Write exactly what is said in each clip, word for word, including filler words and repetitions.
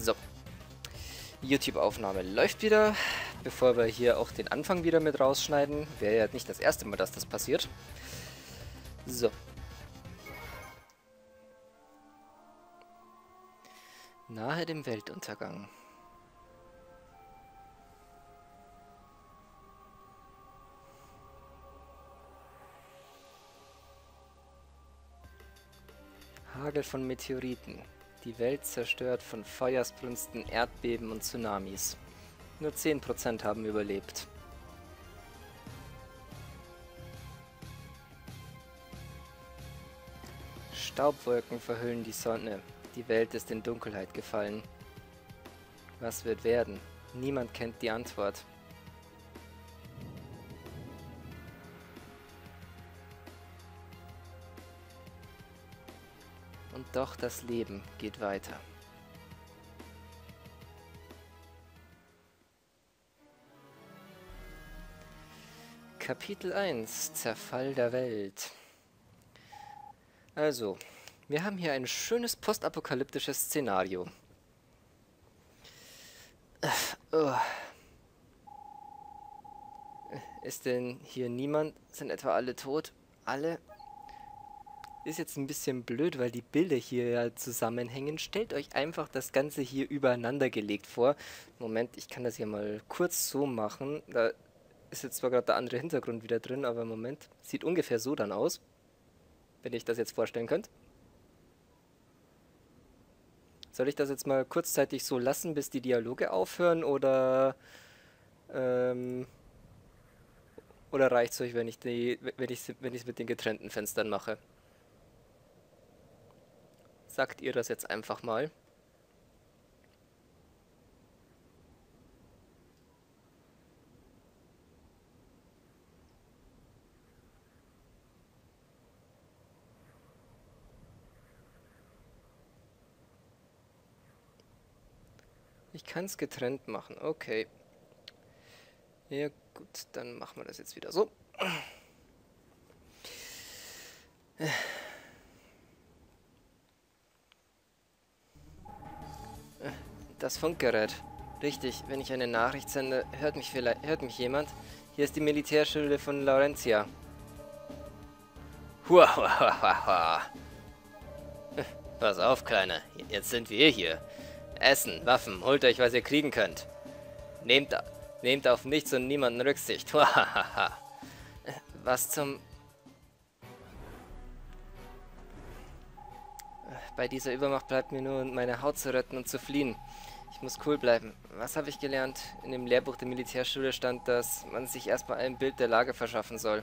So. YouTube-Aufnahme läuft wieder. Bevor wir hier auch den Anfang wieder mit rausschneiden. Wäre ja nicht das erste Mal, dass das passiert. So. Nahe dem Weltuntergang. Hagel von Meteoriten. Die Welt zerstört von Feuersbrünsten, Erdbeben und Tsunamis. Nur zehn Prozent haben überlebt. Staubwolken verhüllen die Sonne. Die Welt ist in Dunkelheit gefallen. Was wird werden? Niemand kennt die Antwort. Und doch das Leben geht weiter. Kapitel eins. Zerfall der Welt. Also, wir haben hier ein schönes postapokalyptisches Szenario. Oh. Ist denn hier niemand? Sind etwa alle tot? Alle? Ist jetzt ein bisschen blöd, weil die Bilder hier ja zusammenhängen. Stellt euch einfach das Ganze hier übereinander gelegt vor. Moment, ich kann das hier mal kurz so machen. Da ist jetzt zwar gerade der andere Hintergrund wieder drin, aber Moment, sieht ungefähr so dann aus. Wenn ich das jetzt vorstellen könnt. Soll ich das jetzt mal kurzzeitig so lassen, bis die Dialoge aufhören, oder ähm, oder reicht es euch, wenn ich die, wenn ich wenn ich es mit den getrennten Fenstern mache? Sagt ihr das jetzt einfach mal? Ich kann es getrennt machen, okay. Ja gut, dann machen wir das jetzt wieder so. Das Funkgerät. Richtig, wenn ich eine Nachricht sende, hört mich vielleicht, hört mich jemand? Hier ist die Militärschule von Laurentia. Huahuahuahuah. Pass auf, Kleiner. Jetzt sind wir hier. Essen, Waffen, holt euch, was ihr kriegen könnt. Nehmt, nehmt auf nichts und niemanden Rücksicht. Was zum... Bei dieser Übermacht bleibt mir nur, meine Haut zu retten und zu fliehen. Ich muss cool bleiben. Was habe ich gelernt? In dem Lehrbuch der Militärschule stand, dass man sich erstmal ein Bild der Lage verschaffen soll.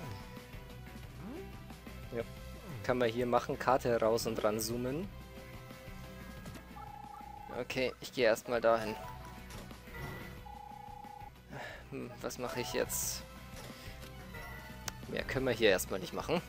Ja. Kann man hier machen, Karte raus und ranzoomen. Okay, ich gehe erstmal dahin. Hm, was mache ich jetzt? Mehr können wir hier erstmal nicht machen.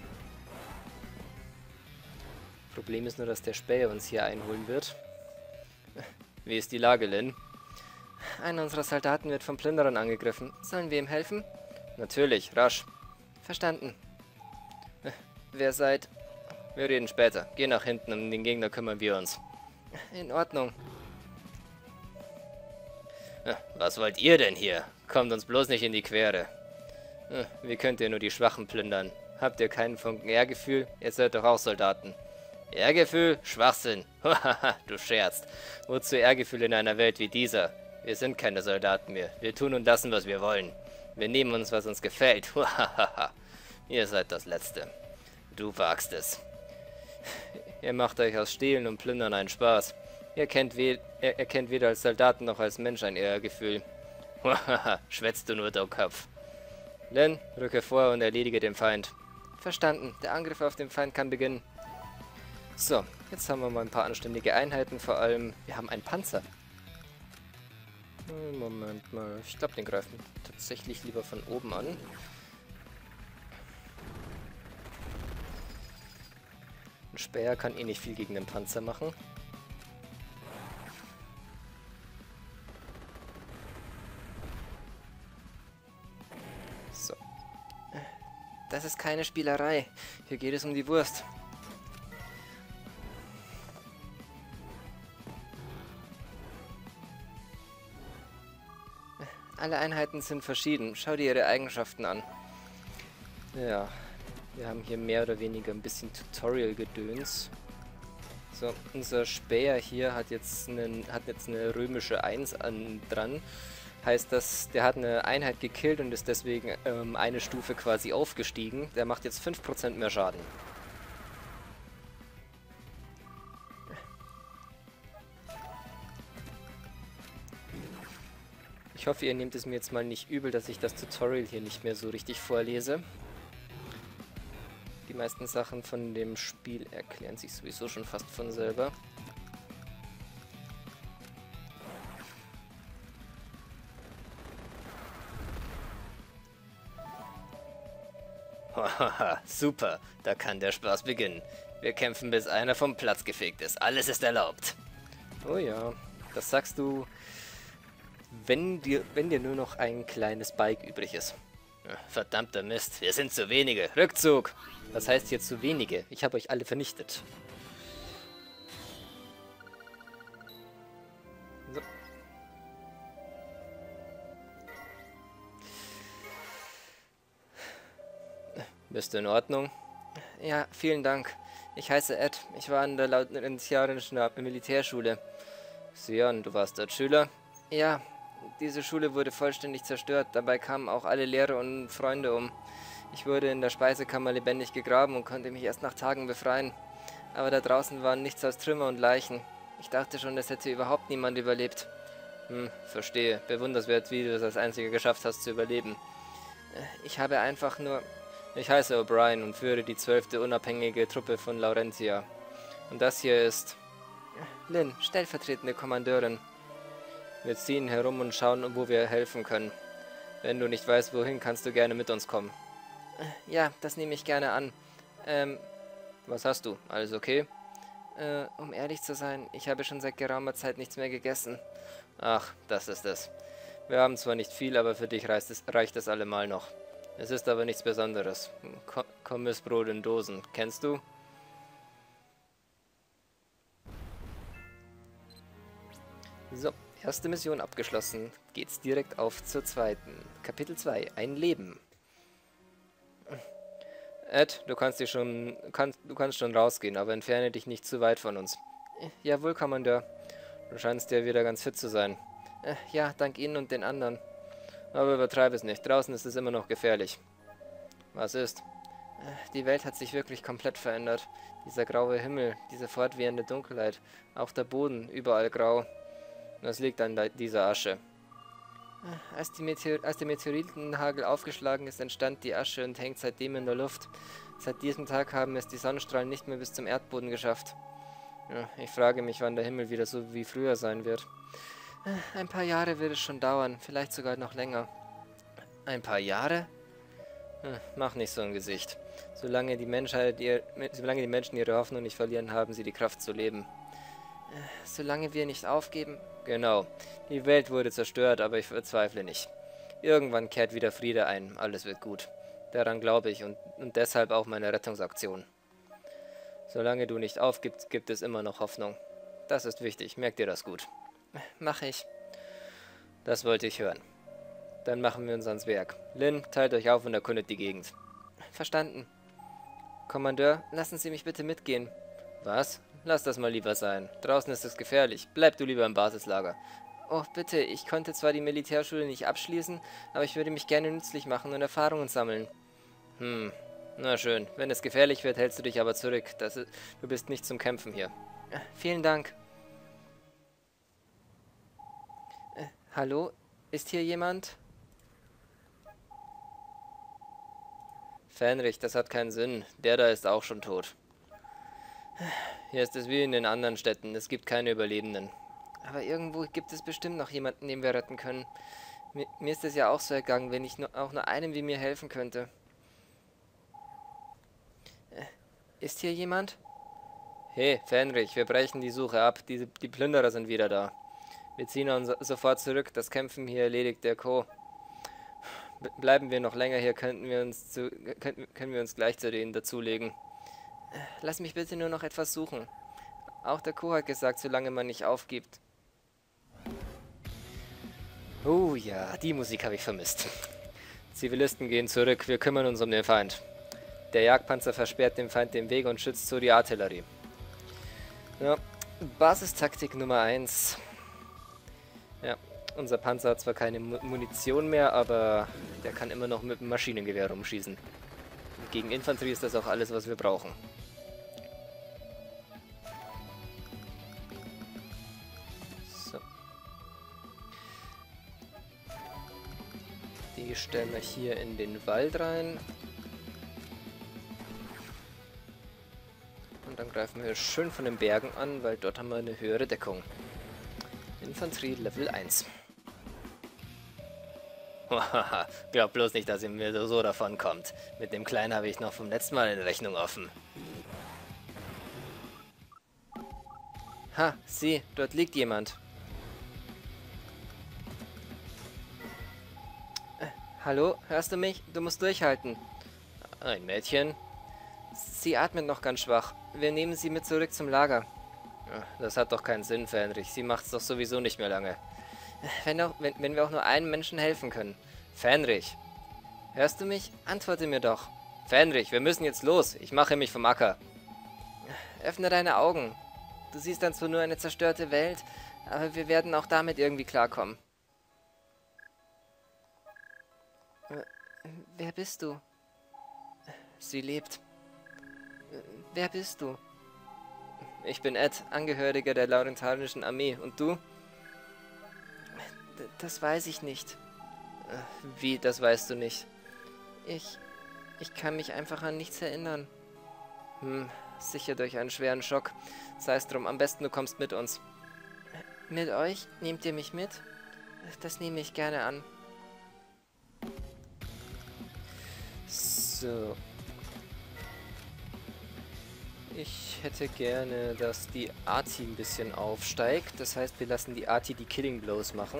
Problem ist nur, dass der Späher uns hier einholen wird. Wie ist die Lage, Lin? Einer unserer Soldaten wird von Plünderern angegriffen. Sollen wir ihm helfen? Natürlich, rasch. Verstanden. Wer seid? Wir reden später. Geh nach hinten, um den Gegner kümmern wir uns. In Ordnung. Was wollt ihr denn hier? Kommt uns bloß nicht in die Quere. Wie könnt ihr nur die Schwachen plündern? Habt ihr keinen Funken Ehrgefühl? Ihr seid doch auch Soldaten. Ehrgefühl? Schwachsinn. Du scherzt. Wozu Ehrgefühl in einer Welt wie dieser? Wir sind keine Soldaten mehr. Wir tun und lassen, was wir wollen. Wir nehmen uns, was uns gefällt. Ihr seid das Letzte. Du wagst es. Ihr macht euch aus Stehlen und Plündern einen Spaß. Ihr kennt, we ihr, ihr kennt weder als Soldaten noch als Mensch ein Ehrgefühl. Schwätzt du nur, Dummkopf. Lin, rücke vor und erledige den Feind. Verstanden. Der Angriff auf den Feind kann beginnen. So, jetzt haben wir mal ein paar anständige Einheiten. Vor allem, wir haben einen Panzer. Moment mal. Ich glaube, den greifen wir tatsächlich lieber von oben an. Ein Späher kann eh nicht viel gegen den Panzer machen. So. Das ist keine Spielerei. Hier geht es um die Wurst. Alle Einheiten sind verschieden. Schau dir ihre Eigenschaften an. Ja, wir haben hier mehr oder weniger ein bisschen Tutorial-Gedöns. So, unser Späher hier hat jetzt, einen, hat jetzt eine römische eins an, dran. Heißt, dass der hat eine Einheit gekillt und ist deswegen ähm, eine Stufe quasi aufgestiegen. Der macht jetzt fünf Prozent mehr Schaden. Ich hoffe, ihr nehmt es mir jetzt mal nicht übel, dass ich das Tutorial hier nicht mehr so richtig vorlese. Die meisten Sachen von dem Spiel erklären sich sowieso schon fast von selber. Hahaha, super, da kann der Spaß beginnen. Wir kämpfen, bis einer vom Platz gefegt ist. Alles ist erlaubt. Oh ja, das sagst du, wenn dir, wenn dir nur noch ein kleines Bike übrig ist. Verdammter Mist, wir sind zu wenige. Rückzug! Was heißt hier zu wenige? Ich habe euch alle vernichtet. So. Bist du in Ordnung? Ja, vielen Dank. Ich heiße Ed. Ich war in der laurentianischen Militärschule. Sion, du warst dort Schüler? Ja. Diese Schule wurde vollständig zerstört, dabei kamen auch alle Lehrer und Freunde um. Ich wurde in der Speisekammer lebendig gegraben und konnte mich erst nach Tagen befreien. Aber da draußen waren nichts als Trümmer und Leichen. Ich dachte schon, es hätte überhaupt niemand überlebt. Hm, verstehe. Bewundernswert, wie du es als Einziger geschafft hast zu überleben. Ich habe einfach nur... Ich heiße O'Brien und führe die zwölfte unabhängige Truppe von Laurentia. Und das hier ist... Lynn, stellvertretende Kommandeurin. Wir ziehen herum und schauen, wo wir helfen können. Wenn du nicht weißt, wohin, kannst du gerne mit uns kommen. Ja, das nehme ich gerne an. Ähm, was hast du? Alles okay? Äh, um ehrlich zu sein, ich habe schon seit geraumer Zeit nichts mehr gegessen. Ach, das ist es. Wir haben zwar nicht viel, aber für dich reicht es, reicht es allemal noch. Es ist aber nichts Besonderes. Ko Kommissbrot in Dosen. Kennst du? So. Erste Mission abgeschlossen. Geht's direkt auf zur zweiten. Kapitel zwei. Ein Leben. Ed, du kannst dich schon, kannst, du kannst schon rausgehen, aber entferne dich nicht zu weit von uns. Jawohl, Kommandeur. Du scheinst ja wieder ganz fit zu sein. Ja, dank Ihnen und den anderen. Aber übertreibe es nicht. Draußen ist es immer noch gefährlich. Was ist? Die Welt hat sich wirklich komplett verändert. Dieser graue Himmel, diese fortwährende Dunkelheit. Auch der Boden, überall grau. Das liegt an dieser Asche. Als, die Meteor als der Meteoritenhagel aufgeschlagen ist, entstand die Asche und hängt seitdem in der Luft. Seit diesem Tag haben es die Sonnenstrahlen nicht mehr bis zum Erdboden geschafft. Ja, ich frage mich, wann der Himmel wieder so wie früher sein wird. Ein paar Jahre wird es schon dauern, vielleicht sogar noch länger. Ein paar Jahre? Hm, mach nicht so ein Gesicht. Solange die Menschheit ihr, solange die Menschen ihre Hoffnung nicht verlieren, haben sie die Kraft zu leben. Solange wir nicht aufgeben... Genau. Die Welt wurde zerstört, aber ich verzweifle nicht. Irgendwann kehrt wieder Friede ein. Alles wird gut. Daran glaube ich und, und deshalb auch meine Rettungsaktion. Solange du nicht aufgibst, gibt es immer noch Hoffnung. Das ist wichtig. Merk dir das gut. Mach ich. Das wollte ich hören. Dann machen wir uns ans Werk. Lynn, teilt euch auf und erkundet die Gegend. Verstanden. Kommandeur, lassen Sie mich bitte mitgehen. Was? Lass das mal lieber sein. Draußen ist es gefährlich. Bleib du lieber im Basislager. Oh, bitte, ich konnte zwar die Militärschule nicht abschließen, aber ich würde mich gerne nützlich machen und Erfahrungen sammeln. Hm, na schön. Wenn es gefährlich wird, hältst du dich aber zurück. Das ist, du bist nicht zum Kämpfen hier. Äh, vielen Dank. Äh, hallo? Ist hier jemand? Fähnrich, das hat keinen Sinn. Der da ist auch schon tot. Hier ist es wie in den anderen Städten. Es gibt keine Überlebenden. Aber irgendwo gibt es bestimmt noch jemanden, den wir retten können. Mir, mir ist es ja auch so ergangen, wenn ich nur, auch nur einem wie mir helfen könnte. Äh, ist hier jemand? Hey, Fähnrich, wir brechen die Suche ab. Die, die Plünderer sind wieder da. Wir ziehen uns sofort zurück. Das Kämpfen hier erledigt der Co. Bleiben wir noch länger hier, könnten wir uns zu, können, können wir uns gleich zu denen dazulegen. Lass mich bitte nur noch etwas suchen. Auch der Co. hat gesagt, solange man nicht aufgibt. Oh ja, die Musik habe ich vermisst. Zivilisten gehen zurück, wir kümmern uns um den Feind. Der Jagdpanzer versperrt dem Feind den Weg und schützt so die Artillerie. Ja, Basistaktik Nummer eins. Ja, unser Panzer hat zwar keine Mu Munition mehr, aber der kann immer noch mit dem Maschinengewehr rumschießen. Und gegen Infanterie ist das auch alles, was wir brauchen. So. Die stellen wir hier in den Wald rein. Und dann greifen wir schön von den Bergen an, weil dort haben wir eine höhere Deckung. Infanterie Level eins. Hahaha, glaub bloß nicht, dass ihr mir so davon kommt. Mit dem Kleinen habe ich noch vom letzten Mal eine Rechnung offen. Ha, sieh, dort liegt jemand. Äh, hallo, hörst du mich? Du musst durchhalten. Ein Mädchen? Sie atmet noch ganz schwach. Wir nehmen sie mit zurück zum Lager. Das hat doch keinen Sinn, Fähnrich. Sie macht's doch sowieso nicht mehr lange. Wenn, auch, wenn, wenn wir auch nur einem Menschen helfen können. Fähnrich, hörst du mich? Antworte mir doch. Fähnrich, wir müssen jetzt los. Ich mache mich vom Acker. Öffne deine Augen. Du siehst dann zwar nur eine zerstörte Welt, aber wir werden auch damit irgendwie klarkommen. Wer bist du? Sie lebt. Wer bist du? Ich bin Ed, Angehöriger der laurentanischen Armee. Und du? D das weiß ich nicht. Wie, das weißt du nicht? Ich... Ich kann mich einfach an nichts erinnern. Hm, sicher durch einen schweren Schock. Sei es drum, am besten du kommst mit uns. Mit euch? Nehmt ihr mich mit? Das nehme ich gerne an. So... Ich hätte gerne, dass die Arti ein bisschen aufsteigt. Das heißt, wir lassen die Arti die Killing Blows machen.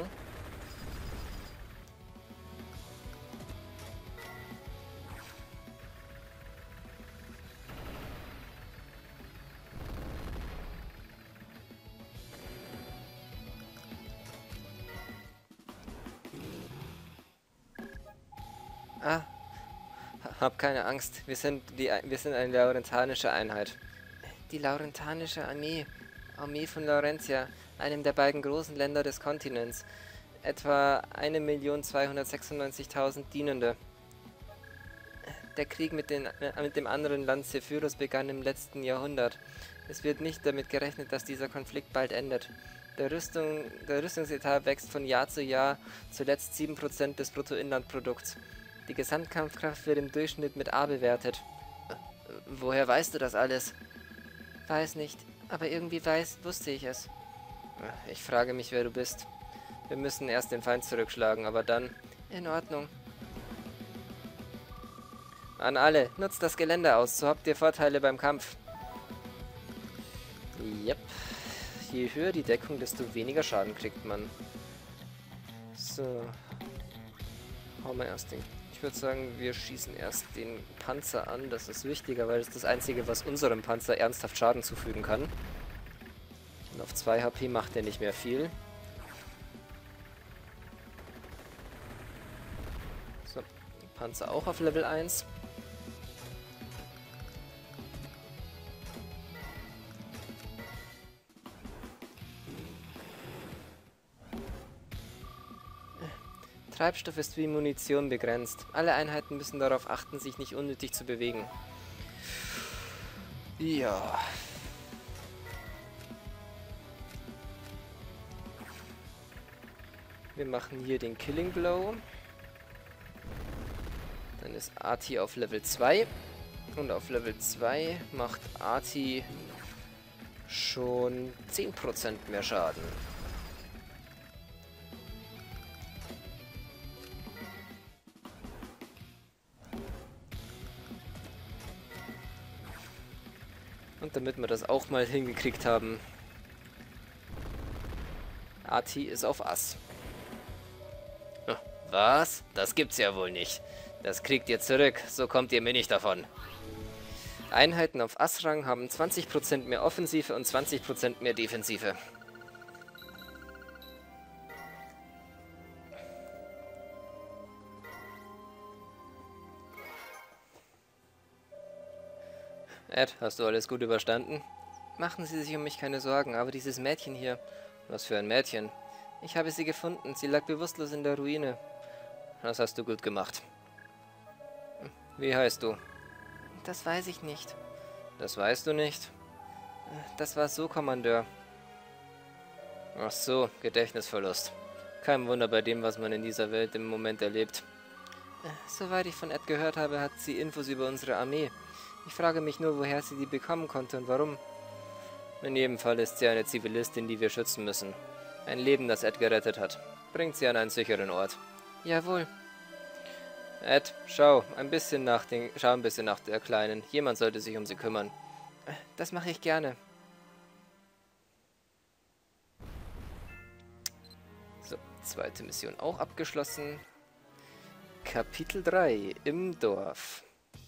Ah, hab keine Angst. Wir sind, die, wir sind eine laurentanische Einheit. Die laurentanische Armee. Armee von Laurentia, einem der beiden großen Länder des Kontinents. Etwa eine Million zweihundertsechsundneunzigtausend Dienende. Der Krieg mit, den, äh, mit dem anderen Land Zephyrus begann im letzten Jahrhundert. Es wird nicht damit gerechnet, dass dieser Konflikt bald endet. Der, Rüstung, der Rüstungsetat wächst von Jahr zu Jahr, zuletzt sieben Prozent des Bruttoinlandprodukts. Die Gesamtkampfkraft wird im Durchschnitt mit A bewertet. Woher weißt du das alles? Weiß nicht, aber irgendwie weiß, wusste ich es. Ich frage mich, wer du bist. Wir müssen erst den Feind zurückschlagen, aber dann... In Ordnung. An alle, nutzt das Gelände aus, so habt ihr Vorteile beim Kampf. Yep. Je höher die Deckung, desto weniger Schaden kriegt man. So. Hauen wir erst den... Ich würde sagen, wir schießen erst den Panzer an. Das ist wichtiger, weil das ist das Einzige, was unserem Panzer ernsthaft Schaden zufügen kann. Und auf zwei H P macht er nicht mehr viel. So, Panzer auch auf Level eins. Treibstoff ist wie Munition begrenzt. Alle Einheiten müssen darauf achten, sich nicht unnötig zu bewegen. Ja. Wir machen hier den Killing Blow. Dann ist Arti auf Level zwei. Und auf Level zwei macht Arti schon zehn Prozent mehr Schaden. Und damit wir das auch mal hingekriegt haben, Arti ist auf Ass. Was? Das gibt's ja wohl nicht. Das kriegt ihr zurück, so kommt ihr mir nicht davon. Einheiten auf Ass-Rang haben zwanzig Prozent mehr Offensive und zwanzig Prozent mehr Defensive. Ed, hast du alles gut überstanden? Machen Sie sich um mich keine Sorgen, aber dieses Mädchen hier... Was für ein Mädchen? Ich habe sie gefunden. Sie lag bewusstlos in der Ruine. Das hast du gut gemacht. Wie heißt du? Das weiß ich nicht. Das weißt du nicht? Das war so, Kommandeur. Ach so, Gedächtnisverlust. Kein Wunder bei dem, was man in dieser Welt im Moment erlebt. Soweit ich von Ed gehört habe, hat sie Infos über unsere Armee. Ich frage mich nur, woher sie die bekommen konnte und warum. In jedem Fall ist sie eine Zivilistin, die wir schützen müssen. Ein Leben, das Ed gerettet hat. Bringt sie an einen sicheren Ort. Jawohl. Ed, schau ein bisschen nach den, schau ein bisschen nach der Kleinen. Jemand sollte sich um sie kümmern. Das mache ich gerne. So, zweite Mission auch abgeschlossen. Kapitel drei im Dorf.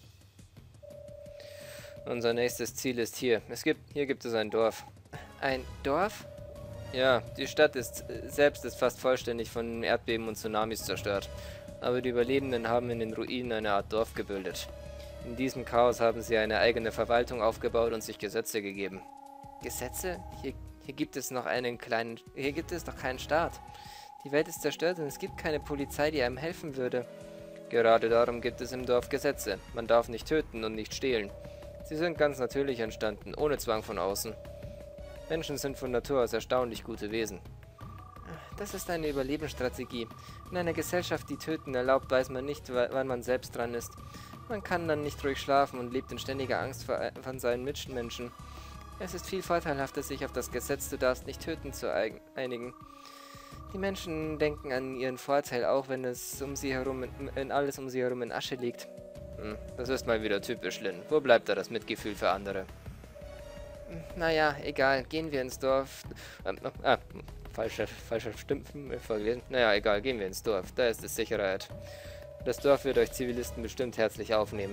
Unser nächstes Ziel ist hier. Es gibt, hier gibt es ein Dorf. Ein Dorf? Ja, die Stadt ist selbst ist fast vollständig von Erdbeben und Tsunamis zerstört. Aber die Überlebenden haben in den Ruinen eine Art Dorf gebildet. In diesem Chaos haben sie eine eigene Verwaltung aufgebaut und sich Gesetze gegeben. Gesetze? Hier, hier gibt es noch einen kleinen... Hier gibt es doch keinen Staat. Die Welt ist zerstört und es gibt keine Polizei, die einem helfen würde. Gerade darum gibt es im Dorf Gesetze. Man darf nicht töten und nicht stehlen. Sie sind ganz natürlich entstanden, ohne Zwang von außen. Menschen sind von Natur aus erstaunlich gute Wesen. Das ist eine Überlebensstrategie. In einer Gesellschaft, die Töten erlaubt, weiß man nicht, wann man selbst dran ist. Man kann dann nicht ruhig schlafen und lebt in ständiger Angst vor, von seinen Mitmenschen. Es ist viel vorteilhafter, sich auf das Gesetz, du darfst nicht töten, zu einigen. Die Menschen denken an ihren Vorteil, auch wenn es um sie herum, in alles um sie herum in Asche liegt. Hm, das ist mal wieder typisch Lynn. Wo bleibt da das Mitgefühl für andere? Naja, egal. Gehen wir ins Dorf. Ähm, ah, falsche, falsche Stimmen vorgelesen. Naja, egal. Gehen wir ins Dorf. Da ist es Sicherheit. Das Dorf wird euch Zivilisten bestimmt herzlich aufnehmen.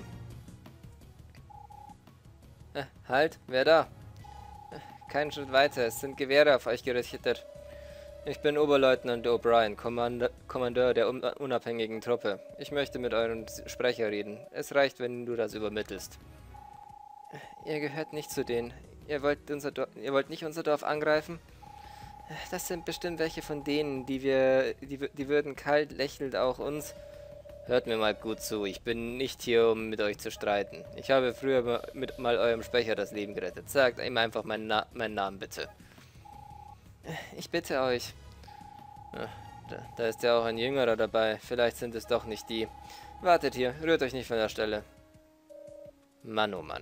Äh, halt, wer da? Äh, keinen Schritt weiter. Es sind Gewehre auf euch gerichtet. Ich bin Oberleutnant O'Brien, Kommand Kommandeur der un unabhängigen Truppe. Ich möchte mit eurem Sprecher reden. Es reicht, wenn du das übermittelst. Ihr gehört nicht zu denen. Ihr wollt, unser ihr wollt nicht unser Dorf angreifen? Das sind bestimmt welche von denen, die wir... Die, die würden kalt lächelnd auch uns... Hört mir mal gut zu. Ich bin nicht hier, um mit euch zu streiten. Ich habe früher mit mal eurem Sprecher das Leben gerettet. Sagt ihm einfach meinen, Na meinen Namen, bitte. Ich bitte euch. Ja, da, da ist ja auch ein Jüngerer dabei. Vielleicht sind es doch nicht die. Wartet hier, rührt euch nicht von der Stelle. Mann, oh Mann.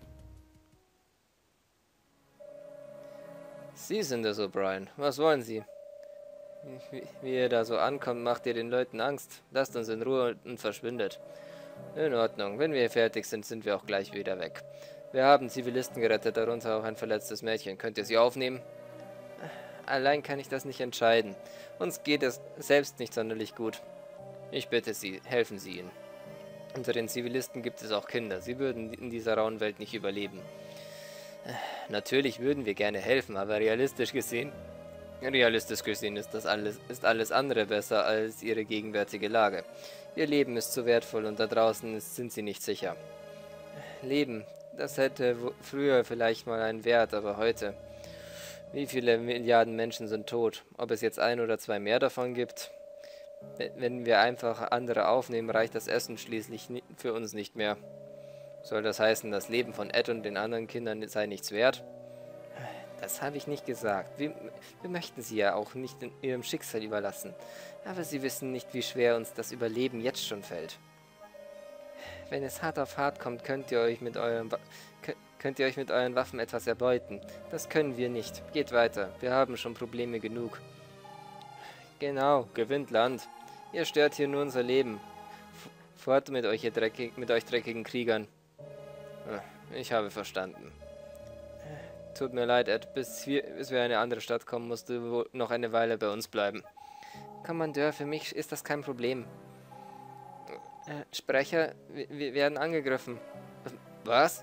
Sie sind es, O'Brien. Was wollen Sie? Wie, wie ihr da so ankommt, macht ihr den Leuten Angst. Lasst uns in Ruhe und, und verschwindet. In Ordnung. Wenn wir hier fertig sind, sind wir auch gleich wieder weg. Wir haben Zivilisten gerettet, darunter auch ein verletztes Mädchen. Könnt ihr sie aufnehmen? Allein kann ich das nicht entscheiden. Uns geht es selbst nicht sonderlich gut. Ich bitte Sie, helfen Sie ihnen. Unter den Zivilisten gibt es auch Kinder. Sie würden in dieser rauen Welt nicht überleben. Natürlich würden wir gerne helfen, aber realistisch gesehen... Realistisch gesehen ist das alles, ist alles andere besser als ihre gegenwärtige Lage. Ihr Leben ist zu wertvoll und da draußen ist, sind sie nicht sicher. Leben, das hätte früher vielleicht mal einen Wert, aber heute... Wie viele Milliarden Menschen sind tot? Ob es jetzt ein oder zwei mehr davon gibt? Wenn wir einfach andere aufnehmen, reicht das Essen schließlich für uns nicht mehr. Soll das heißen, das Leben von Ed und den anderen Kindern sei nichts wert? Das habe ich nicht gesagt. Wir, wir möchten sie ja auch nicht in ihrem Schicksal überlassen. Aber sie wissen nicht, wie schwer uns das Überleben jetzt schon fällt. Wenn es hart auf hart kommt, könnt ihr euch mit eurem... Könnt ihr euch mit euren Waffen etwas erbeuten? Das können wir nicht. Geht weiter. Wir haben schon Probleme genug. Genau, gewinnt Land. Ihr stört hier nur unser Leben. F fort mit euch, ihr dreckig, mit euch dreckigen Kriegern. Ich habe verstanden. Tut mir leid, Ed. Bis wir, bis wir in eine andere Stadt kommen, musst du wohl noch eine Weile bei uns bleiben. Kommandeur, für mich ist das kein Problem. Äh, Sprecher, wir, wir werden angegriffen. Was?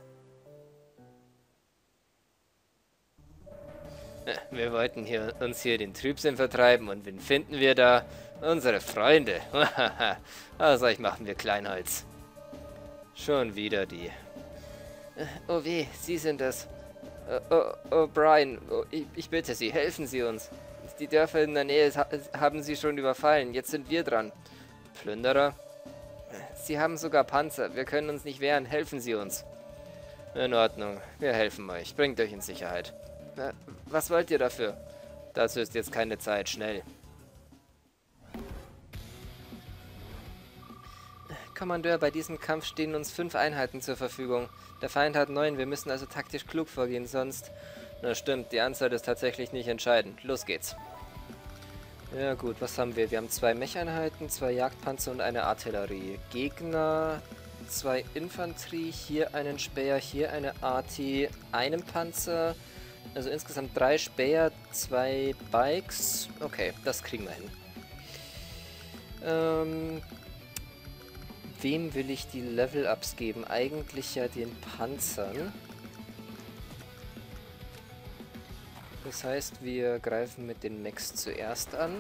Wir wollten hier, uns hier den Trübsinn vertreiben und wen finden wir da? Unsere Freunde. Aus euch machen wir Kleinholz. Schon wieder die. Oh weh, Sie sind es. Oh, oh, oh Brian, oh, ich, ich bitte Sie, helfen Sie uns. Die Dörfer in der Nähe ha haben Sie schon überfallen. Jetzt sind wir dran. Plünderer? Sie haben sogar Panzer. Wir können uns nicht wehren. Helfen Sie uns. In Ordnung. Wir helfen euch. Bringt euch in Sicherheit. Was wollt ihr dafür? Dazu ist jetzt keine Zeit. Schnell. Kommandeur, bei diesem Kampf stehen uns fünf Einheiten zur Verfügung. Der Feind hat neun. Wir müssen also taktisch klug vorgehen, sonst... Na stimmt, die Anzahl ist tatsächlich nicht entscheidend. Los geht's. Ja gut, was haben wir? Wir haben zwei Mech-Einheiten, zwei Jagdpanzer und eine Artillerie. Gegner, zwei Infanterie, hier einen Späher, hier eine Arti, einen Panzer. Also insgesamt drei Späher, zwei Bikes. Okay, das kriegen wir hin. Ähm... Wem will ich die Level-Ups geben? Eigentlich ja den Panzern. Das heißt, wir greifen mit den Mechs zuerst an.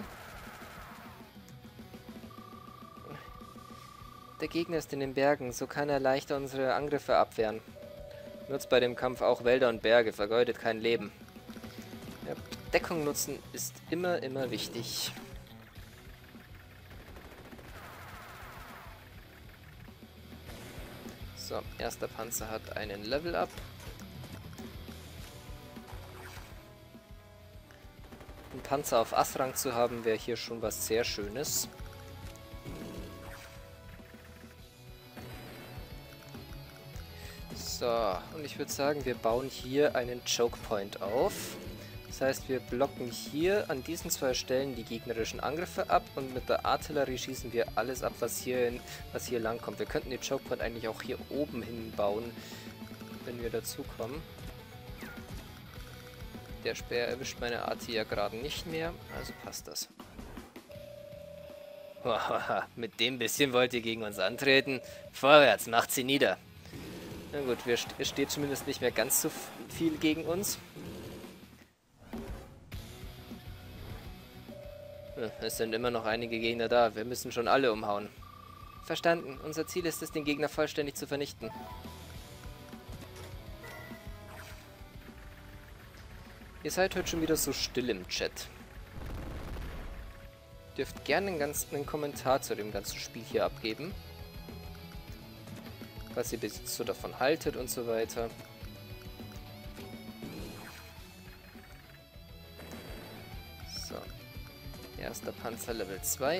Der Gegner ist in den Bergen, so kann er leichter unsere Angriffe abwehren. Nutzt bei dem Kampf auch Wälder und Berge, vergeudet kein Leben. Ja, Deckung nutzen ist immer, immer wichtig. So, erster Panzer hat einen Level-Up. Einen Panzer auf Ass-Rang zu haben, wäre hier schon was sehr Schönes. So, und ich würde sagen, wir bauen hier einen Choke Point auf. Das heißt, wir blocken hier an diesen zwei Stellen die gegnerischen Angriffe ab und mit der Artillerie schießen wir alles ab, was hier, was hier lang kommt. Wir könnten den Choke Point eigentlich auch hier oben hinbauen, wenn wir dazu kommen. Der Speer erwischt meine Arti ja gerade nicht mehr, also passt das. Mit dem bisschen wollt ihr gegen uns antreten? Vorwärts, macht sie nieder. Na gut, wir st es steht zumindest nicht mehr ganz so viel gegen uns. Es sind immer noch einige Gegner da. Wir müssen schon alle umhauen. Verstanden. Unser Ziel ist es, den Gegner vollständig zu vernichten. Ihr seid heute schon wieder so still im Chat. Dürft gerne einen, ganzen, einen Kommentar zu dem ganzen Spiel hier abgeben. Was ihr bis jetzt so davon haltet und so weiter. So. Erster Panzer Level zwei.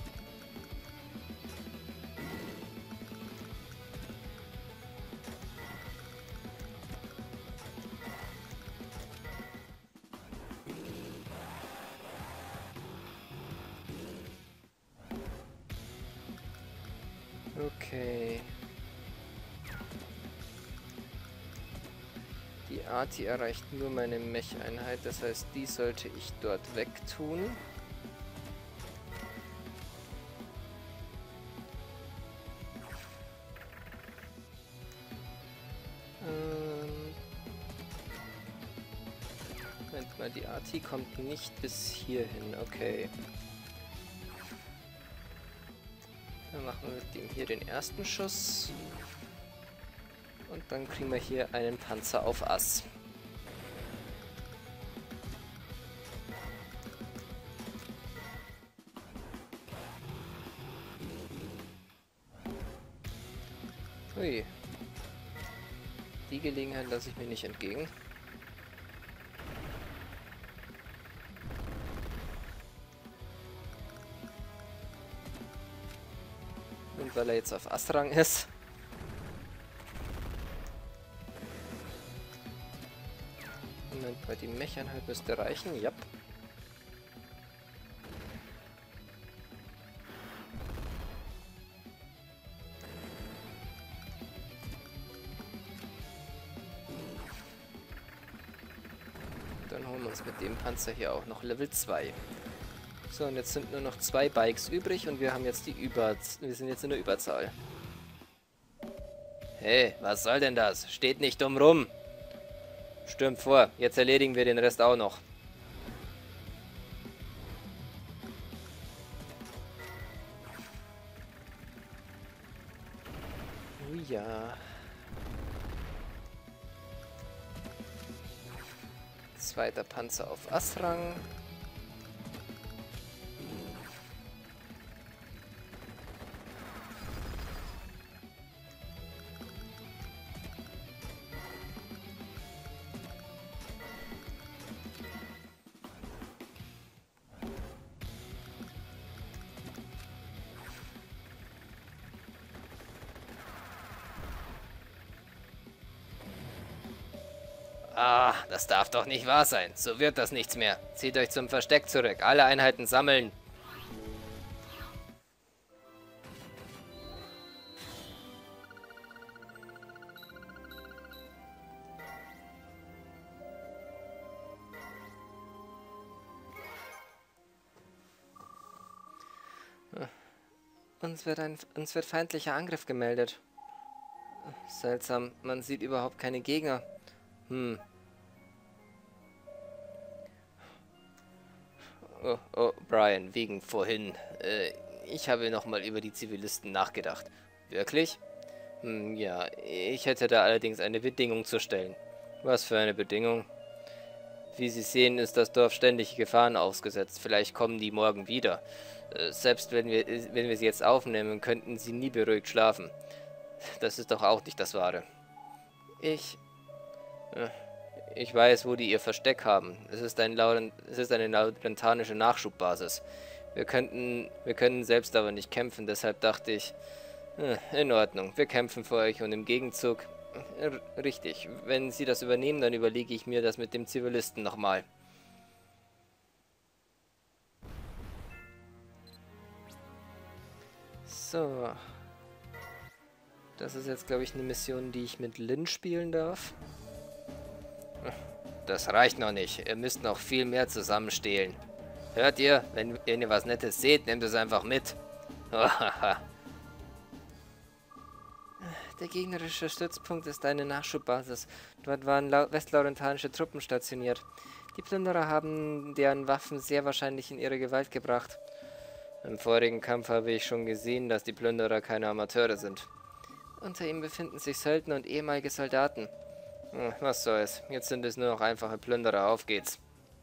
Okay. Die Arti erreicht nur meine Mech-Einheit, das heißt, die sollte ich dort wegtun. Ähm Moment mal, die Arti kommt nicht bis hierhin, okay. Dann machen wir mit dem hier den ersten Schuss. Und dann kriegen wir hier einen Panzer auf Ass. Ui. Die Gelegenheit lasse ich mir nicht entgegen. Und weil er jetzt auf Ass-Rang ist. Moment mal, die Mech-Einheit müsste reichen. Ja. Dann holen wir uns mit dem Panzer hier auch noch Level zwei. So, und jetzt sind nur noch zwei Bikes übrig und wir haben jetzt die Über... Wir sind jetzt in der Überzahl. Hey, was soll denn das? Steht nicht dumm rum. Stürmt vor. Jetzt erledigen wir den Rest auch noch. Oh ja. Zweiter Panzer auf Asrang. Ah, das darf doch nicht wahr sein. So wird das nichts mehr. Zieht euch zum Versteck zurück. Alle Einheiten sammeln. Uns wird, ein, uns wird feindlicher Angriff gemeldet. Seltsam, man sieht überhaupt keine Gegner. Hm. Oh, oh, Brian, wegen vorhin. Äh, ich habe nochmal über die Zivilisten nachgedacht. Wirklich? Hm, ja, ich hätte da allerdings eine Bedingung zu stellen. Was für eine Bedingung? Wie Sie sehen, ist das Dorf ständig Gefahren ausgesetzt. Vielleicht kommen die morgen wieder. Äh, selbst wenn wir, wenn wir sie jetzt aufnehmen, könnten sie nie beruhigt schlafen. Das ist doch auch nicht das Wahre. Ich... Äh, Ich weiß, wo die ihr Versteck haben. Es ist, ein Laurent, es ist eine laurentanische Nachschubbasis. Wir könnten, wir können selbst aber nicht kämpfen, deshalb dachte ich, äh, in Ordnung, wir kämpfen für euch und im Gegenzug, äh, richtig, wenn sie das übernehmen, dann überlege ich mir das mit dem Zivilisten nochmal. So. Das ist jetzt, glaube ich, eine Mission, die ich mit Lynn spielen darf. Das reicht noch nicht. Ihr müsst noch viel mehr zusammenstehlen. Hört ihr? Wenn, wenn ihr was Nettes seht, nehmt es einfach mit. Der gegnerische Stützpunkt ist eine Nachschubbasis. Dort waren westlaurentanische Truppen stationiert. Die Plünderer haben deren Waffen sehr wahrscheinlich in ihre Gewalt gebracht. Im vorigen Kampf habe ich schon gesehen, dass die Plünderer keine Amateure sind. Unter ihnen befinden sich Söldner und ehemalige Soldaten. Hm, was soll's. Jetzt sind es nur noch einfache Plünderer. Auf geht's.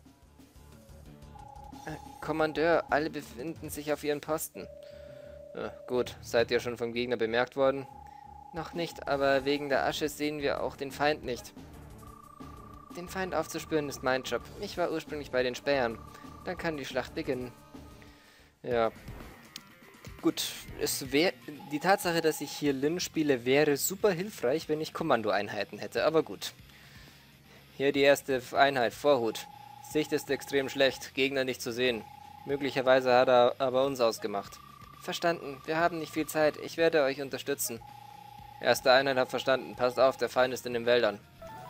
Äh, Kommandeur, alle befinden sich auf ihren Posten. Äh, gut, seid ihr schon vom Gegner bemerkt worden? Noch nicht, aber wegen der Asche sehen wir auch den Feind nicht. Den Feind aufzuspüren ist mein Job. Ich war ursprünglich bei den Spähern. Dann kann die Schlacht beginnen. Ja. Gut, es wäre die Tatsache, dass ich hier Lynn spiele, wäre super hilfreich, wenn ich Kommandoeinheiten hätte, aber gut. Hier die erste Einheit, Vorhut. Sicht ist extrem schlecht, Gegner nicht zu sehen. Möglicherweise hat er aber uns ausgemacht. Verstanden, wir haben nicht viel Zeit, ich werde euch unterstützen. Erste Einheit hat verstanden, passt auf, der Feind ist in den Wäldern.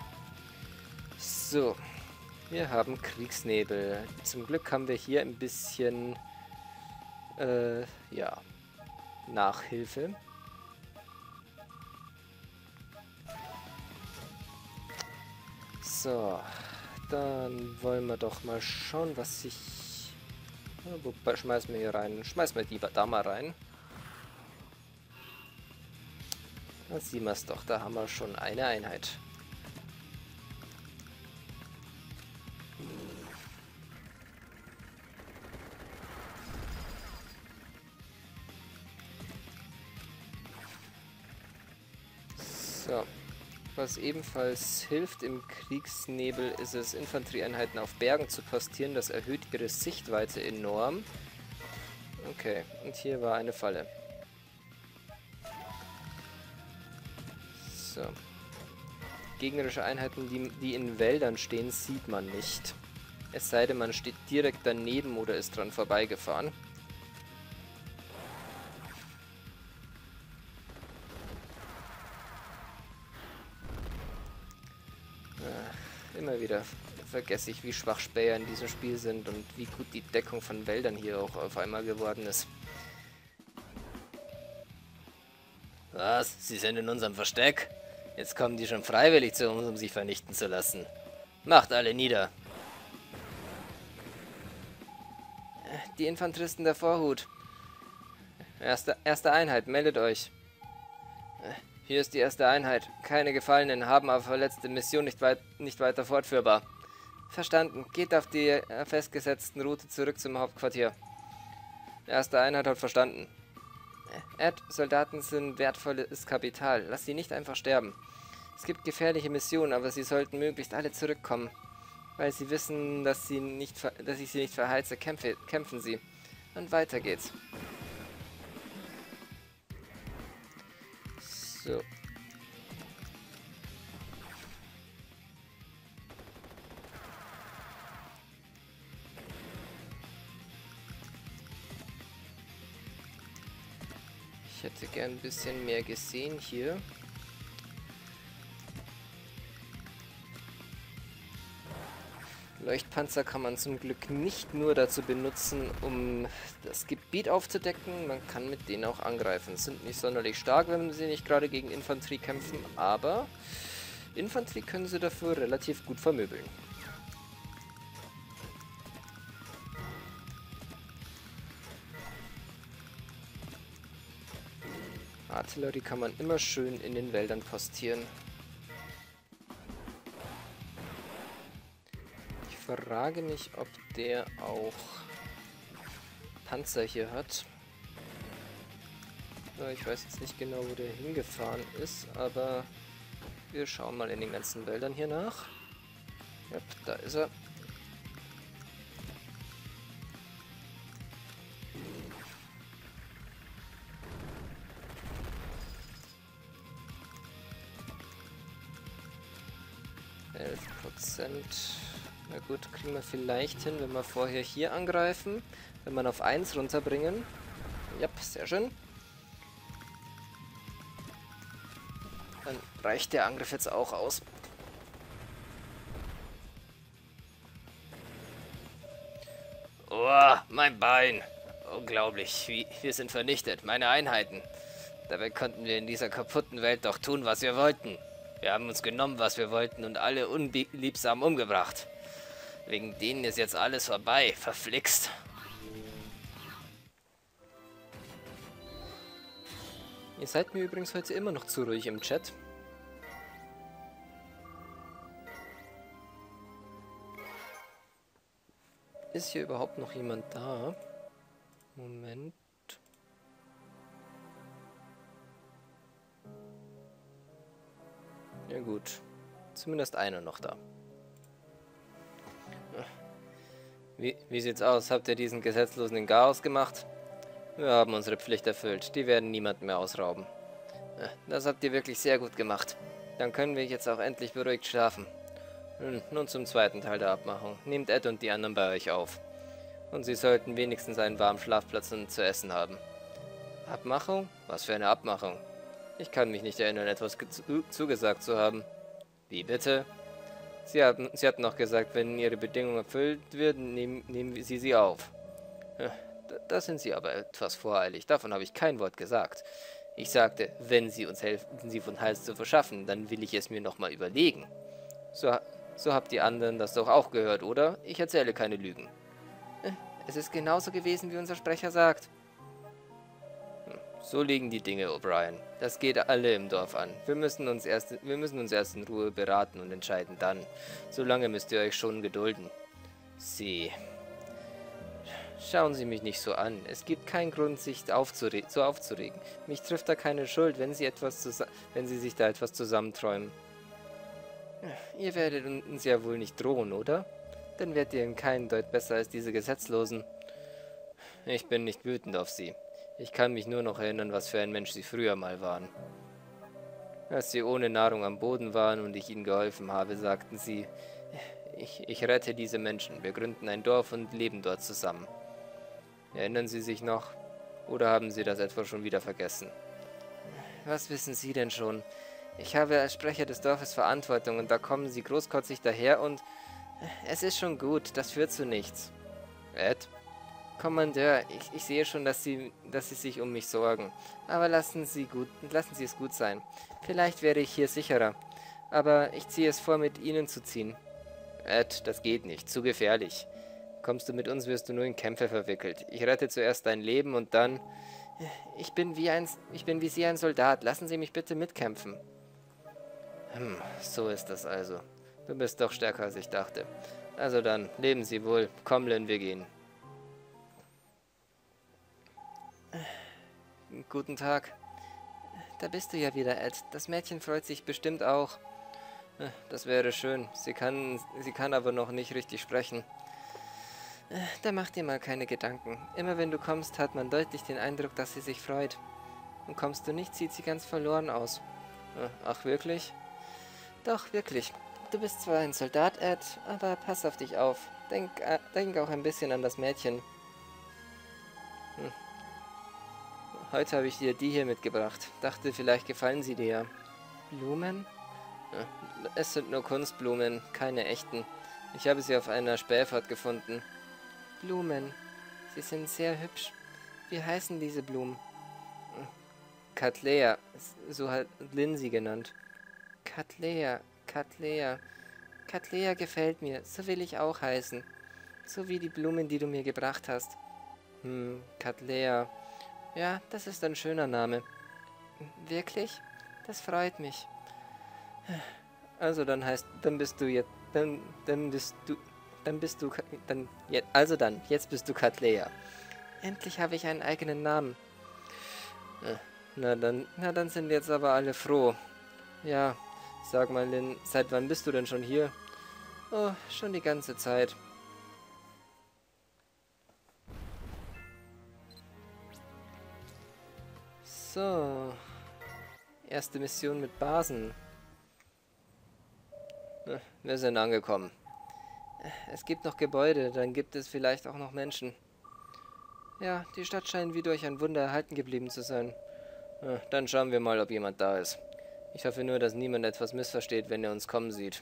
So, wir haben Kriegsnebel. Zum Glück haben wir hier ein bisschen... Äh, ja, Nachhilfe. So, dann wollen wir doch mal schauen, was ich... Ja, wobei, schmeißen wir hier rein. Schmeißen wir die da mal rein. Da sehen wir es doch, da haben wir schon eine Einheit. So, was ebenfalls hilft im Kriegsnebel, ist es, Infanterieeinheiten auf Bergen zu postieren. Das erhöht ihre Sichtweite enorm. Okay, und hier war eine Falle. So. Gegnerische Einheiten, die, die in Wäldern stehen, sieht man nicht. Es sei denn, man steht direkt daneben oder ist dran vorbeigefahren. Immer wieder vergesse ich, wie schwach Späher in diesem Spiel sind und wie gut die Deckung von Wäldern hier auch auf einmal geworden ist. Was? Sie sind in unserem Versteck? Jetzt kommen die schon freiwillig zu uns, um sich vernichten zu lassen. Macht alle nieder. Die Infanteristen der Vorhut. Erste, erste Einheit, meldet euch. Hier ist die erste Einheit. Keine Gefallenen, haben aber verletzte. Mission nicht, weit, nicht weiter fortführbar. Verstanden. Geht auf die äh, festgesetzten Route zurück zum Hauptquartier. Erste Einheit hat verstanden. Ed, Soldaten sind wertvolles Kapital. Lass sie nicht einfach sterben. Es gibt gefährliche Missionen, aber sie sollten möglichst alle zurückkommen. Weil sie wissen, dass sie nicht, dass ich sie nicht verheize, kämpfe, kämpfen sie. Und weiter geht's. So. Ich hätte gern ein bisschen mehr gesehen hier. Leuchtpanzer kann man zum Glück nicht nur dazu benutzen, um das Gebiet aufzudecken. Man kann mit denen auch angreifen. Sind nicht sonderlich stark, wenn sie nicht gerade gegen Infanterie kämpfen, aber Infanterie können sie dafür relativ gut vermöbeln. Artillerie kann man immer schön in den Wäldern postieren. Ich frage mich, ob der auch Panzer hier hat. Ja, ich weiß jetzt nicht genau, wo der hingefahren ist, aber wir schauen mal in den ganzen Wäldern hier nach. Ja, da ist er. elf Prozent. Na gut, kriegen wir vielleicht hin, wenn wir vorher hier angreifen. Wenn wir auf eins runterbringen. Ja, sehr schön. Dann reicht der Angriff jetzt auch aus. Oh, mein Bein. Unglaublich. Wie, wir sind vernichtet. Meine Einheiten. Dabei konnten wir in dieser kaputten Welt doch tun, was wir wollten. Wir haben uns genommen, was wir wollten und alle unliebsam umgebracht. Wegen denen ist jetzt alles vorbei. Verflixt. Ihr seid mir übrigens heute immer noch zu ruhig im Chat. Ist hier überhaupt noch jemand da? Moment. Ja gut. Zumindest einer noch da. Wie, wie sieht's aus? Habt ihr diesen Gesetzlosen den Chaos gemacht? Wir haben unsere Pflicht erfüllt. Die werden niemanden mehr ausrauben. Das habt ihr wirklich sehr gut gemacht. Dann können wir jetzt auch endlich beruhigt schlafen. Nun zum zweiten Teil der Abmachung. Nehmt Ed und die anderen bei euch auf. Und sie sollten wenigstens einen warmen Schlafplatz und zu essen haben. Abmachung? Was für eine Abmachung? Ich kann mich nicht erinnern, etwas zugesagt zu haben. Wie bitte? Sie hatten, sie hatten noch gesagt, wenn ihre Bedingungen erfüllt werden, nehmen, nehmen sie sie auf. Da, da sind sie aber etwas voreilig. Davon habe ich kein Wort gesagt. Ich sagte, wenn sie uns helfen, sie von Hals zu verschaffen, dann will ich es mir nochmal überlegen. So, so habt ihr anderen das doch auch gehört, oder? Ich erzähle keine Lügen. Es ist genauso gewesen, wie unser Sprecher sagt. So liegen die Dinge, O'Brien. Das geht alle im Dorf an. Wir müssen uns erst, wir müssen uns erst in Ruhe beraten und entscheiden dann. Solange müsst ihr euch schon gedulden. Sie. Schauen Sie mich nicht so an. Es gibt keinen Grund, sich aufzure so aufzuregen. Mich trifft da keine Schuld, wenn Sie, etwas wenn Sie sich da etwas zusammenträumen. Ihr werdet uns ja wohl nicht drohen, oder? Dann werdet ihr in keinem Deut besser als diese Gesetzlosen. Ich bin nicht wütend auf Sie. Ich kann mich nur noch erinnern, was für ein Mensch Sie früher mal waren. Als Sie ohne Nahrung am Boden waren und ich Ihnen geholfen habe, sagten Sie, ich, ich rette diese Menschen, wir gründen ein Dorf und leben dort zusammen. Erinnern Sie sich noch? Oder haben Sie das etwa schon wieder vergessen? Was wissen Sie denn schon? Ich habe als Sprecher des Dorfes Verantwortung und da kommen Sie großkotzig daher und... Es ist schon gut, das führt zu nichts. Ed? Kommandeur, ich, ich sehe schon, dass Sie, dass Sie sich um mich sorgen. Aber lassen Sie, gut, lassen Sie es gut sein. Vielleicht wäre ich hier sicherer. Aber ich ziehe es vor, mit Ihnen zu ziehen. Ed, das geht nicht. Zu gefährlich. Kommst du mit uns, wirst du nur in Kämpfe verwickelt. Ich rette zuerst dein Leben und dann... Ich bin wie ein, ich bin wie Sie ein Soldat. Lassen Sie mich bitte mitkämpfen. Hm, so ist das also. Du bist doch stärker, als ich dachte. Also dann, leben Sie wohl. Komm, Lynn, wir gehen. Guten Tag. Da bist du ja wieder, Ed. Das Mädchen freut sich bestimmt auch. Das wäre schön. Sie kann, sie kann aber noch nicht richtig sprechen. Da mach dir mal keine Gedanken. Immer wenn du kommst, hat man deutlich den Eindruck, dass sie sich freut. Und kommst du nicht, sieht sie ganz verloren aus. Ach, wirklich? Doch, wirklich. Du bist zwar ein Soldat, Ed, aber pass auf dich auf. Denk, äh, denk auch ein bisschen an das Mädchen. Hm. Heute habe ich dir die hier mitgebracht. Dachte, vielleicht gefallen sie dir ja. Blumen? Ja, es sind nur Kunstblumen, keine echten. Ich habe sie auf einer Spähfahrt gefunden. Blumen. Sie sind sehr hübsch. Wie heißen diese Blumen? Cattleya, so hat Lynn sie genannt. Cattleya, Cattleya. Cattleya gefällt mir, so will ich auch heißen. So wie die Blumen, die du mir gebracht hast. Hm, Cattleya. Ja, das ist ein schöner Name. Wirklich? Das freut mich. Also dann heißt, dann bist du jetzt, dann, dann bist du, dann bist du, dann, also dann, jetzt bist du Cattleya. Endlich habe ich einen eigenen Namen. Na dann, na dann sind jetzt aber alle froh. Ja, sag mal, Lynn, seit wann bist du denn schon hier? Oh, schon die ganze Zeit. So. Erste Mission mit Basen. Wir sind angekommen. Es gibt noch Gebäude, dann gibt es vielleicht auch noch Menschen. Ja, die Stadt scheint wie durch ein Wunder erhalten geblieben zu sein. Dann schauen wir mal, ob jemand da ist. Ich hoffe nur, dass niemand etwas missversteht, wenn er uns kommen sieht.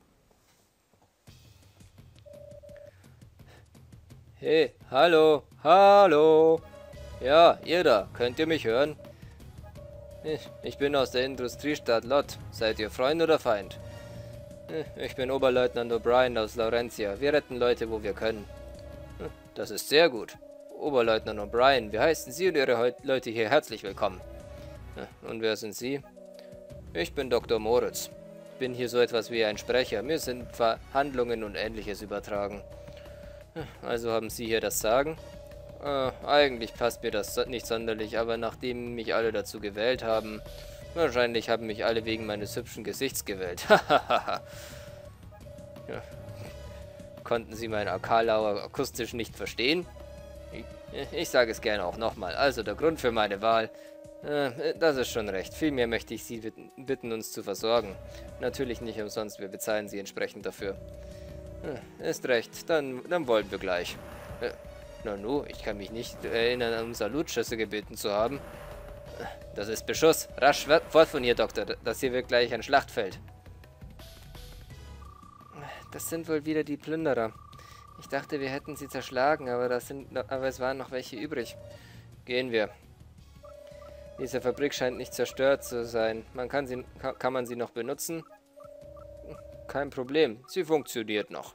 Hey, hallo, hallo. Ja, ihr da, könnt ihr mich hören? Ich, ich bin aus der Industriestadt Lot. Seid ihr Freund oder Feind? Ich bin Oberleutnant O'Brien aus Laurentia. Wir retten Leute, wo wir können. Das ist sehr gut. Oberleutnant O'Brien, wir heißen Sie und Ihre Leute hier herzlich willkommen. Und wer sind Sie? Ich bin Doktor Moritz. Bin hier so etwas wie ein Sprecher. Mir sind Verhandlungen und Ähnliches übertragen. Also haben Sie hier das Sagen? Äh, eigentlich passt mir das nicht sonderlich, aber nachdem mich alle dazu gewählt haben, wahrscheinlich haben mich alle wegen meines hübschen Gesichts gewählt. Hahaha. Ja. Konnten Sie mein Akarlauer akustisch nicht verstehen? Ich, ich sage es gerne auch nochmal. Also der Grund für meine Wahl. Äh, das ist schon recht. Vielmehr möchte ich Sie bitten, bitten, uns zu versorgen. Natürlich nicht umsonst, wir bezahlen Sie entsprechend dafür. Äh, ist recht, dann, dann wollen wir gleich. Äh, na nu, ich kann mich nicht erinnern, um Salutschüsse gebeten zu haben. Das ist Beschuss. Rasch fort von hier, Doktor. Das hier wird gleich ein Schlachtfeld. Das sind wohl wieder die Plünderer. Ich dachte, wir hätten sie zerschlagen, aber, das sind, aber es waren noch welche übrig. Gehen wir. Diese Fabrik scheint nicht zerstört zu sein. Man kann, sie, kann man sie noch benutzen? Kein Problem. Sie funktioniert noch.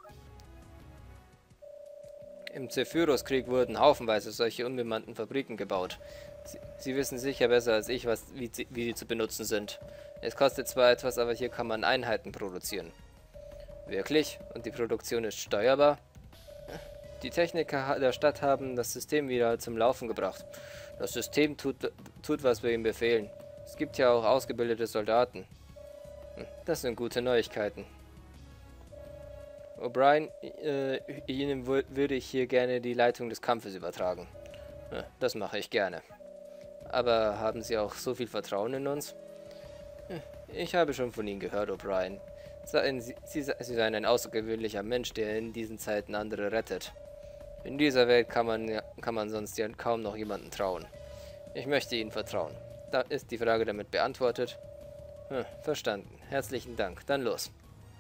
Im Zephyros-Krieg wurden haufenweise solche unbemannten Fabriken gebaut. Sie, sie wissen sicher besser als ich, was, wie, sie, wie sie zu benutzen sind. Es kostet zwar etwas, aber hier kann man Einheiten produzieren. Wirklich? Und die Produktion ist steuerbar? Die Techniker der Stadt haben das System wieder zum Laufen gebracht. Das System tut, tut, was wir ihm befehlen. Es gibt ja auch ausgebildete Soldaten. Das sind gute Neuigkeiten. O'Brien, äh, Ihnen würde ich hier gerne die Leitung des Kampfes übertragen. Ja, das mache ich gerne. Aber haben Sie auch so viel Vertrauen in uns? Ich habe schon von Ihnen gehört, O'Brien. Sie, Sie, Sie seien ein außergewöhnlicher Mensch, der in diesen Zeiten andere rettet. In dieser Welt kann man, kann man sonst ja kaum noch jemanden trauen. Ich möchte Ihnen vertrauen. Da ist die Frage damit beantwortet. Hm, verstanden. Herzlichen Dank. Dann los.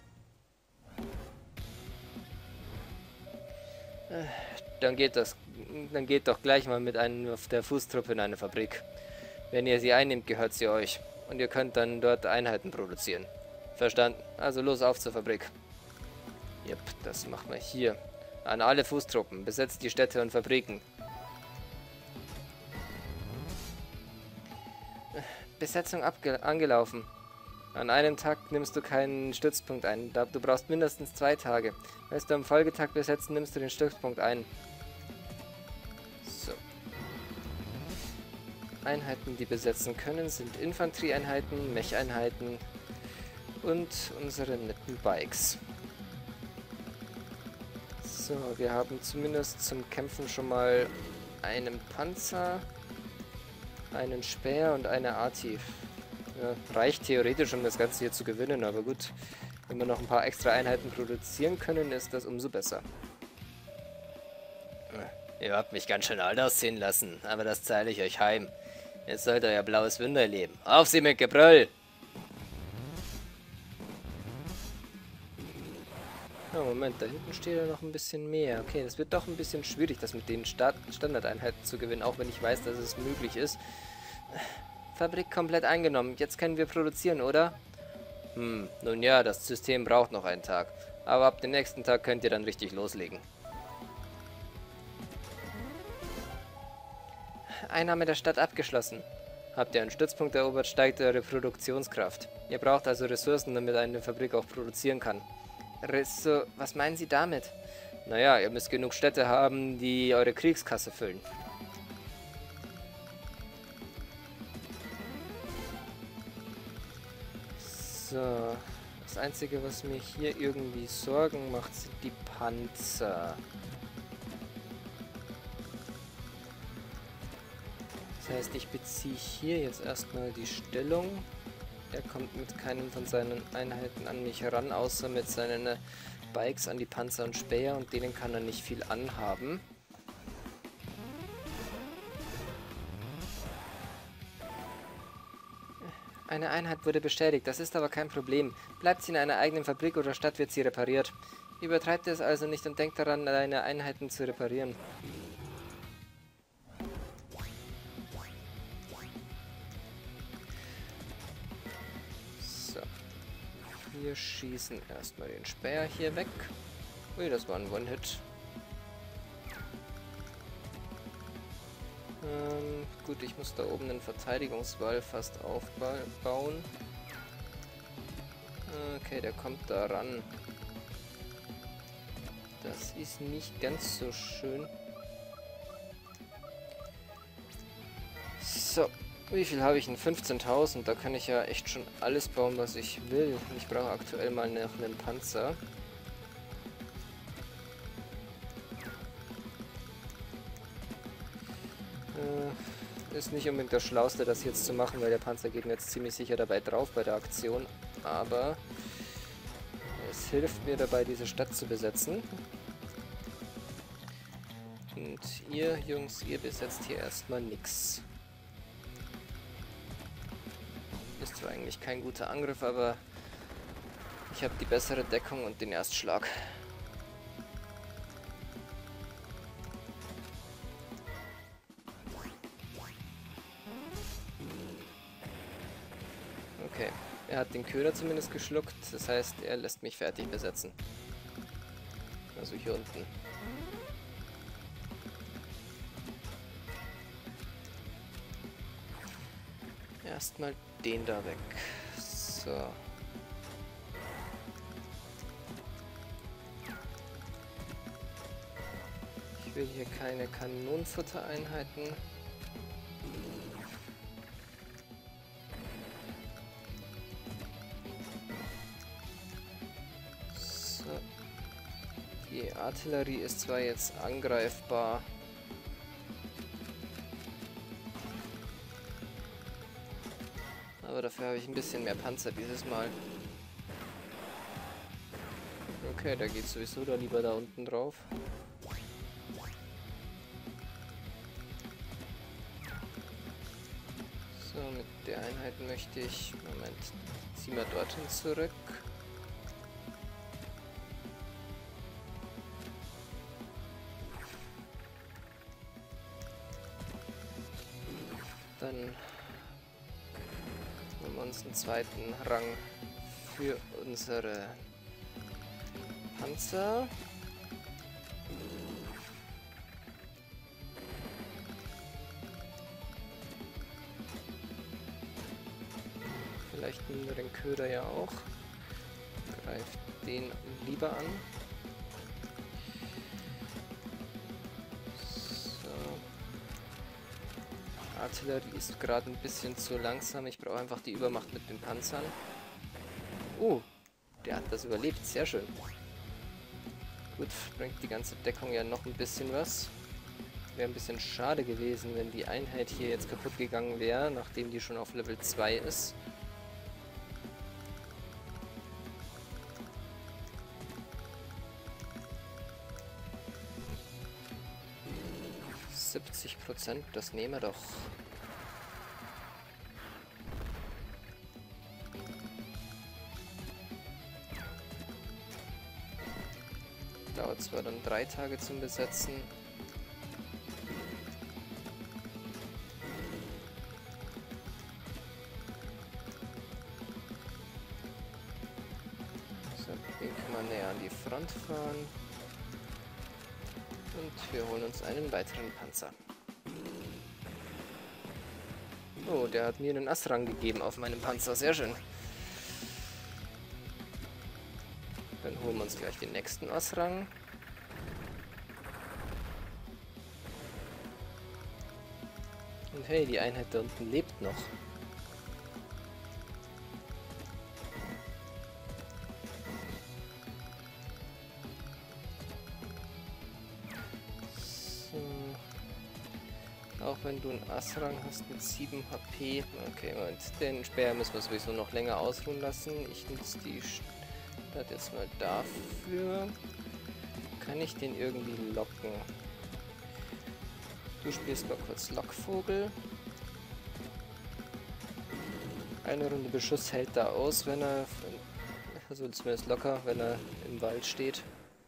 Dann geht das, dann geht doch gleich mal mit einem auf der Fußtruppe in eine Fabrik. Wenn ihr sie einnimmt, gehört sie euch. Und ihr könnt dann dort Einheiten produzieren. Verstanden. Also los auf zur Fabrik. Jep, das machen wir hier. An alle Fußtruppen. Besetzt die Städte und Fabriken. Besetzung angelaufen. An einem Tag nimmst du keinen Stützpunkt ein. Du brauchst mindestens zwei Tage. Willst du am Folgetag besetzen, nimmst du den Stützpunkt ein. So. Einheiten, die besetzen können, sind Infanterieeinheiten, Mech-Einheiten und unsere netten Bikes. So, wir haben zumindest zum Kämpfen schon mal einen Panzer, einen Speer und eine Arti. Ja, reicht theoretisch, um das Ganze hier zu gewinnen, aber gut, wenn wir noch ein paar extra Einheiten produzieren können, ist das umso besser. Ihr habt mich ganz schön alt aussehen lassen, aber das zahle ich euch heim. Jetzt sollt euer blaues Wunder leben. Auf sie mit Gebrüll! Oh, Moment, da hinten steht ja noch ein bisschen mehr. Okay, das wird doch ein bisschen schwierig, das mit den Start Standardeinheiten zu gewinnen, auch wenn ich weiß, dass es möglich ist. Fabrik komplett eingenommen. Jetzt können wir produzieren, oder? Hm, nun ja, das System braucht noch einen Tag. Aber ab dem nächsten Tag könnt ihr dann richtig loslegen. Einnahme der Stadt abgeschlossen. Habt ihr einen Stützpunkt erobert, steigt eure Produktionskraft. Ihr braucht also Ressourcen, damit eine Fabrik auch produzieren kann. Resso... Was meinen Sie damit? Naja, ihr müsst genug Städte haben, die eure Kriegskasse füllen. So, das Einzige, was mir hier irgendwie Sorgen macht, sind die Panzer. Das heißt, ich beziehe hier jetzt erstmal die Stellung. Er kommt mit keinem von seinen Einheiten an mich heran, außer mit seinen Bikes an die Panzer und Speer, und denen kann er nicht viel anhaben. Eine Einheit wurde beschädigt, das ist aber kein Problem. Bleibt sie in einer eigenen Fabrik oder Stadt, wird sie repariert. Übertreibt es also nicht und denkt daran, deine Einheiten zu reparieren. So. Wir schießen erstmal den Speer hier weg. Ui, das war ein One-Hit. Ähm, gut, ich muss da oben einen Verteidigungswall fast aufbauen. Okay, der kommt da ran. Das ist nicht ganz so schön. So, wie viel habe ich denn? fünfzehntausend. Da kann ich ja echt schon alles bauen, was ich will. Ich brauche aktuell mal noch einen Panzer. Ist nicht unbedingt das Schlauste, das jetzt zu machen, weil der Panzer geht mir jetzt ziemlich sicher dabei drauf bei der Aktion. Aber es hilft mir dabei, diese Stadt zu besetzen. Und ihr, Jungs, ihr besetzt hier erstmal nix. Ist zwar eigentlich kein guter Angriff, aber ich habe die bessere Deckung und den Erstschlag. Okay, er hat den Köder zumindest geschluckt, das heißt, er lässt mich fertig besetzen. Also hier unten. Erstmal den da weg. So. Ich will hier keine Kanonenfuttereinheiten. Die Artillerie ist zwar jetzt angreifbar, aber dafür habe ich ein bisschen mehr Panzer dieses Mal. Okay, da geht sowieso da lieber da unten drauf. So, mit der Einheit möchte ich... Moment, ziehen wir dorthin zurück. Dann nehmen wir uns einen zweiten Rang für unsere Panzer. Vielleicht nehmen wir den Köder ja auch. Greift den lieber an. So. Artillerie ist gerade ein bisschen zu langsam. Ich brauche einfach die Übermacht mit den Panzern. Uh, der hat das überlebt. Sehr schön. Gut, bringt die ganze Deckung ja noch ein bisschen was. Wäre ein bisschen schade gewesen, wenn die Einheit hier jetzt kaputt gegangen wäre, nachdem die schon auf Level zwei ist. siebzig Prozent, das nehmen wir doch. Dauert zwar dann drei Tage zum Besetzen. So, den kann man näher an die Front fahren. Und wir holen uns einen weiteren Panzer. Oh, der hat mir einen Asrang gegeben auf meinem Panzer. Sehr schön. Dann holen wir uns gleich den nächsten Asrang. Und hey, die Einheit da unten lebt noch. Auch wenn du einen Asrang hast mit sieben H P. Okay, Moment. Den Speer müssen wir sowieso noch länger ausruhen lassen. Ich nutze die Stadt jetzt mal dafür. Kann ich den irgendwie locken? Du spielst mal kurz Lockvogel. Eine Runde Beschuss hält da aus, wenn er... Also zumindest locker, wenn er im Wald steht.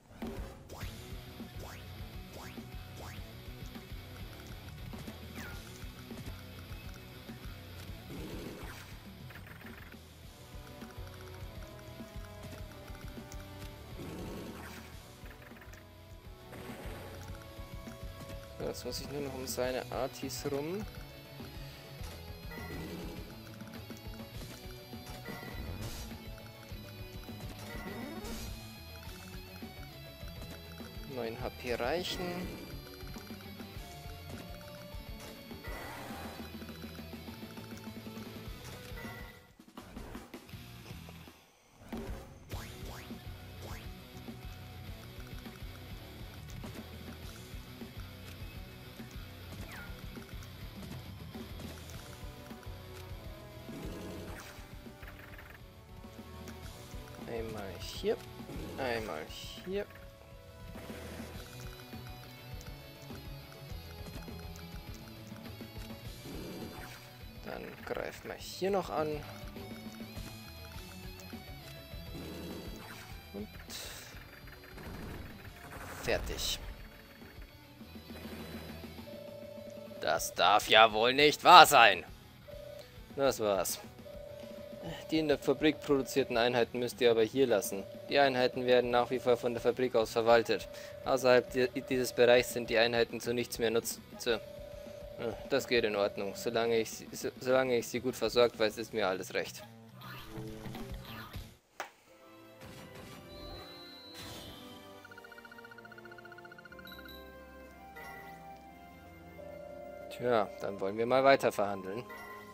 Jetzt muss ich nur noch um seine Artis rum. neun H P reichen. Einmal hier, einmal hier. Dann greifen wir hier noch an. Und fertig. Das darf ja wohl nicht wahr sein. Das war's. Die in der Fabrik produzierten Einheiten müsst ihr aber hier lassen. Die Einheiten werden nach wie vor von der Fabrik aus verwaltet. Außerhalb dieses Bereichs sind die Einheiten zu nichts mehr nutze. Das geht in Ordnung. Solange ich, so, solange ich sie gut versorgt weiß, ist mir alles recht. Tja, dann wollen wir mal weiter verhandeln.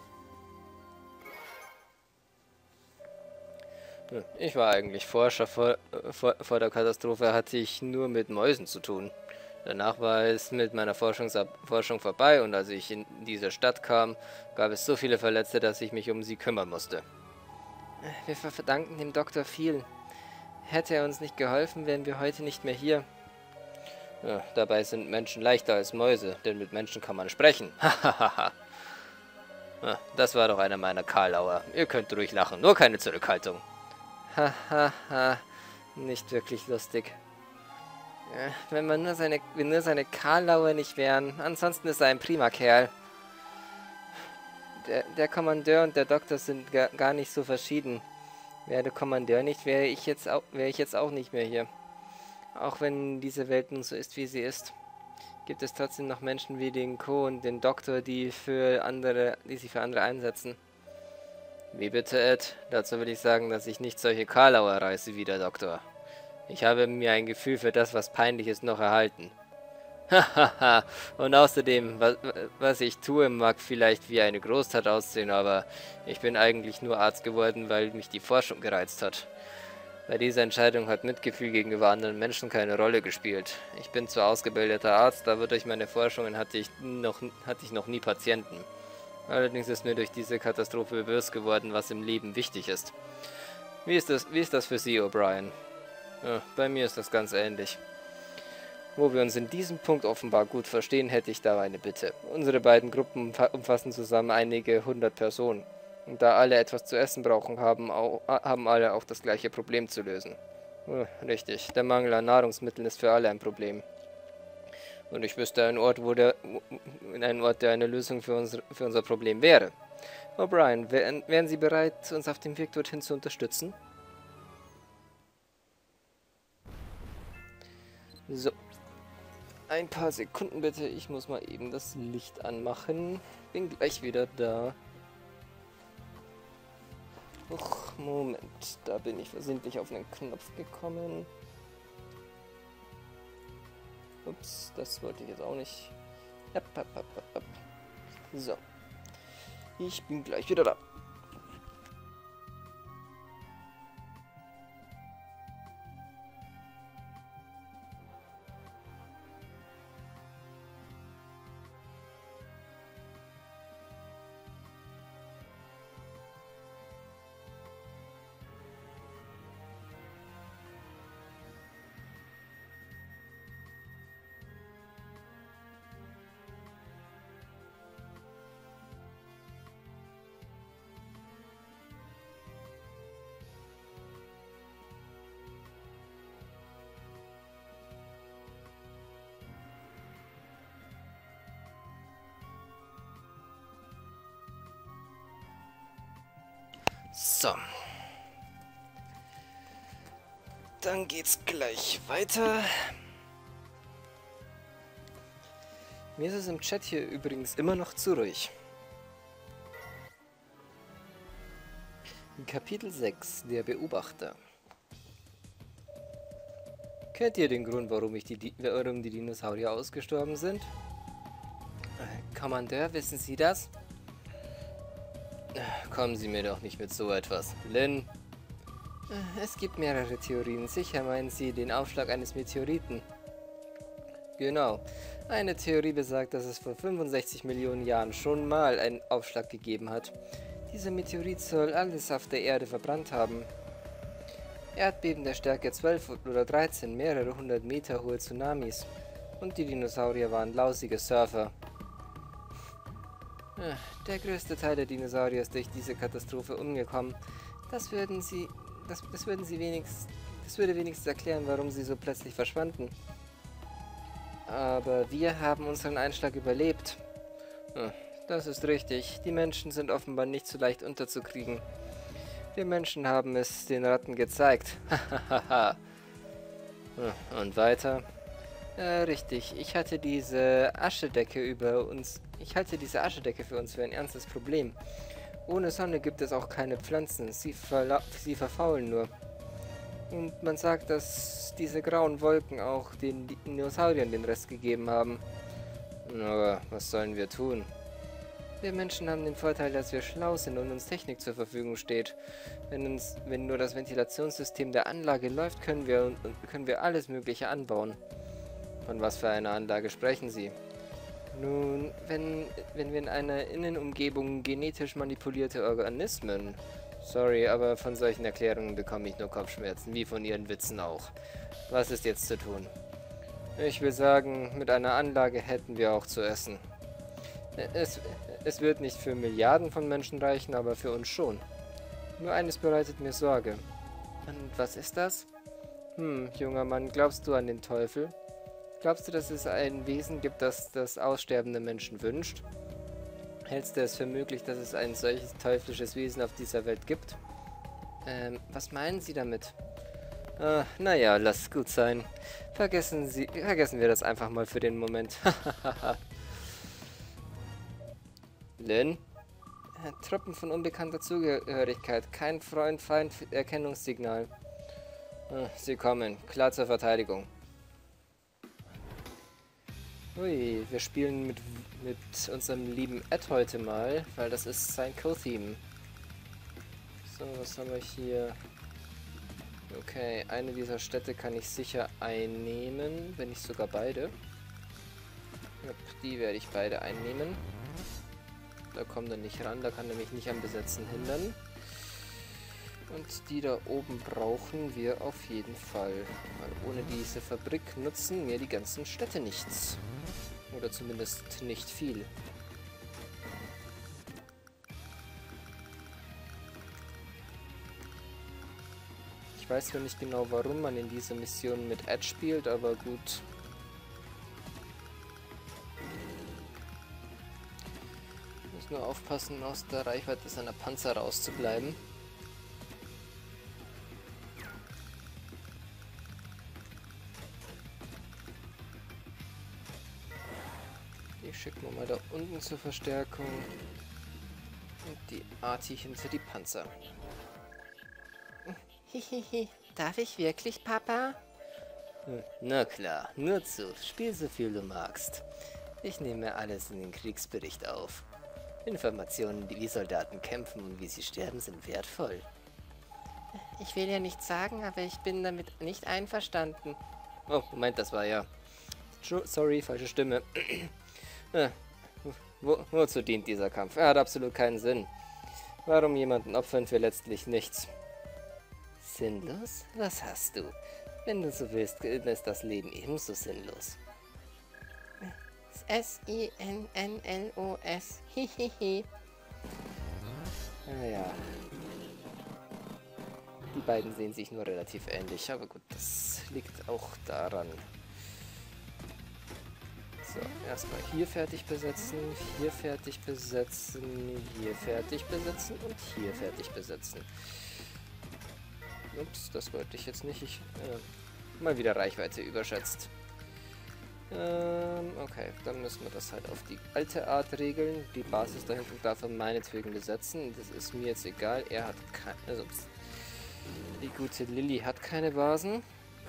Ich war eigentlich Forscher. Vor, vor, vor der Katastrophe hatte ich nur mit Mäusen zu tun. Danach war es mit meiner Forschungs Forschung vorbei und als ich in diese Stadt kam, gab es so viele Verletzte, dass ich mich um sie kümmern musste. Wir verdanken dem Doktor viel. Hätte er uns nicht geholfen, wären wir heute nicht mehr hier. Ja, dabei sind Menschen leichter als Mäuse, denn mit Menschen kann man sprechen. Hahaha. Das war doch einer meiner Karlauer. Ihr könnt ruhig lachen, nur keine Zurückhaltung. Hahaha, nicht wirklich lustig. Ja, wenn man nur seine, wenn nur seine Karlauer nicht wären. Ansonsten ist er ein prima Kerl. Der, der Kommandeur und der Doktor sind gar, gar nicht so verschieden. Wäre der Kommandeur nicht, wäre ich jetzt auch, wäre ich jetzt auch nicht mehr hier. Auch wenn diese Welt nun so ist, wie sie ist, gibt es trotzdem noch Menschen wie den Co. und den Doktor, die für andere, die sich für andere einsetzen. Wie bitte, Ed? Dazu will ich sagen, dass ich nicht solche Karlauer reiße wie der Doktor. Ich habe mir ein Gefühl für das, was peinlich ist, noch erhalten. Hahaha, und außerdem, was, was ich tue, mag vielleicht wie eine Großtat aussehen, aber ich bin eigentlich nur Arzt geworden, weil mich die Forschung gereizt hat. Bei dieser Entscheidung hat Mitgefühl gegenüber anderen Menschen keine Rolle gespielt. Ich bin zwar ausgebildeter Arzt, aber durch meine Forschungen hatte ich noch, hatte ich noch nie Patienten. Allerdings ist mir durch diese Katastrophe bewusst geworden, was im Leben wichtig ist. Wie ist das, wie ist das für Sie, O'Brien? Ja, bei mir ist das ganz ähnlich. Wo wir uns in diesem Punkt offenbar gut verstehen, hätte ich da eine Bitte. Unsere beiden Gruppen umfassen zusammen einige hundert Personen. Und da alle etwas zu essen brauchen, haben, auch, haben alle auch das gleiche Problem zu lösen. Ja, richtig, der Mangel an Nahrungsmitteln ist für alle ein Problem. Und ich wüsste einen Ort, wo der, in einem Ort, der eine Lösung für, uns, für unser Problem wäre. O'Brien, wären, wären Sie bereit, uns auf dem Weg dorthin zu unterstützen? So. Ein paar Sekunden bitte, ich muss mal eben das Licht anmachen. Bin gleich wieder da. Uch, Moment, da bin ich versehentlich auf einen Knopf gekommen. Ups, das wollte ich jetzt auch nicht. App, app, app, app. So. Ich bin gleich wieder da. So. Dann geht's gleich weiter. Mir ist es im Chat hier übrigens immer noch zu ruhig. Kapitel sechs, der Beobachter. Kennt ihr den Grund, warum, ich die, warum die Dinosaurier ausgestorben sind? Äh, Kommandeur, wissen Sie das? Kommen Sie mir doch nicht mit so etwas. Lynn? Es gibt mehrere Theorien. Sicher meinen Sie den Aufschlag eines Meteoriten. Genau. Eine Theorie besagt, dass es vor fünfundsechzig Millionen Jahren schon mal einen Aufschlag gegeben hat. Dieser Meteorit soll alles auf der Erde verbrannt haben. Erdbeben der Stärke zwölf oder dreizehn, mehrere hundert Meter hohe Tsunamis. Und die Dinosaurier waren lausige Surfer. Der größte Teil der Dinosaurier ist durch diese Katastrophe umgekommen. Das würden sie, das, das würden sie wenigstens, das würde wenigstens erklären, warum sie so plötzlich verschwanden. Aber wir haben unseren Einschlag überlebt. Das ist richtig. Die Menschen sind offenbar nicht so leicht unterzukriegen. Wir Menschen haben es den Ratten gezeigt. Hahaha. Und weiter? Äh, richtig. Ich hatte diese Aschedecke über uns. Ich halte diese Aschedecke für uns für ein ernstes Problem. Ohne Sonne gibt es auch keine Pflanzen. Sie, sie verfaulen nur. Und man sagt, dass diese grauen Wolken auch den Dinosauriern den Rest gegeben haben. Aber was sollen wir tun? Wir Menschen haben den Vorteil, dass wir schlau sind und uns Technik zur Verfügung steht. Wenn, uns, wenn nur das Ventilationssystem der Anlage läuft, können wir, können wir alles Mögliche anbauen. Von was für einer Anlage sprechen Sie? Nun, wenn, wenn wir in einer Innenumgebung genetisch manipulierte Organismen... Sorry, aber von solchen Erklärungen bekomme ich nur Kopfschmerzen, wie von Ihren Witzen auch. Was ist jetzt zu tun? Ich will sagen, mit einer Anlage hätten wir auch zu essen. Es, es wird nicht für Milliarden von Menschen reichen, aber für uns schon. Nur eines bereitet mir Sorge. Und was ist das? Hm, junger Mann, glaubst du an den Teufel? Glaubst du, dass es ein Wesen gibt, das das Aussterben der Menschen wünscht? Hältst du es für möglich, dass es ein solches teuflisches Wesen auf dieser Welt gibt? Ähm, was meinen Sie damit? Ah, naja, lass gut sein. Vergessen Sie, vergessen wir das einfach mal für den Moment. Lynn? Äh, Truppen von unbekannter Zugehörigkeit. Kein Freund-Feind-Erkennungssignal. Äh, sie kommen. Klar zur Verteidigung. Ui, wir spielen mit, mit unserem lieben Ed heute mal, weil das ist sein Co-Theme. So, was haben wir hier? Okay, eine dieser Städte kann ich sicher einnehmen, wenn nicht sogar beide. Ja, die werde ich beide einnehmen. Da kommt er nicht ran, da kann er mich nicht am Besetzen hindern. Und die da oben brauchen wir auf jeden Fall. Weil ohne diese Fabrik nutzen mir die ganzen Städte nichts. Oder zumindest nicht viel. Ich weiß zwar nicht genau, warum man in dieser Mission mit Ed spielt, aber gut. Ich muss nur aufpassen, aus der Reichweite seiner Panzer rauszubleiben. Die schicken wir mal da unten zur Verstärkung. Und die Arti hinter die Panzer. Hihihi, darf ich wirklich, Papa? Na klar, nur zu. Spiel so viel du magst. Ich nehme alles in den Kriegsbericht auf. Informationen, wie Soldaten kämpfen und wie sie sterben, sind wertvoll. Ich will ja nichts sagen, aber ich bin damit nicht einverstanden. Oh, Moment, das war ja... Sorry, falsche Stimme. äh, wo, wozu dient dieser Kampf? Er hat absolut keinen Sinn. Warum jemanden opfern für letztlich nichts? Sinnlos? Was hast du? Wenn du so willst, ist das Leben ebenso sinnlos. S I N N L O S. Hihihi. Naja. Die beiden sehen sich nur relativ ähnlich, aber gut, das liegt auch daran. So, erstmal hier fertig besetzen, hier fertig besetzen, hier fertig besetzen und hier fertig besetzen. Ups, das wollte ich jetzt nicht. Ich, äh, mal wieder Reichweite überschätzt. Ähm, okay, dann müssen wir das halt auf die alte Art regeln. Die Basis da hinten darf er meinetwegen besetzen. Das ist mir jetzt egal. Er hat keine... Also, die gute Lilly hat keine Basen.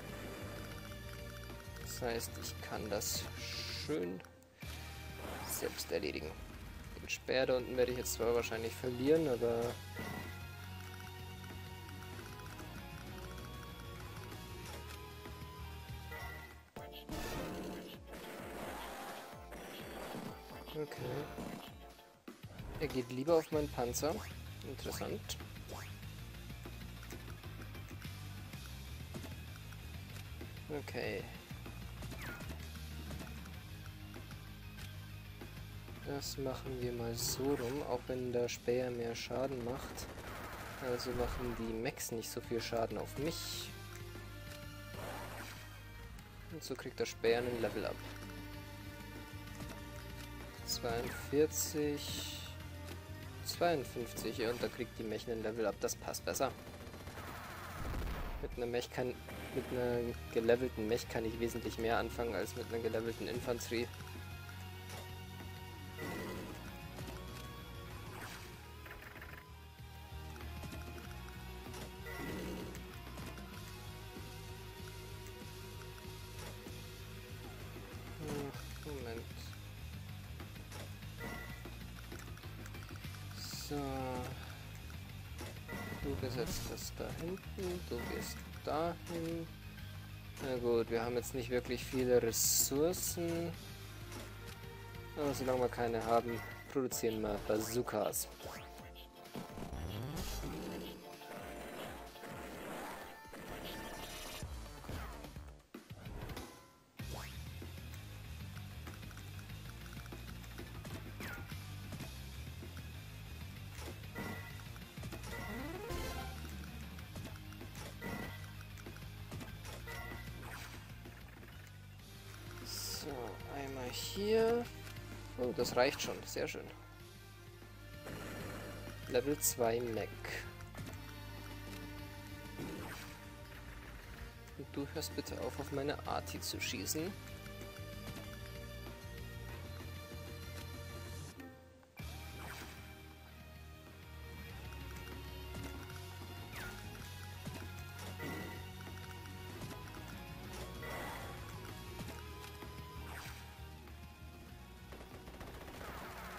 Das heißt, ich kann das schön selbst erledigen. Den Speer da unten werde ich jetzt zwar wahrscheinlich verlieren, aber... Okay. Er geht lieber auf meinen Panzer. Interessant. Okay. Das machen wir mal so rum, auch wenn der Speer mehr Schaden macht. Also machen die Mechs nicht so viel Schaden auf mich. Und so kriegt der Speer einen Level up. zweiundvierzig, zweiundfünfzig, ja, und da kriegt die Mech einen Level up, das passt besser. Mit einer Mech kann, mit einer gelevelten Mech kann ich wesentlich mehr anfangen als mit einer gelevelten Infanterie. Moment. So. Du besetzt das da hinten, du gehst dahin. Na gut, wir haben jetzt nicht wirklich viele Ressourcen. Aber solange wir keine haben, produzieren wir Bazookas. So, einmal hier. Oh, das reicht schon. Sehr schön. Level zwei Mech. Und du hörst bitte auf, auf meine Arti zu schießen.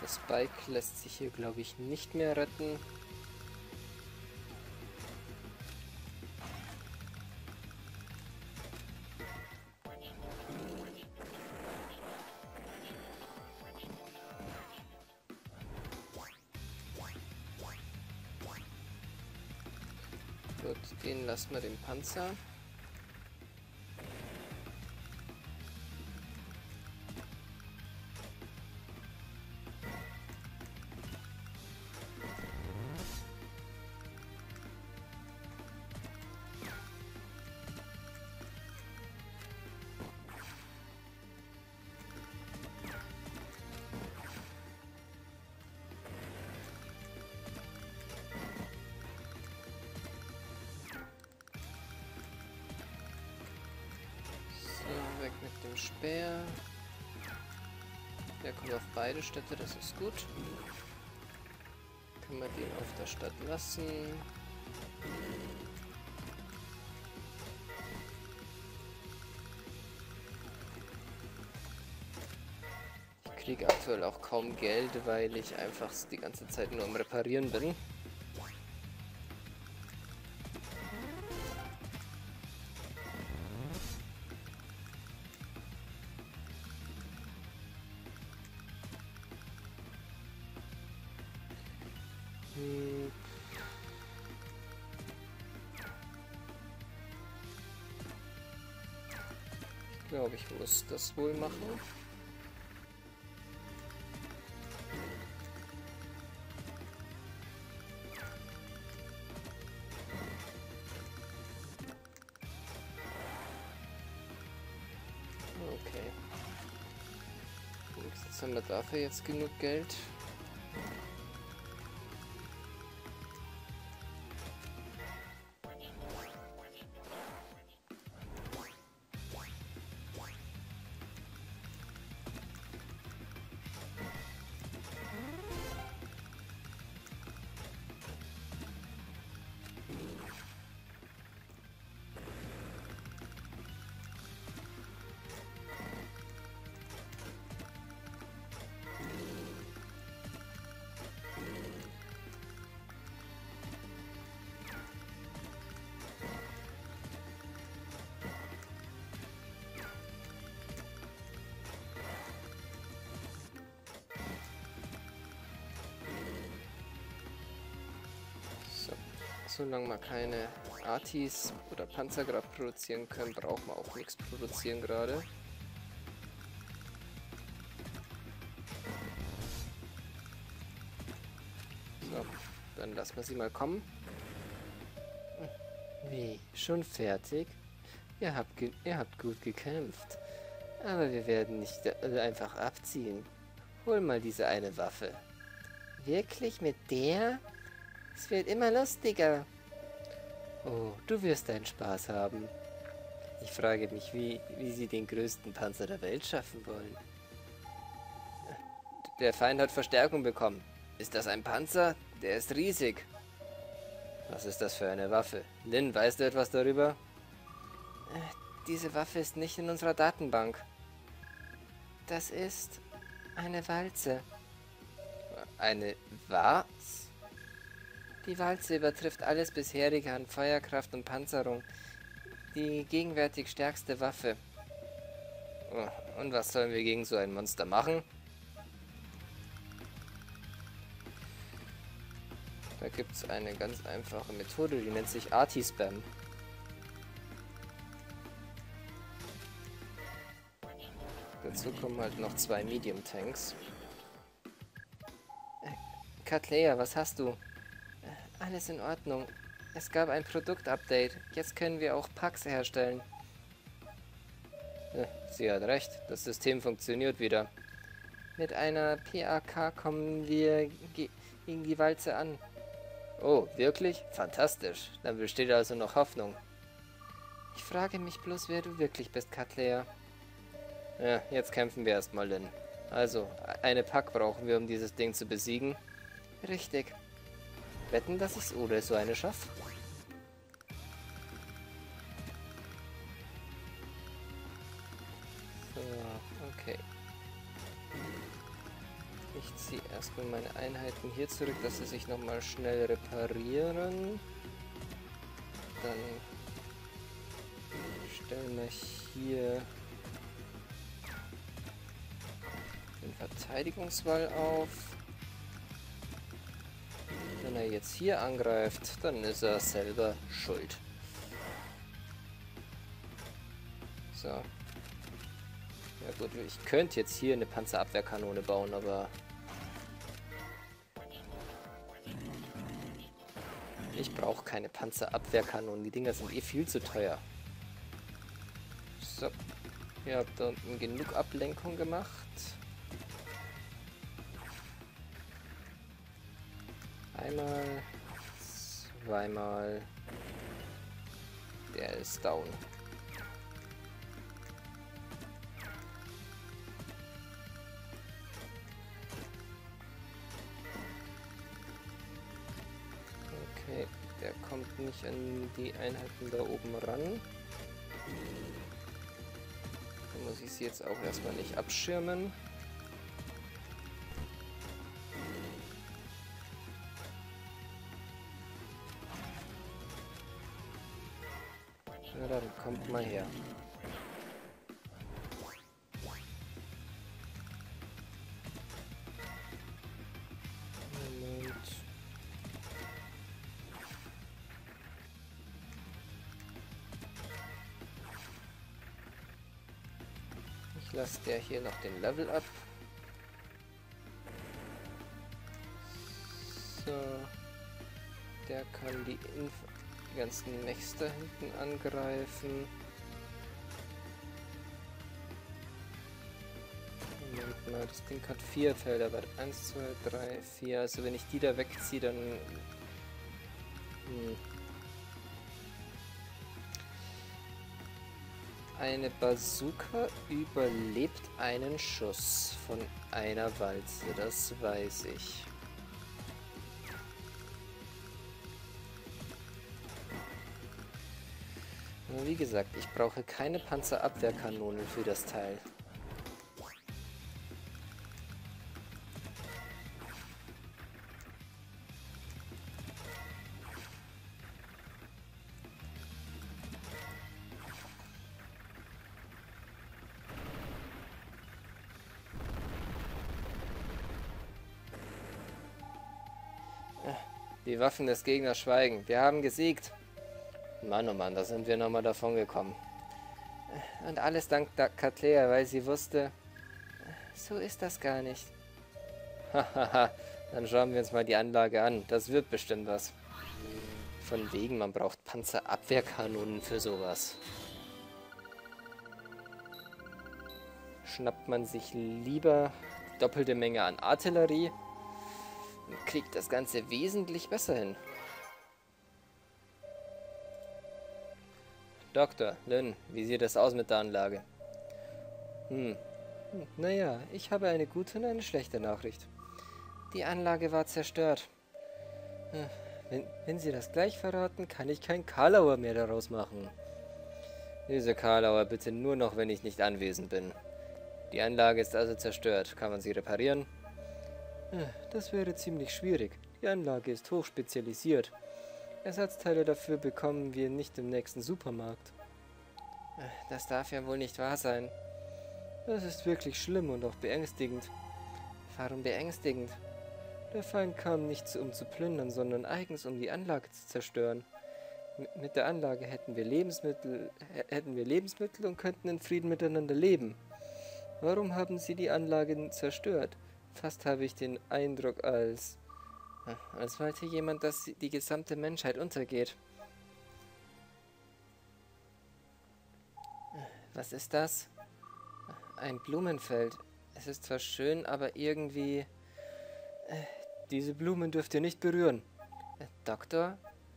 Das Bike lässt sich hier, glaube ich, nicht mehr retten. Gut, den lassen wir den Panzer. Weg mit dem Speer. Der kommt auf beide Städte, das ist gut. Können wir den auf der Stadt lassen. Ich kriege aktuell auch kaum Geld, weil ich einfach die ganze Zeit nur am Reparieren bin. Hm. Ich glaube, ich muss das wohl machen. Okay. Jetzt haben wir dafür jetzt genug Geld. Solange wir keine Artis oder Panzer gerade produzieren können, brauchen wir auch nichts produzieren gerade. So, dann lassen wir sie mal kommen. Wie? Schon fertig? Ihr habt, ge ihr habt gut gekämpft. Aber wir werden nicht einfach abziehen. Hol mal diese eine Waffe. Wirklich mit der? Es wird immer lustiger. Oh, du wirst deinen Spaß haben. Ich frage mich, wie, wie sie den größten Panzer der Welt schaffen wollen. Der Feind hat Verstärkung bekommen. Ist das ein Panzer? Der ist riesig. Was ist das für eine Waffe? Lin, weißt du etwas darüber? Diese Waffe ist nicht in unserer Datenbank. Das ist eine Walze. Eine was? Die Walze übertrifft alles bisherige an Feuerkraft und Panzerung. Die gegenwärtig stärkste Waffe. Oh, und was sollen wir gegen so ein Monster machen? Da gibt es eine ganz einfache Methode, die nennt sich Arti-Spam. Dazu kommen halt noch zwei Medium-Tanks. Äh, Cattleya, was hast du? Alles in Ordnung. Es gab ein Produktupdate. Jetzt können wir auch Packs herstellen. Ja, sie hat recht. Das System funktioniert wieder. Mit einer P A K kommen wir ge gegen die Walze an. Oh, wirklich? Fantastisch. Dann besteht also noch Hoffnung. Ich frage mich bloß, wer du wirklich bist, Cattleya. Ja, jetzt kämpfen wir erstmal, Lin. Also, eine Pack brauchen wir, um dieses Ding zu besiegen. Richtig. Wetten, dass ich's oder so eine schaffe? So, okay. Ich ziehe erstmal meine Einheiten hier zurück, dass sie sich nochmal schnell reparieren. Dann stellen wir hier den Verteidigungswall auf. Wenn er jetzt hier angreift, dann ist er selber schuld. So. Ja gut, ich könnte jetzt hier eine Panzerabwehrkanone bauen, aber ich brauche keine Panzerabwehrkanonen. Die Dinger sind eh viel zu teuer. So. Ihr habt da unten genug Ablenkung gemacht. Einmal, zweimal. Der ist down. Okay, der kommt nicht an die Einheiten da oben ran. Da muss ich sie jetzt auch erstmal nicht abschirmen. Na dann, kommt mal her. Moment. Ich lasse der hier noch den Level ab. So. Der kann die Inf die ganzen Mechs da hinten angreifen. Moment mal, das Ding hat vier Felder. eins, zwei, drei, vier. Also wenn ich die da wegziehe, dann... Hm. Eine Bazooka überlebt einen Schuss von einer Walze, das weiß ich. Aber wie gesagt, ich brauche keine Panzerabwehrkanonen für das Teil. Die Waffen des Gegners schweigen. Wir haben gesiegt. Mann, oh Mann, da sind wir nochmal davon gekommen. Und alles dank Katlea, weil sie wusste, so ist das gar nicht. Hahaha, dann schauen wir uns mal die Anlage an. Das wird bestimmt was. Von wegen, man braucht Panzerabwehrkanonen für sowas. Schnappt man sich lieber doppelte Menge an Artillerie und kriegt das Ganze wesentlich besser hin. Doktor, Lynn, wie sieht es aus mit der Anlage? Hm. Naja, ich habe eine gute und eine schlechte Nachricht. Die Anlage war zerstört. Wenn, wenn Sie das gleich verraten, kann ich kein Karlauer mehr daraus machen. Diese Karlauer bitte nur noch, wenn ich nicht anwesend bin. Die Anlage ist also zerstört. Kann man sie reparieren? Das wäre ziemlich schwierig. Die Anlage ist hochspezialisiert. Ersatzteile dafür bekommen wir nicht im nächsten Supermarkt. Das darf ja wohl nicht wahr sein. Das ist wirklich schlimm und auch beängstigend. Warum beängstigend? Der Feind kam nicht um zu plündern, sondern eigens um die Anlage zu zerstören. Mit der Anlage hätten wir Lebensmittel, hätten wir Lebensmittel und könnten in Frieden miteinander leben. Warum haben sie die Anlage zerstört? Fast habe ich den Eindruck, als... als wollte jemand, dass die gesamte Menschheit untergeht. Was ist das? Ein Blumenfeld. Es ist zwar schön, aber irgendwie... Diese Blumen dürft ihr nicht berühren. Doktor?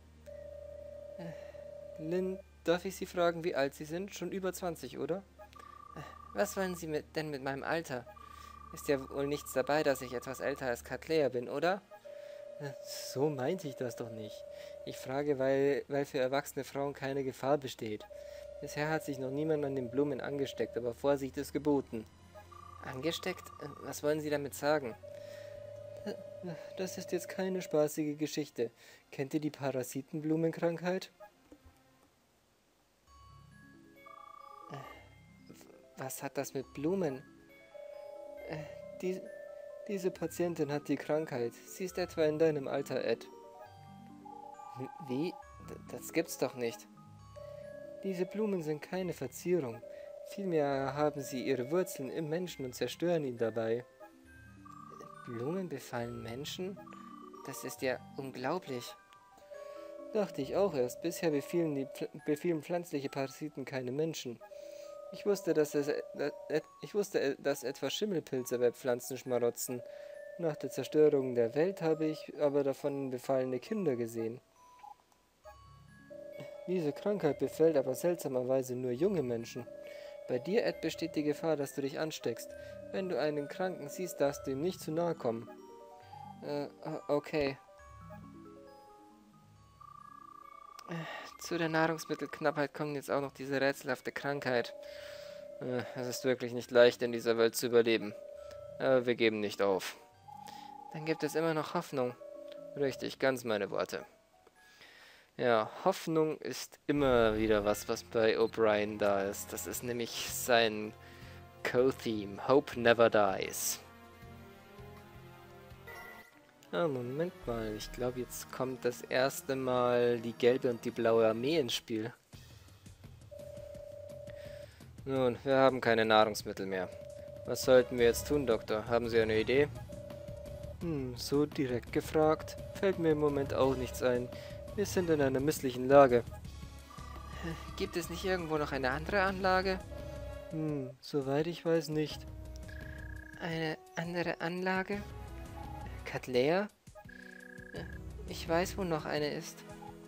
Lynn, darf ich Sie fragen, wie alt Sie sind? Schon über zwanzig, oder? Was wollen Sie mit, denn mit meinem Alter? Ist ja wohl nichts dabei, dass ich etwas älter als Katlea bin, oder? So meinte ich das doch nicht. Ich frage, weil, weil für erwachsene Frauen keine Gefahr besteht. Bisher hat sich noch niemand an den Blumen angesteckt, aber Vorsicht ist geboten. Angesteckt? Was wollen Sie damit sagen? Das ist jetzt keine spaßige Geschichte. Kennt ihr die Parasitenblumenkrankheit? Was hat das mit Blumen? Äh, die, diese Patientin hat die Krankheit. Sie ist etwa in deinem Alter, Ed. Wie? Das gibt's doch nicht. Diese Blumen sind keine Verzierung. Vielmehr haben sie ihre Wurzeln im Menschen und zerstören ihn dabei. Blumen befallen Menschen? Das ist ja unglaublich. Dachte ich auch erst. Bisher befielen, die, befielen pflanzliche Parasiten keine Menschen. Ich wusste, dass es, äh, ich wusste, dass etwa Schimmelpilze bei Pflanzen schmarotzen. Nach der Zerstörung der Welt habe ich aber davon befallene Kinder gesehen. Diese Krankheit befällt aber seltsamerweise nur junge Menschen. Bei dir, Ed, besteht die Gefahr, dass du dich ansteckst. Wenn du einen Kranken siehst, darfst du ihm nicht zu nahe kommen. Äh, okay. Zu der Nahrungsmittelknappheit kommt jetzt auch noch diese rätselhafte Krankheit. Äh, es ist wirklich nicht leicht, in dieser Welt zu überleben. Aber wir geben nicht auf. Dann gibt es immer noch Hoffnung. Richtig, ganz meine Worte. Ja, Hoffnung ist immer wieder was, was bei O'Brien da ist. Das ist nämlich sein Co-Theme. Hope never dies. Ah, Moment mal. Ich glaube, jetzt kommt das erste Mal die gelbe und die blaue Armee ins Spiel. Nun, wir haben keine Nahrungsmittel mehr. Was sollten wir jetzt tun, Doktor? Haben Sie eine Idee? Hm, so direkt gefragt. Fällt mir im Moment auch nichts ein. Wir sind in einer misslichen Lage. Gibt es nicht irgendwo noch eine andere Anlage? Hm, soweit ich weiß nicht. Eine andere Anlage? Cattleya? Ich weiß, wo noch eine ist.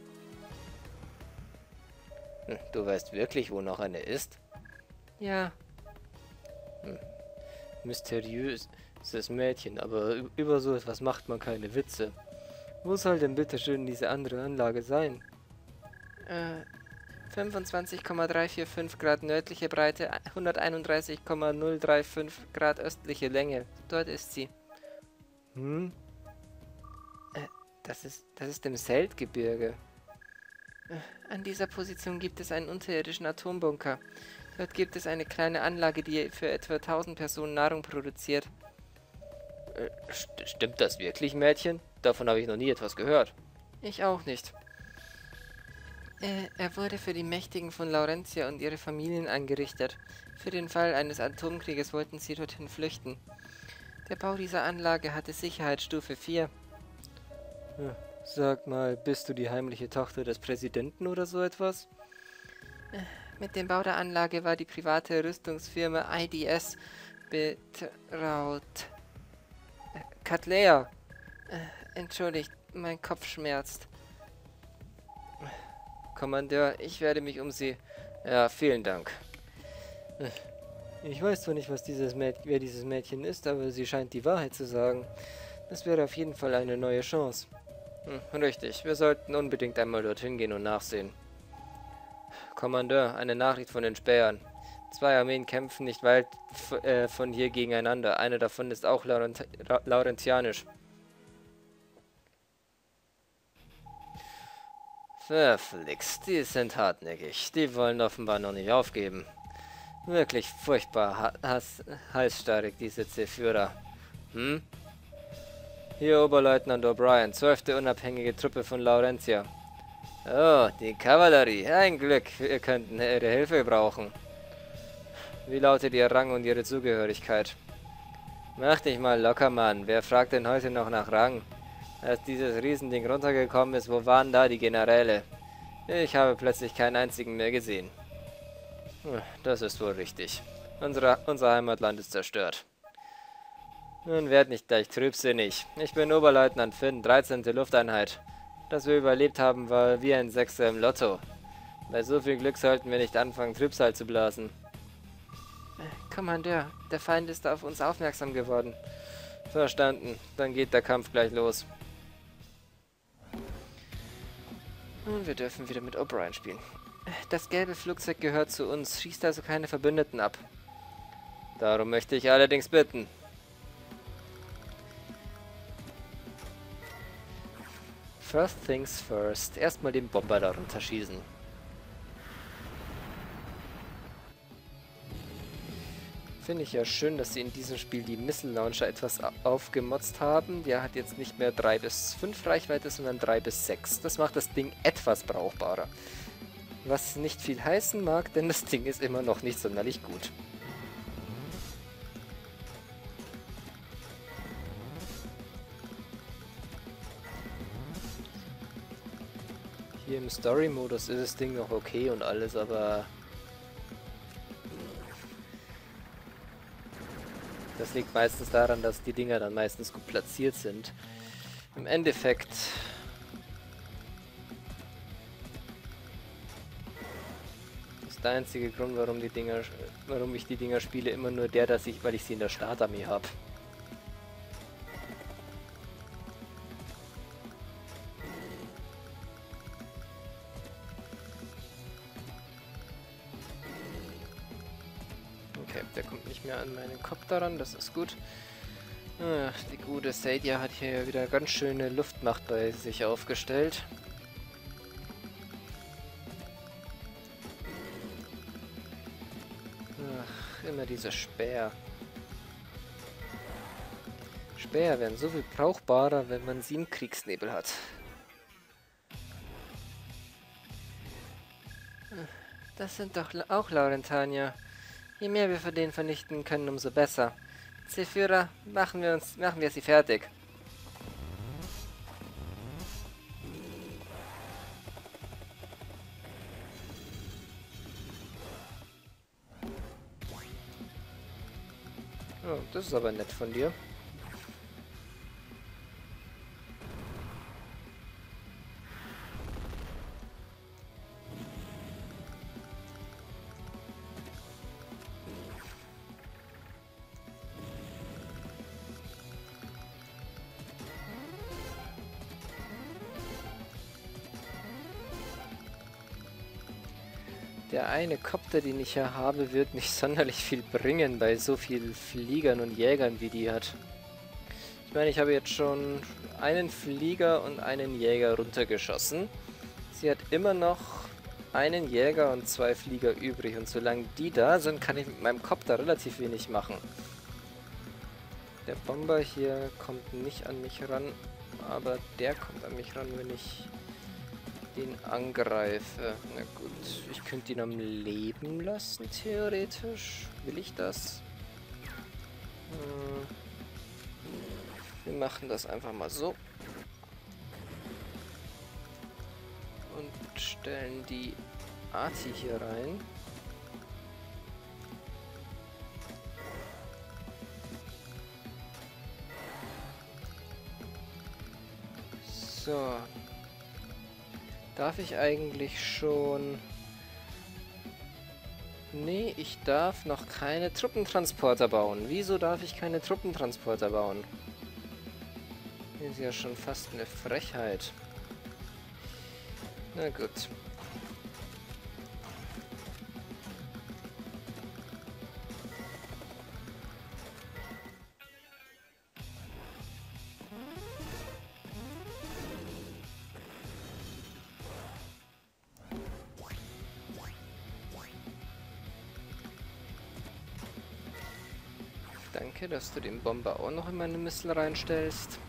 Du weißt wirklich, wo noch eine ist? Ja. Hm. Mysteriöses Mädchen, aber über so etwas macht man keine Witze. Wo soll denn bitte schön diese andere Anlage sein? Äh, fünfundzwanzig Komma dreihundertfünfundvierzig Grad nördliche Breite, hunderteinunddreißig Komma null fünfunddreißig Grad östliche Länge. Dort ist sie. Hm? Äh, das ist, das ist im Seltgebirge. Äh, an dieser Position gibt es einen unterirdischen Atombunker. Dort gibt es eine kleine Anlage, die für etwa tausend Personen Nahrung produziert. Äh, st stimmt das wirklich, Mädchen? Davon habe ich noch nie etwas gehört. Ich auch nicht. Äh, er wurde für die Mächtigen von Laurentia und ihre Familien eingerichtet. Für den Fall eines Atomkrieges wollten sie dorthin flüchten. Der Bau dieser Anlage hatte Sicherheitsstufe vier. Ja, sag mal, bist du die heimliche Tochter des Präsidenten oder so etwas? Äh, mit dem Bau der Anlage war die private Rüstungsfirma I D S betraut. Äh, Cattleya. Äh, entschuldigt, mein Kopf schmerzt. Kommandeur, ich werde mich um Sie... Ja, vielen Dank. Ich weiß zwar nicht, was dieses Mäd wer dieses Mädchen ist, aber sie scheint die Wahrheit zu sagen. Das wäre auf jeden Fall eine neue Chance. Hm, richtig, wir sollten unbedingt einmal dorthin gehen und nachsehen. Kommandeur, eine Nachricht von den Spähern. Zwei Armeen kämpfen nicht weit äh, von hier gegeneinander. Eine davon ist auch Laurent laurentianisch. Verflixt, die sind hartnäckig. Die wollen offenbar noch nicht aufgeben. Wirklich furchtbar hass halsstarrig, diese C-Führer. Hm? Hier Oberleutnant O'Brien, zwölfte unabhängige Truppe von Laurentia. Oh, die Kavallerie. Ein Glück, wir könnten ihre Hilfe brauchen. Wie lautet ihr Rang und ihre Zugehörigkeit? Mach dich mal locker, Mann. Wer fragt denn heute noch nach Rang? Als dieses Riesending runtergekommen ist, wo waren da die Generäle? Ich habe plötzlich keinen einzigen mehr gesehen. Das ist wohl richtig. Unsere, unser Heimatland ist zerstört. Nun werd nicht gleich trübsinnig. Ich bin Oberleutnant Finn, dreizehnte Lufteinheit. Dass wir überlebt haben, war wie ein Sechser im Lotto. Bei so viel Glück sollten wir nicht anfangen, Trübsal zu blasen. Kommandeur, der Feind ist auf uns aufmerksam geworden. Verstanden. Dann geht der Kampf gleich los. Und wir dürfen wieder mit O'Brien spielen. Das gelbe Flugzeug gehört zu uns, schießt also keine Verbündeten ab. Darum möchte ich allerdings bitten. First things first. Erstmal den Bomber darunter schießen. Finde ich ja schön, dass sie in diesem Spiel die Missile Launcher etwas aufgemotzt haben. Der hat jetzt nicht mehr drei bis fünf Reichweite, sondern drei bis sechs. Das macht das Ding etwas brauchbarer. Was nicht viel heißen mag, denn das Ding ist immer noch nicht sonderlich gut. Hier im Story-Modus ist das Ding noch okay und alles, aber das liegt meistens daran, dass die Dinger dann meistens gut platziert sind. Im Endeffekt ist der einzige Grund, warum die Dinger, warum ich die Dinger spiele, immer nur der, dass ich, weil ich sie in der Startarmee habe. Okay, der kommt nicht mehr an meinen Kopf daran, das ist gut. Ach, die gute Sadia hat hier wieder ganz schöne Luftmacht bei sich aufgestellt. Ach, immer diese Späher. Späher werden so viel brauchbarer, wenn man sie im Kriegsnebel hat. Das sind doch auch Laurentanier. Je mehr wir von denen vernichten können, umso besser. Zielführer, machen wir uns, machen wir sie fertig. Oh, das ist aber nett von dir. Der eine Kopter, den ich hier habe, wird nicht sonderlich viel bringen bei so vielen Fliegern und Jägern, wie die hat. Ich meine, ich habe jetzt schon einen Flieger und einen Jäger runtergeschossen. Sie hat immer noch einen Jäger und zwei Flieger übrig. Und solange die da sind, kann ich mit meinem Kopter relativ wenig machen. Der Bomber hier kommt nicht an mich ran, aber der kommt an mich ran, wenn ich den angreife. Na gut, ich könnte ihn am Leben lassen, theoretisch. Will ich das? Hm. Wir machen das einfach mal so. Und stellen die Arti hier rein. So. Darf ich eigentlich schon... Nee, ich darf noch keine Truppentransporter bauen. Wieso darf ich keine Truppentransporter bauen? Das ist ja schon fast eine Frechheit. Na gut. Danke, dass du den Bomber auch noch in meine Missile reinstellst.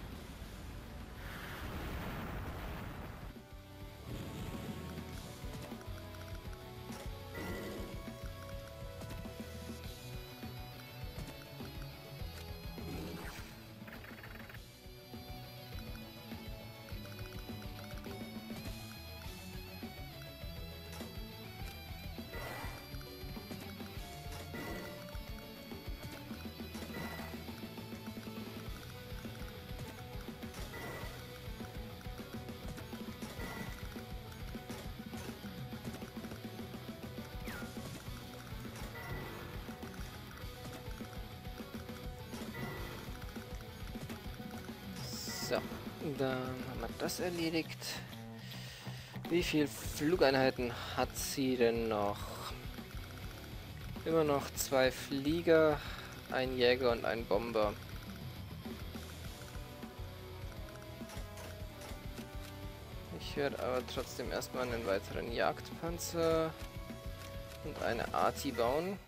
So, dann haben wir das erledigt. Wie viele Flugeinheiten hat sie denn noch? Immer noch zwei Flieger, ein Jäger und ein Bomber. Ich werde aber trotzdem erstmal einen weiteren Jagdpanzer und eine Arti bauen.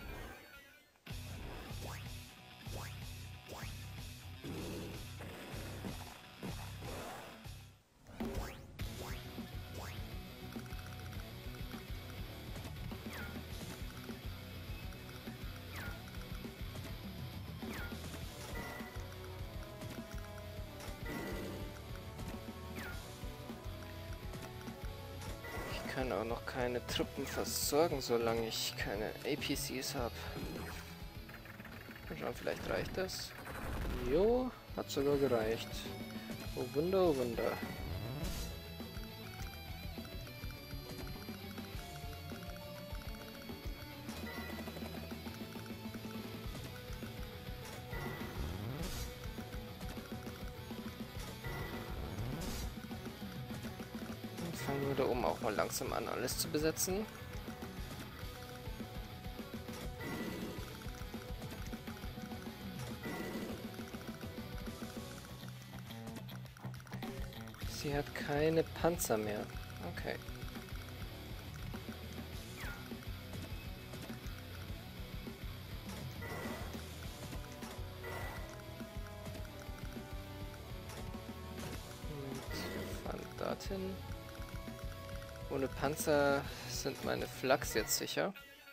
Ich kann auch noch keine Truppen versorgen, solange ich keine A P Cs habe. Mal schauen, vielleicht reicht das. Jo, hat sogar gereicht. Oh Wunder, oh Wunder. Fangen wir da oben auch mal langsam an, alles zu besetzen. Sie hat keine Panzer mehr. Okay. Und wir fahren dorthin. Ohne Panzer sind meine Flaks jetzt sicher.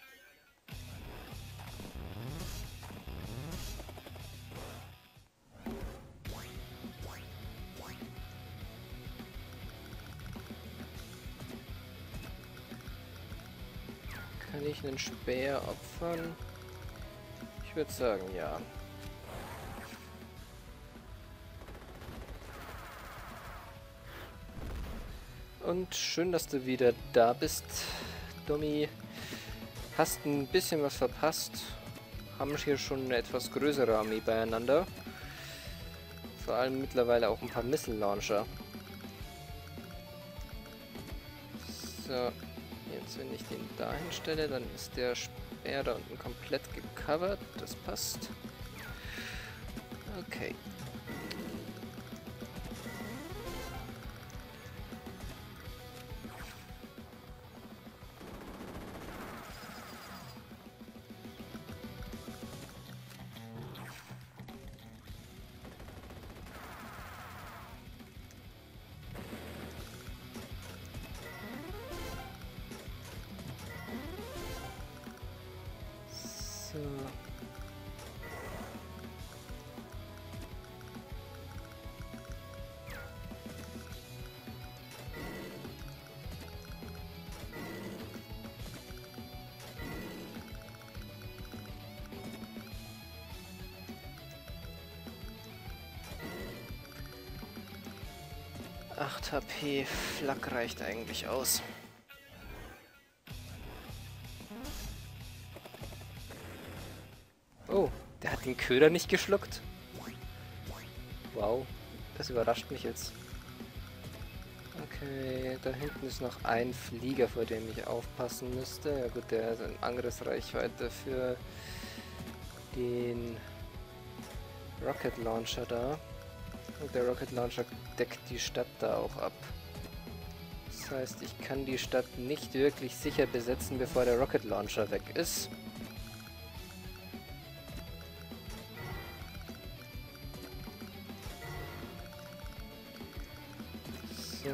Kann ich einen Speer opfern? Ich würde sagen, ja. Und schön, dass du wieder da bist, Dummy. Hast ein bisschen was verpasst. Haben hier schon eine etwas größere Armee beieinander. Vor allem mittlerweile auch ein paar Missile Launcher. So, jetzt wenn ich den da hinstelle, dann ist der Speer da unten komplett gecovert. Das passt. Okay. So. acht H P Flak reicht eigentlich aus. Oh, der hat den Köder nicht geschluckt. Wow, das überrascht mich jetzt. Okay, da hinten ist noch ein Flieger, vor dem ich aufpassen müsste. Ja gut, der ist in Angriffsreichweite für den Rocket Launcher da. Und der Rocket Launcher deckt die Stadt da auch ab. Das heißt, ich kann die Stadt nicht wirklich sicher besetzen, bevor der Rocket Launcher weg ist. So.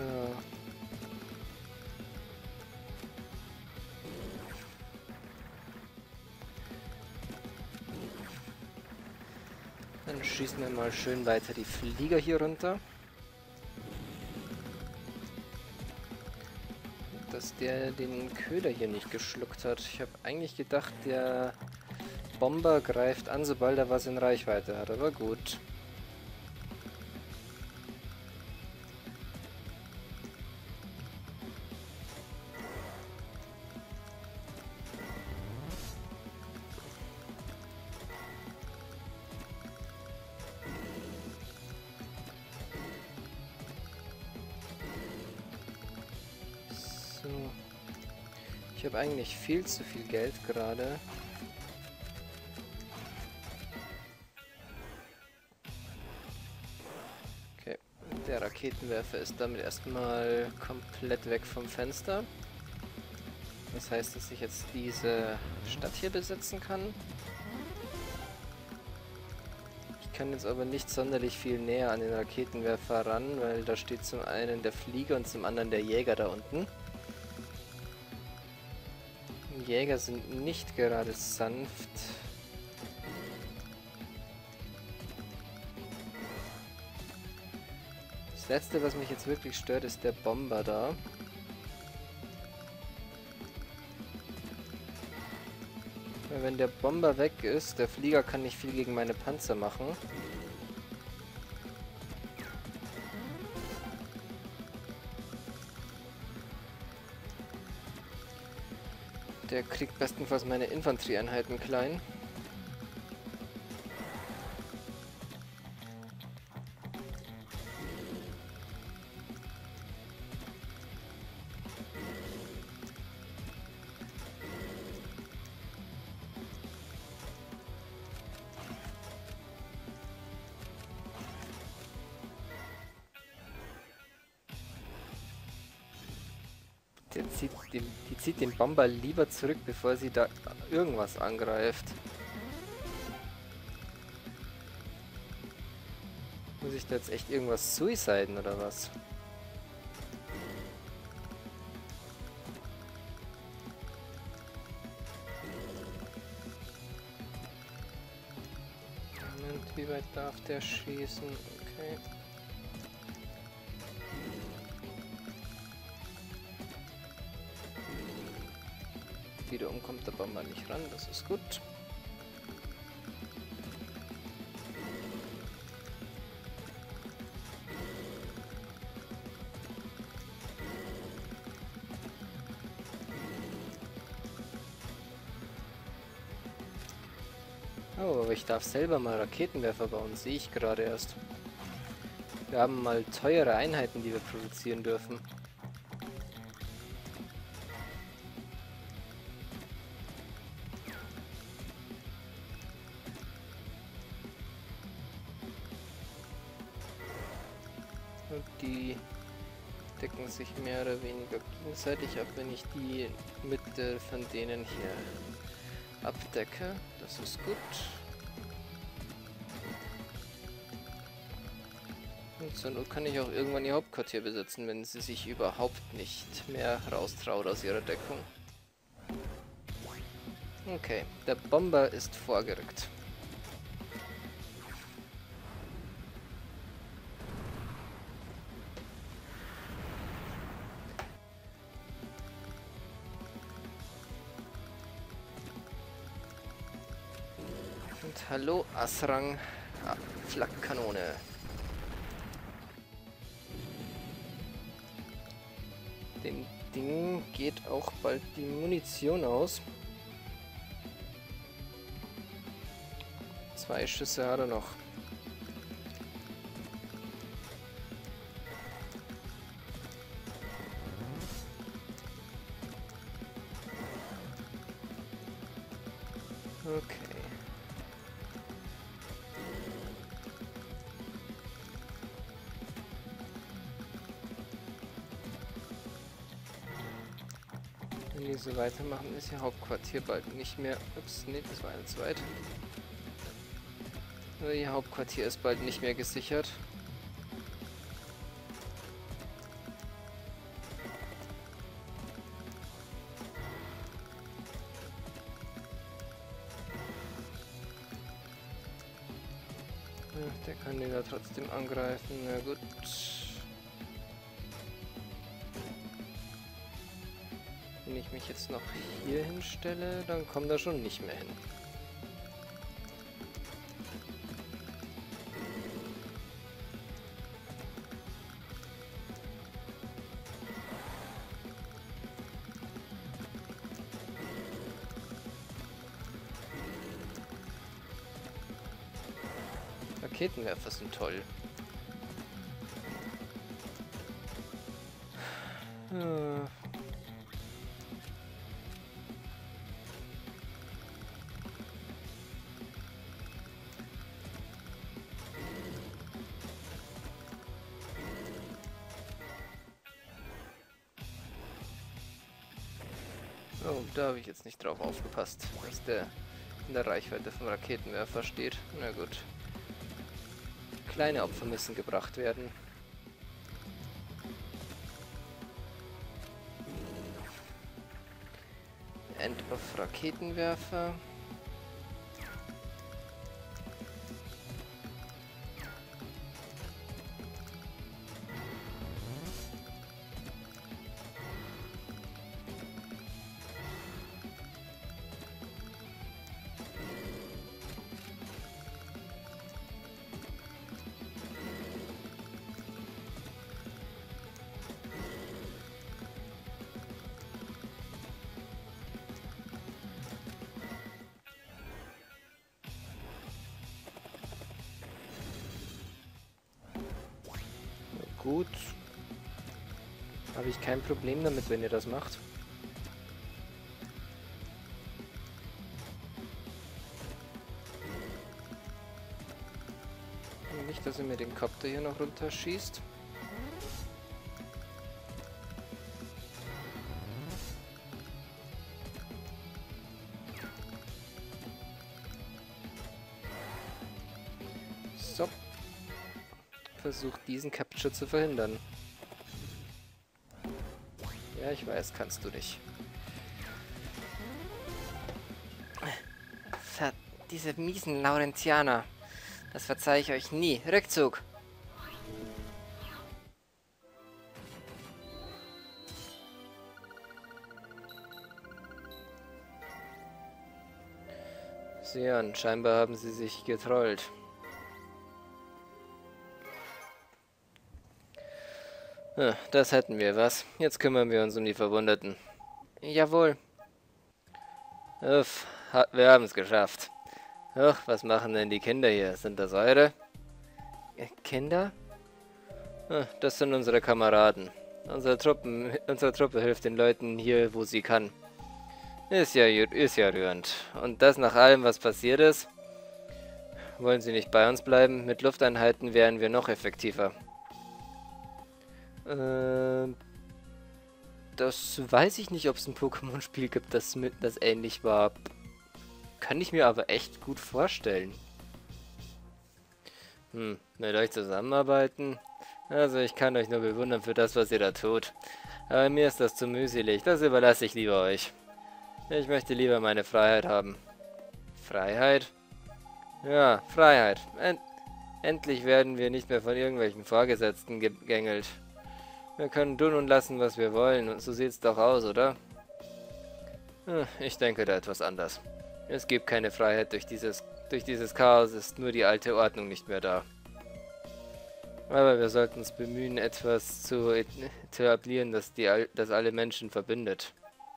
Dann schießen wir mal schön weiter die Flieger hier runter. Dass der den Köder hier nicht geschluckt hat. Ich habe eigentlich gedacht, der Bomber greift an, sobald er was in Reichweite hat, aber gut. So. Ich habe eigentlich viel zu viel Geld gerade. Der Raketenwerfer ist damit erstmal komplett weg vom Fenster. Das heißt, dass ich jetzt diese Stadt hier besetzen kann. Ich kann jetzt aber nicht sonderlich viel näher an den Raketenwerfer ran, weil da steht zum einen der Flieger und zum anderen der Jäger da unten. Die Jäger sind nicht gerade sanft. Das letzte, was mich jetzt wirklich stört, ist der Bomber da. Weil wenn der Bomber weg ist, der Flieger kann nicht viel gegen meine Panzer machen. Der kriegt bestenfalls meine Infanterieeinheiten klein. Der zieht den, die zieht den Bomber lieber zurück, bevor sie da irgendwas angreift. Muss ich da jetzt echt irgendwas suiciden oder was? Moment, wie weit darf der schießen? Okay. Wiederum kommt der Bomber nicht ran, das ist gut. Oh, aber ich darf selber mal Raketenwerfer bauen, sehe ich gerade erst. Wir haben mal teure Einheiten, die wir produzieren dürfen. Und die decken sich mehr oder weniger gegenseitig ab, wenn ich die Mitte von denen hier abdecke. Das ist gut. Und zur Not kann ich auch irgendwann ihr Hauptquartier besetzen, wenn sie sich überhaupt nicht mehr raustraut aus ihrer Deckung. Okay, der Bomber ist vorgerückt. Und hallo, Asrang. Ah, Flakkanone. Dem Ding geht auch bald die Munition aus. Zwei Schüsse hat er noch. Okay. Wenn die so weitermachen, ist ihr Hauptquartier bald nicht mehr... Ups, nee, das war eine zweite. Aber ihr Hauptquartier ist bald nicht mehr gesichert. Ja, der kann den da trotzdem angreifen, na gut. Wenn ich mich jetzt noch hier hinstelle, dann kommt er schon nicht mehr hin. Raketenwerfer sind toll. Hm. Oh, da habe ich jetzt nicht drauf aufgepasst, dass der in der Reichweite vom Raketenwerfer steht. Na gut. Kleine Opfer müssen gebracht werden. End of Raketenwerfer. Gut. Habe ich kein Problem damit, wenn ihr das macht. Nicht, dass ihr mir den Kopter hier noch runterschießt. So. Versucht diesen Capture zu verhindern. Ja, ich weiß, kannst du nicht. Ver diese miesen Laurentianer. Das verzeihe ich euch nie. Rückzug! Sieh an, scheinbar haben sie sich getrollt. Das hätten wir was. Jetzt kümmern wir uns um die Verwundeten. Jawohl. Uff, ha wir haben es geschafft. Ach, was machen denn die Kinder hier? Sind das eure? Kinder? Ah, das sind unsere Kameraden. Unsere, Truppen, unsere Truppe hilft den Leuten hier, wo sie kann. Ist ja, ist ja rührend. Und das nach allem, was passiert ist? Wollen sie nicht bei uns bleiben? Mit Lufteinheiten wären wir noch effektiver. Äh, das weiß ich nicht, ob es ein Pokémon-Spiel gibt, das, mit, das ähnlich war. Kann ich mir aber echt gut vorstellen. Hm, mit euch zusammenarbeiten? Also ich kann euch nur bewundern für das, was ihr da tut. Aber mir ist das zu mühselig, das überlasse ich lieber euch. Ich möchte lieber meine Freiheit haben. Freiheit? Ja, Freiheit. End Endlich werden wir nicht mehr von irgendwelchen Vorgesetzten gegängelt. Wir können tun und lassen, was wir wollen. Und so sieht's doch aus, oder? Hm, ich denke da etwas anders. Es gibt keine Freiheit. Durch dieses, durch dieses Chaos ist nur die alte Ordnung nicht mehr da. Aber wir sollten uns bemühen, etwas zu etablieren, das, die, das alle Menschen verbindet.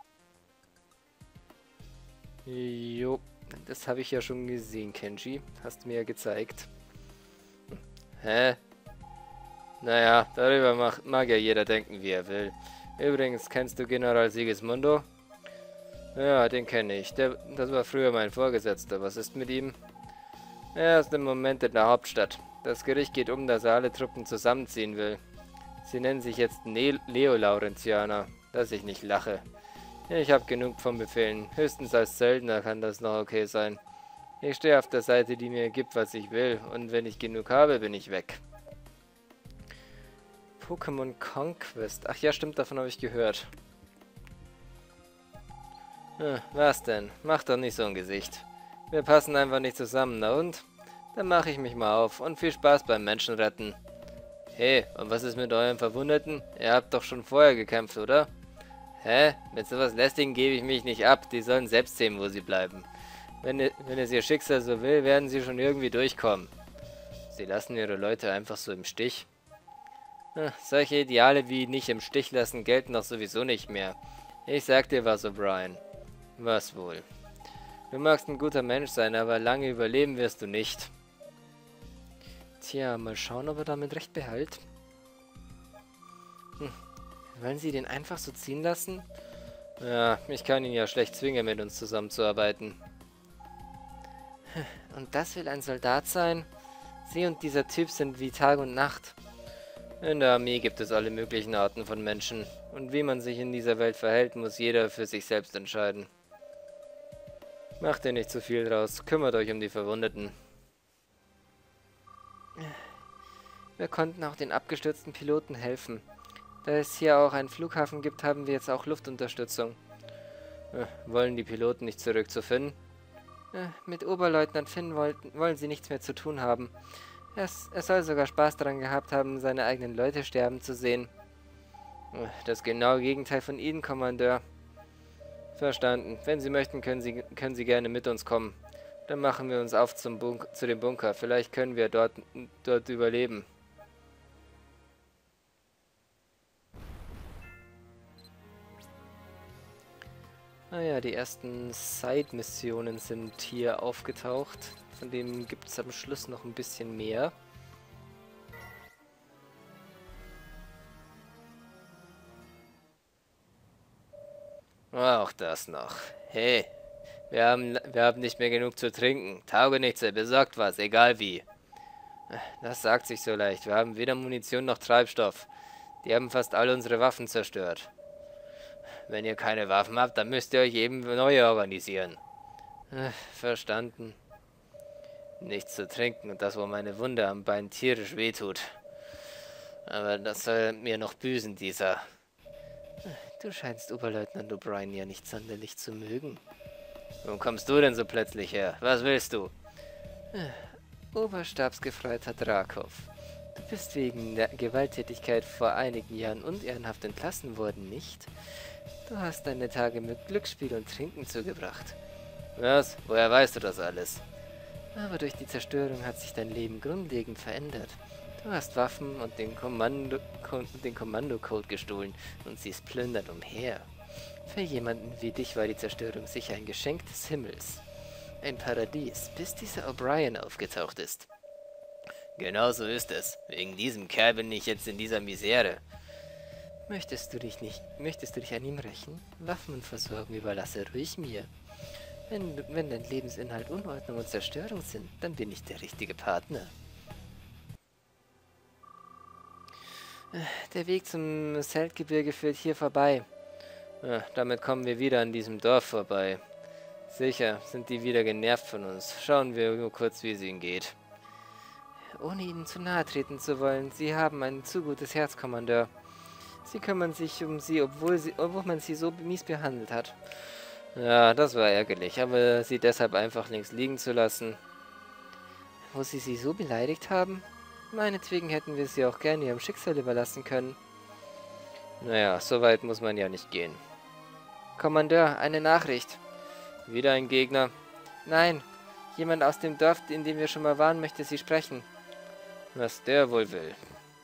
Jo, das habe ich ja schon gesehen, Kenji. Hast mir ja gezeigt. Hä? Naja, darüber mag, mag ja jeder denken, wie er will. Übrigens, kennst du General Sigismundo? Ja, den kenne ich. Der, das war früher mein Vorgesetzter. Was ist mit ihm? Er ist im Moment in der Hauptstadt. Das Gericht geht um, dass er alle Truppen zusammenziehen will. Sie nennen sich jetzt ne Leo-Laurentianer, dass ich nicht lache. Ich habe genug von Befehlen. Höchstens als Söldner kann das noch okay sein. Ich stehe auf der Seite, die mir gibt, was ich will. Und wenn ich genug habe, bin ich weg. Pokémon Conquest. Ach ja, stimmt, davon habe ich gehört. Hm, was denn? Mach doch nicht so ein Gesicht. Wir passen einfach nicht zusammen, na und? Dann mache ich mich mal auf und viel Spaß beim Menschenretten. Hey, und was ist mit euren Verwundeten? Ihr habt doch schon vorher gekämpft, oder? Hä? Mit sowas Lästigen gebe ich mich nicht ab. Die sollen selbst sehen, wo sie bleiben. Wenn, wenn es ihr Schicksal so will, werden sie schon irgendwie durchkommen. Sie lassen ihre Leute einfach so im Stich. Hm, solche Ideale wie nicht im Stich lassen gelten doch sowieso nicht mehr. Ich sag dir was, O'Brien. Was wohl? Du magst ein guter Mensch sein, aber lange überleben wirst du nicht. Tja, mal schauen, ob er damit recht behält. Hm. Wollen Sie den einfach so ziehen lassen? Ja, ich kann ihn ja schlecht zwingen, mit uns zusammenzuarbeiten. Und das will ein Soldat sein? Sie und dieser Typ sind wie Tag und Nacht. In der Armee gibt es alle möglichen Arten von Menschen. Und wie man sich in dieser Welt verhält, muss jeder für sich selbst entscheiden. Macht ihr nicht zu viel draus. Kümmert euch um die Verwundeten. Wir konnten auch den abgestürzten Piloten helfen. Da es hier auch einen Flughafen gibt, haben wir jetzt auch Luftunterstützung. Äh, wollen die Piloten nicht zurück zu Finn? Äh, mit Oberleutnant Finn wollten, wollen sie nichts mehr zu tun haben. Er, er soll sogar Spaß daran gehabt haben, seine eigenen Leute sterben zu sehen. Äh, das genaue Gegenteil von Ihnen, Kommandeur. Verstanden. Wenn Sie möchten, können Sie, können Sie gerne mit uns kommen. Dann machen wir uns auf zum Bunk zu dem Bunker. Vielleicht können wir dort, dort überleben. Naja, die ersten Side-Missionen sind hier aufgetaucht. Von denen gibt es am Schluss noch ein bisschen mehr. Auch das noch. Hey, wir haben, wir haben nicht mehr genug zu trinken. Taugenichtse, besorgt was, egal wie. Das sagt sich so leicht. Wir haben weder Munition noch Treibstoff. Die haben fast all unsere Waffen zerstört. Wenn ihr keine Waffen habt, dann müsst ihr euch eben neue organisieren. Äh, verstanden. Nichts zu trinken und das, wo meine Wunde am Bein tierisch wehtut. Aber das soll mir noch büßen, dieser. Du scheinst Oberleutnant O'Brien ja nicht sonderlich zu mögen. Wo kommst du denn so plötzlich her? Was willst du? Äh, Oberstabsgefreiter Drakov. Du bist wegen der Gewalttätigkeit vor einigen Jahren unehrenhaft entlassen worden, nicht? Du hast deine Tage mit Glücksspiel und Trinken zugebracht. Was? Woher weißt du das alles? Aber durch die Zerstörung hat sich dein Leben grundlegend verändert. Du hast Waffen und den, Kommando den Kommandocode gestohlen und siehst plündernd umher. Für jemanden wie dich war die Zerstörung sicher ein Geschenk des Himmels. Ein Paradies, bis dieser O'Brien aufgetaucht ist. Genau so ist es. Wegen diesem Kerl bin ich jetzt in dieser Misere. Möchtest du dich nicht, möchtest du dich an ihm rächen? Waffen und Versorgung überlasse ruhig mir. Wenn, wenn dein Lebensinhalt Unordnung und Zerstörung sind, dann bin ich der richtige Partner. Der Weg zum Seltgebirge führt hier vorbei. Ja, damit kommen wir wieder an diesem Dorf vorbei. Sicher sind die wieder genervt von uns. Schauen wir nur kurz, wie es ihnen geht. Ohne ihnen zu nahe treten zu wollen, sie haben ein zu gutes Herz, Kommandeur. Sie kümmern sich um sie, obwohl, sie, obwohl man sie so mies behandelt hat. Ja, das war ärgerlich, aber sie deshalb einfach links liegen zu lassen. Wo sie sie so beleidigt haben? Meinetwegen hätten wir sie auch gerne ihrem Schicksal überlassen können. Naja, so weit muss man ja nicht gehen. Kommandeur, eine Nachricht. Wieder ein Gegner? Nein, jemand aus dem Dorf, in dem wir schon mal waren, möchte Sie sprechen. Was der wohl will.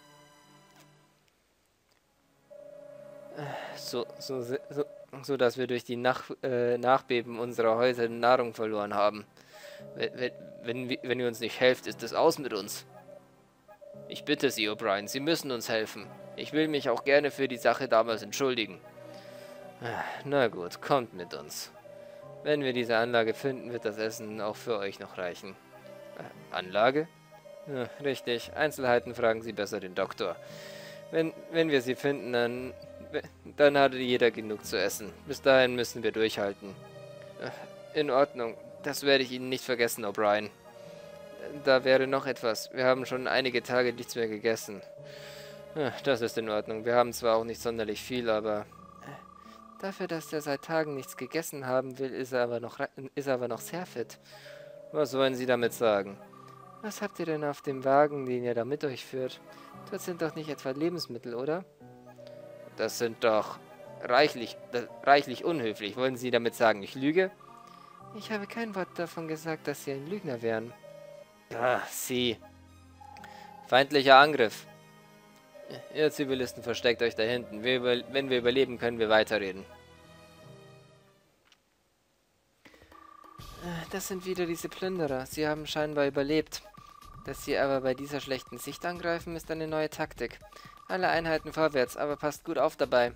So, so, so, so dass wir durch die Nach äh, Nachbeben unserer Häuser Nahrung verloren haben. Wenn, wenn, wenn ihr uns nicht helft, ist es aus mit uns. Ich bitte Sie, O'Brien, Sie müssen uns helfen. Ich will mich auch gerne für die Sache damals entschuldigen. Na gut, kommt mit uns. Wenn wir diese Anlage finden, wird das Essen auch für euch noch reichen. Äh, Anlage? Ja, richtig. Einzelheiten fragen Sie besser den Doktor. Wenn, wenn wir sie finden, dann, dann hat jeder genug zu essen. Bis dahin müssen wir durchhalten. Äh, in Ordnung. Das werde ich Ihnen nicht vergessen, O'Brien. Da wäre noch etwas. Wir haben schon einige Tage nichts mehr gegessen. Ja, das ist in Ordnung. Wir haben zwar auch nicht sonderlich viel, aber... Dafür, dass er seit Tagen nichts gegessen haben will, ist er aber noch, ist er aber noch sehr fit. Was wollen Sie damit sagen? Was habt ihr denn auf dem Wagen, den ihr da mit euch führt? Dort sind doch nicht etwa Lebensmittel, oder? Das sind doch reichlich, das, reichlich unhöflich. Wollen Sie damit sagen, ich lüge? Ich habe kein Wort davon gesagt, dass Sie ein Lügner wären. Ah, Sie. Feindlicher Angriff. Ihr Zivilisten, versteckt euch da hinten. Wir wenn wir überleben, können wir weiterreden. Das sind wieder diese Plünderer. Sie haben scheinbar überlebt. Dass sie aber bei dieser schlechten Sicht angreifen, ist eine neue Taktik. Alle Einheiten vorwärts, aber passt gut auf dabei.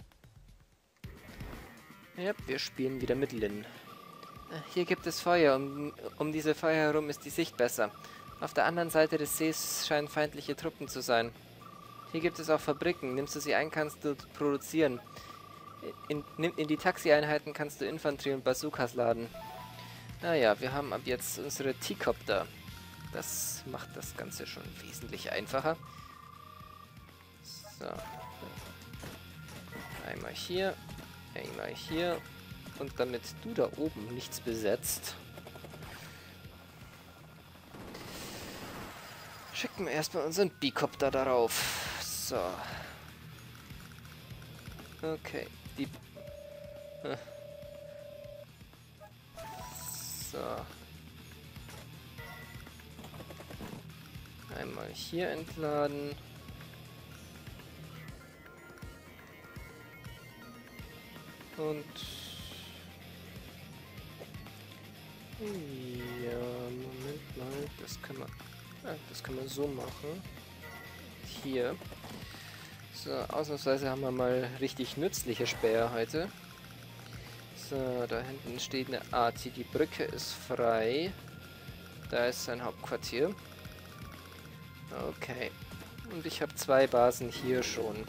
Ja, wir spielen wieder mit Lin. Hier gibt es Feuer. Um, um diese Feuer herum ist die Sicht besser. Auf der anderen Seite des Sees scheinen feindliche Truppen zu sein. Hier gibt es auch Fabriken. Nimmst du sie ein, kannst du produzieren. In, in, in die Taxieinheiten kannst du Infanterie und Bazookas laden. Naja, wir haben ab jetzt unsere T-Copter. Das macht das Ganze schon wesentlich einfacher. So. Einmal hier, einmal hier. Und damit du da oben nichts besetzt, schicken wir erstmal unseren B-Copter darauf. So. Okay. Die... So. Einmal hier entladen. Und... Ja, Moment mal. Das kann man... Ah, das kann man so machen. Hier. So, ausnahmsweise haben wir mal richtig nützliche Späher heute. So, da hinten steht eine Arti. Die Brücke ist frei. Da ist sein Hauptquartier. Okay. Und ich habe zwei Basen hier schon.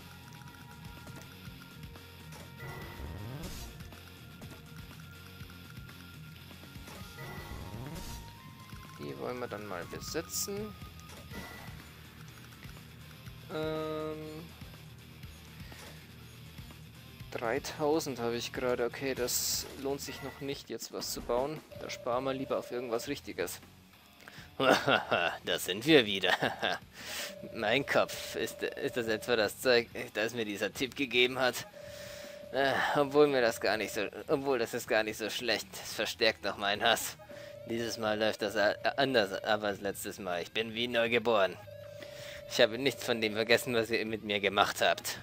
Die wollen wir dann mal besetzen. Ähm... dreitausend habe ich gerade. Okay, das lohnt sich noch nicht, jetzt was zu bauen. Da sparen wir lieber auf irgendwas Richtiges. Das sind wir wieder. Mein Kopf. Ist, ist das etwa das Zeug, das mir dieser Tipp gegeben hat? Äh, obwohl mir das gar nicht so... Obwohl, das ist gar nicht so schlecht. Es verstärkt noch meinen Hass. Dieses Mal läuft das anders aber als letztes Mal. Ich bin wie neu geboren. Ich habe nichts von dem vergessen, was ihr mit mir gemacht habt.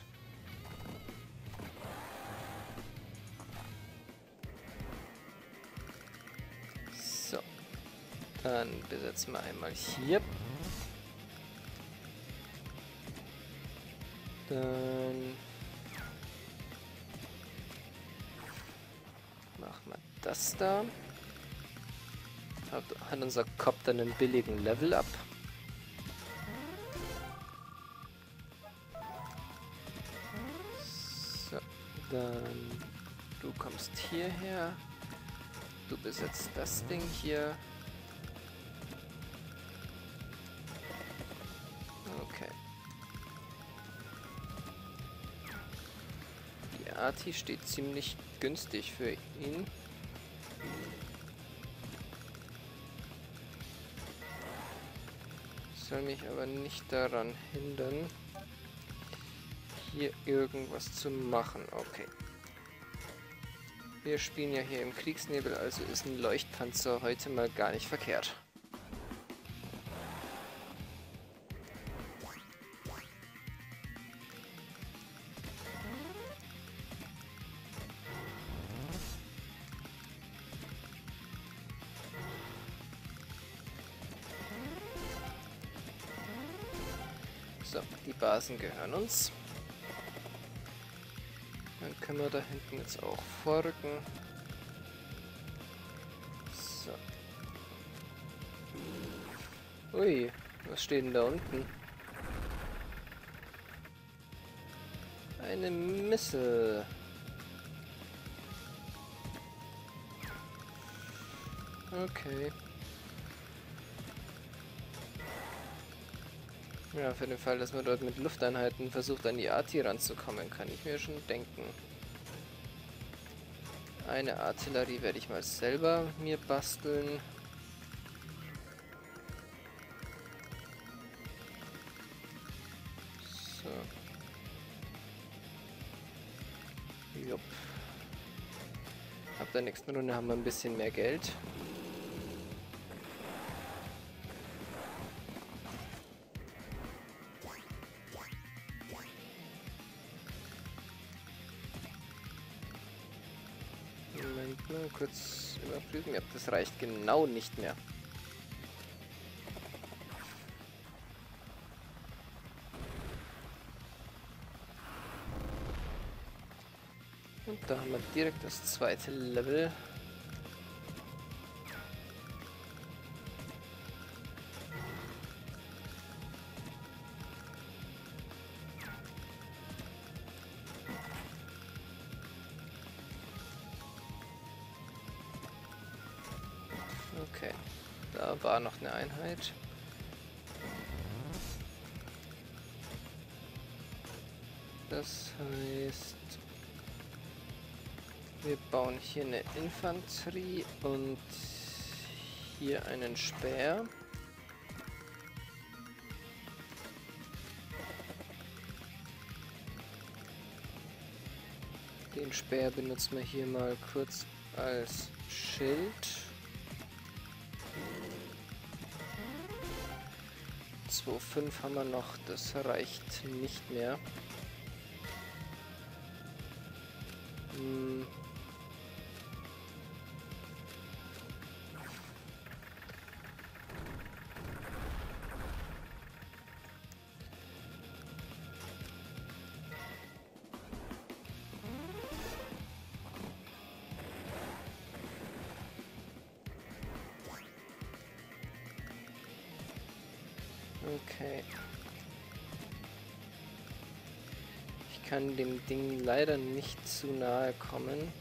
So. Dann besetzen wir einmal hier. Dann machen wir das da. Hat, hat unser Copter einen billigen Level up. So, dann du kommst hierher. Du besetzt das Ding hier. Okay. Die Arti steht ziemlich günstig für ihn. Soll mich aber nicht daran hindern, hier irgendwas zu machen. Okay. Wir spielen ja hier im Kriegsnebel, also ist ein Leuchtpanzer heute mal gar nicht verkehrt. So, die Basen gehören uns. Dann können wir da hinten jetzt auch vorrücken. So. Ui, was steht denn da unten? Eine Missile. Okay. Ja, für den Fall, dass man dort mit Lufteinheiten versucht, an die Arti ranzukommen, kann ich mir schon denken. Eine Artillerie werde ich mal selber mir basteln. So. Jupp. Ab der nächsten Runde haben wir ein bisschen mehr Geld. Moment, mal kurz überprüfen. Ja, das reicht genau nicht mehr. Und da haben wir direkt das zweite Level. Okay, da war noch eine Einheit. Das heißt, wir bauen hier eine Infanterie und hier einen Speer. Den Speer benutzen wir hier mal kurz als Schild. zwei Komma fünf haben wir noch, das reicht nicht mehr. Hm. Okay. Ich kann dem Ding leider nicht zu nahe kommen.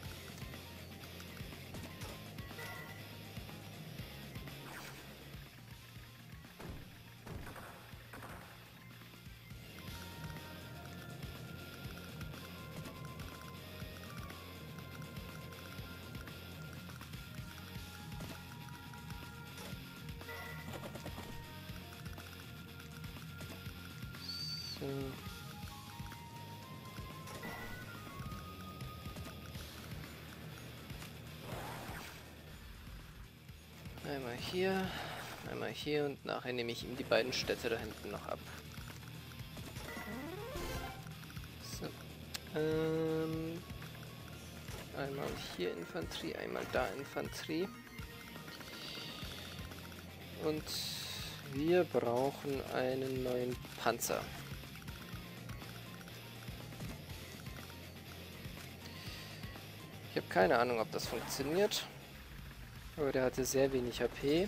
So. Einmal hier, einmal hier und nachher nehme ich ihm die beiden Städte da hinten noch ab. So. Ähm, einmal hier Infanterie, einmal da Infanterie. Und wir brauchen einen neuen Panzer. Ich habe keine Ahnung, ob das funktioniert. Aber der hatte sehr wenig H P.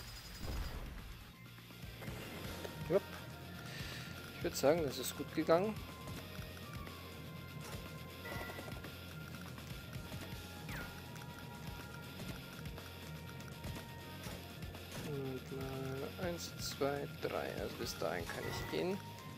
Jupp. Ich würde sagen, das ist gut gegangen. Und mal eins, zwei, drei. Also bis dahin kann ich gehen.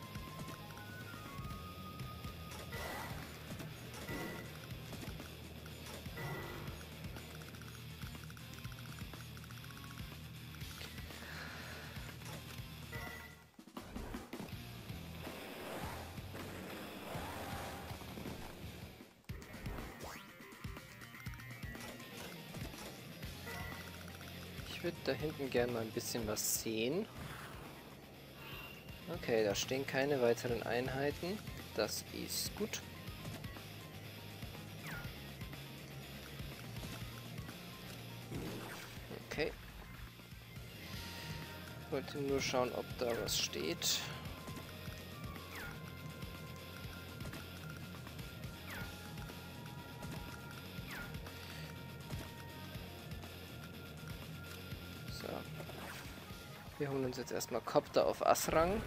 Ich würde da hinten gerne mal ein bisschen was sehen. Okay, da stehen keine weiteren Einheiten. Das ist gut. Okay. Ich wollte nur schauen, ob da was steht. So. Wir holen uns jetzt erstmal Kopter auf Asrang.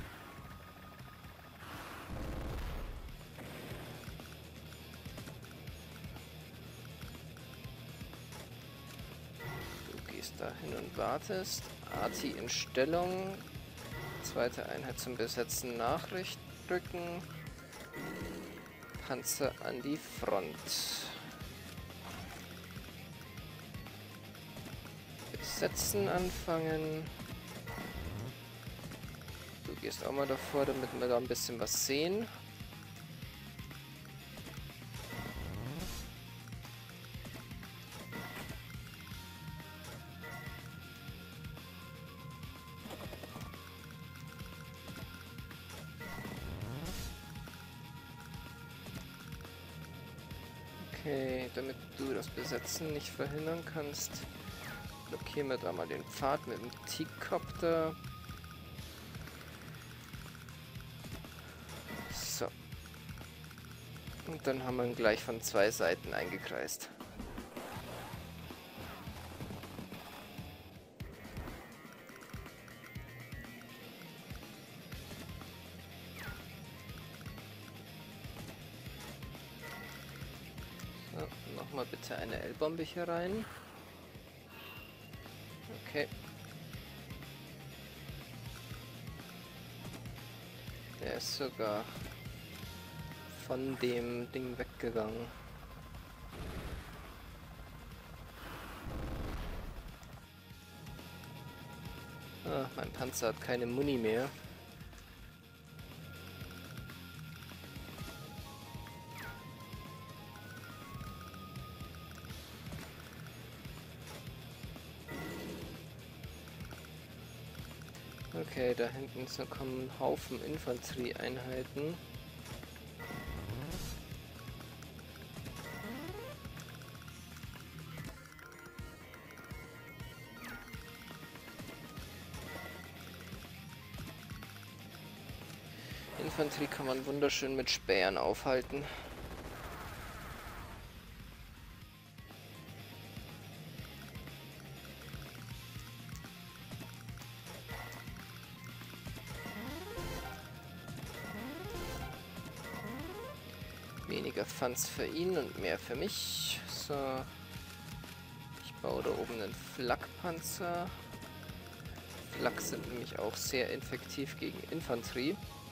Du gehst da hin und wartest. Arti in Stellung. Zweite Einheit zum Besetzen Nachricht drücken. Panzer an die Front. Besetzen anfangen. Du gehst auch mal davor, damit wir da ein bisschen was sehen. Okay, damit du das Besetzen nicht verhindern kannst, blockieren wir da mal den Pfad mit dem T-Copter. So. Und dann haben wir ihn gleich von zwei Seiten eingekreist. So, nochmal bitte eine L-Bombe hier rein. Okay. Der ist sogar von dem Ding weggegangen. Ah, mein Panzer hat keine Muni mehr. Okay, da hinten so kommen ein Haufen Infanterieeinheiten. Infanterie kann man wunderschön mit Spähern aufhalten. Weniger Funds für ihn und mehr für mich. So. Ich baue da oben einen Flakpanzer. Flak sind nämlich auch sehr effektiv gegen Infanterie.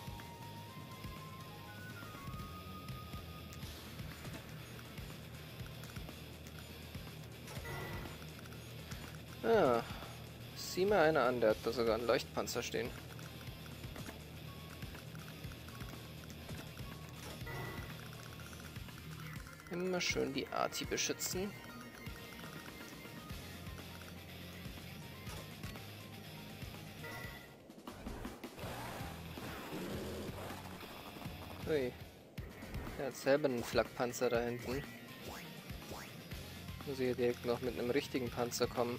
Ah, sieh mal einer an, der hat da sogar einen Leuchtpanzer stehen. Immer schön die Arti beschützen. Ui. Er hat selber einen Flakpanzer da hinten. Muss ich hier direkt noch mit einem richtigen Panzer kommen.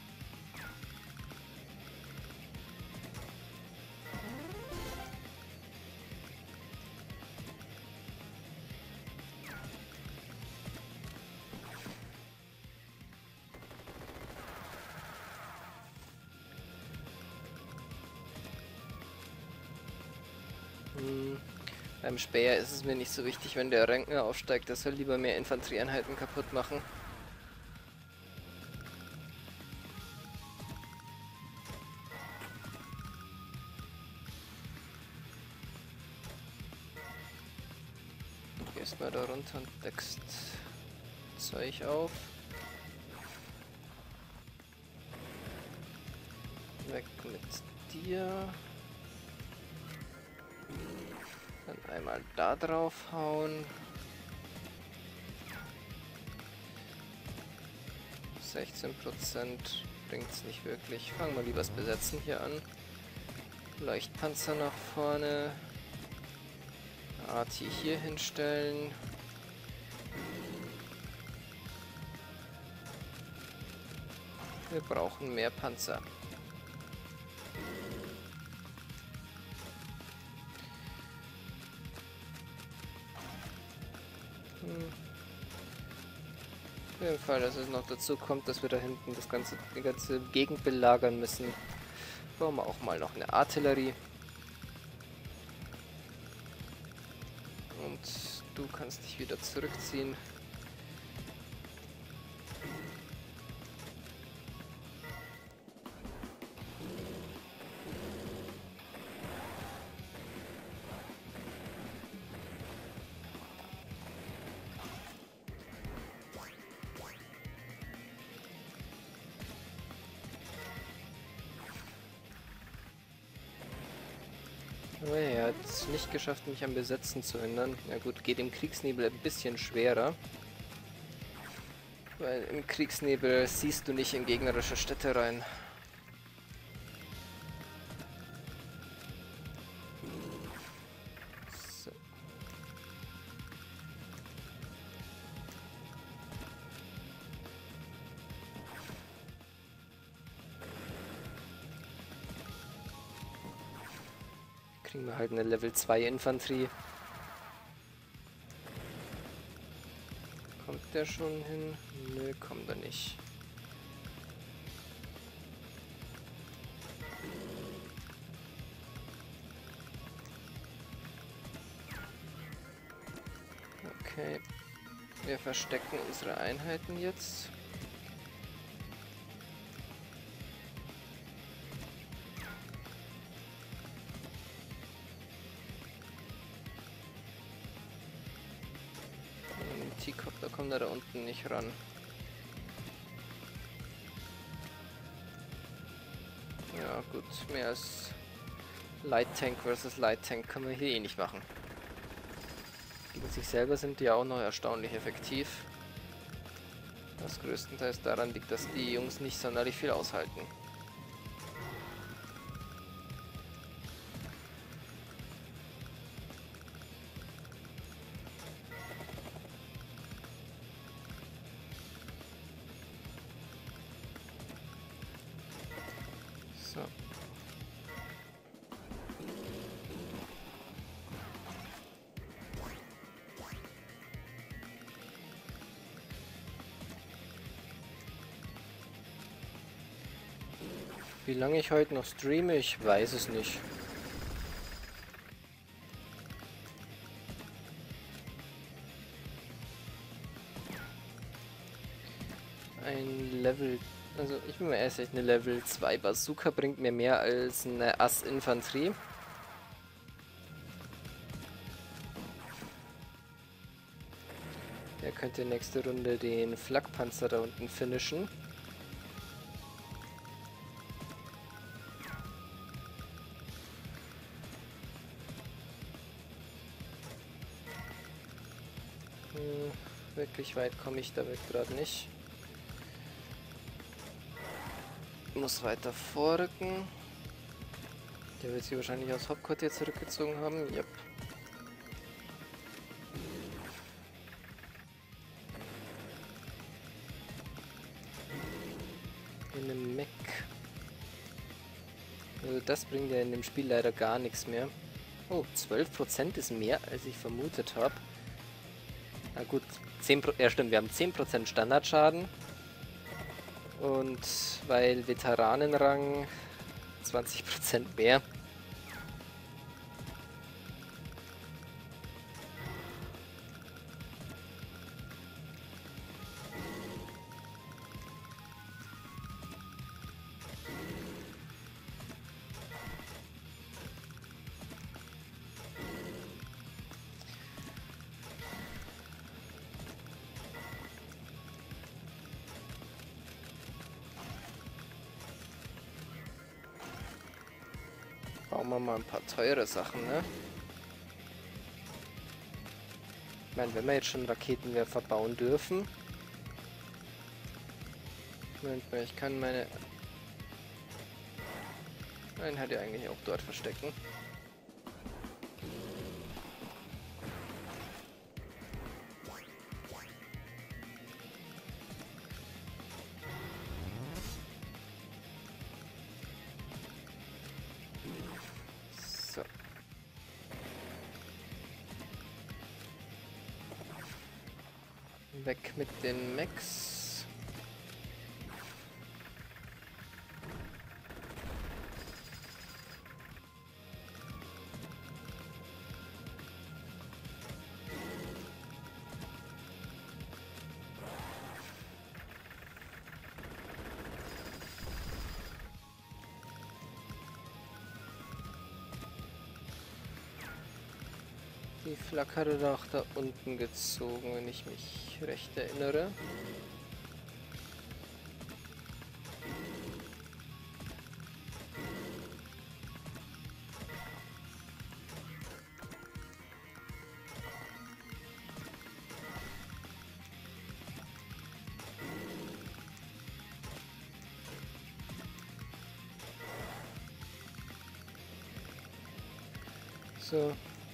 Hm. Beim Späher ist es mir nicht so wichtig, wenn der Rentner aufsteigt. Der soll lieber mehr Infanterieeinheiten kaputt machen. Gehst mal da runter und deckst Zeug auf. Weg mit dir. Dann einmal da drauf hauen. sechzehn Prozent bringt es nicht wirklich. Fangen wir lieber das Besetzen hier an. Leuchtpanzer nach vorne. Arti hier hinstellen. Wir brauchen mehr Panzer. Hm. Auf jeden Fall, dass es noch dazu kommt, dass wir da hinten das ganze, die ganze Gegend belagern müssen. Bauen wir auch mal noch eine Artillerie. Und du kannst dich wieder zurückziehen. Oh ja, er hat es nicht geschafft, mich am Besetzen zu hindern. Na gut, geht im Kriegsnebel ein bisschen schwerer. Weil im Kriegsnebel siehst du nicht in gegnerische Städte rein. So. Kriegen wir halt eine Level zwei Infanterie. Kommt der schon hin? Nö, kommt er nicht. Okay. Wir verstecken unsere Einheiten jetzt. T-Copter kommt da, da unten nicht ran. Ja gut, mehr als Light Tank versus Light Tank können wir hier eh nicht machen. Gegen sich selber sind die auch noch erstaunlich effektiv. Was größtenteils daran liegt, dass die Jungs nicht sonderlich viel aushalten. So. Wie lange ich heute noch streame, ich weiß es nicht. Ein Level, also ich bin mir erst echt eine Level zwei Bazooka bringt mir mehr als eine Ass-Infanterie. Der könnte nächste Runde den Flakpanzer da unten finishen. Hm, wirklich weit komme ich damit gerade nicht. Muss weiter vorrücken. Der wird sich wahrscheinlich aus Hauptquartier zurückgezogen haben. Yep. In einem Mech. Also das bringt ja in dem Spiel leider gar nichts mehr. Oh, zwölf Prozent ist mehr, als ich vermutet habe. Na gut, zehn Prozent, ja stimmt, wir haben zehn Prozent Standardschaden. Und weil Veteranenrang zwanzig Prozent mehr. Bauen wir mal ein paar teure Sachen, ne? Ich meine, wenn wir jetzt schon Raketenwerfer bauen dürfen. Moment mal, ich kann meine Einheit ja eigentlich auch dort verstecken. So. Weg mit den Mechs. Die Flak hatte doch da unten gezogen, wenn ich mich recht erinnere. So.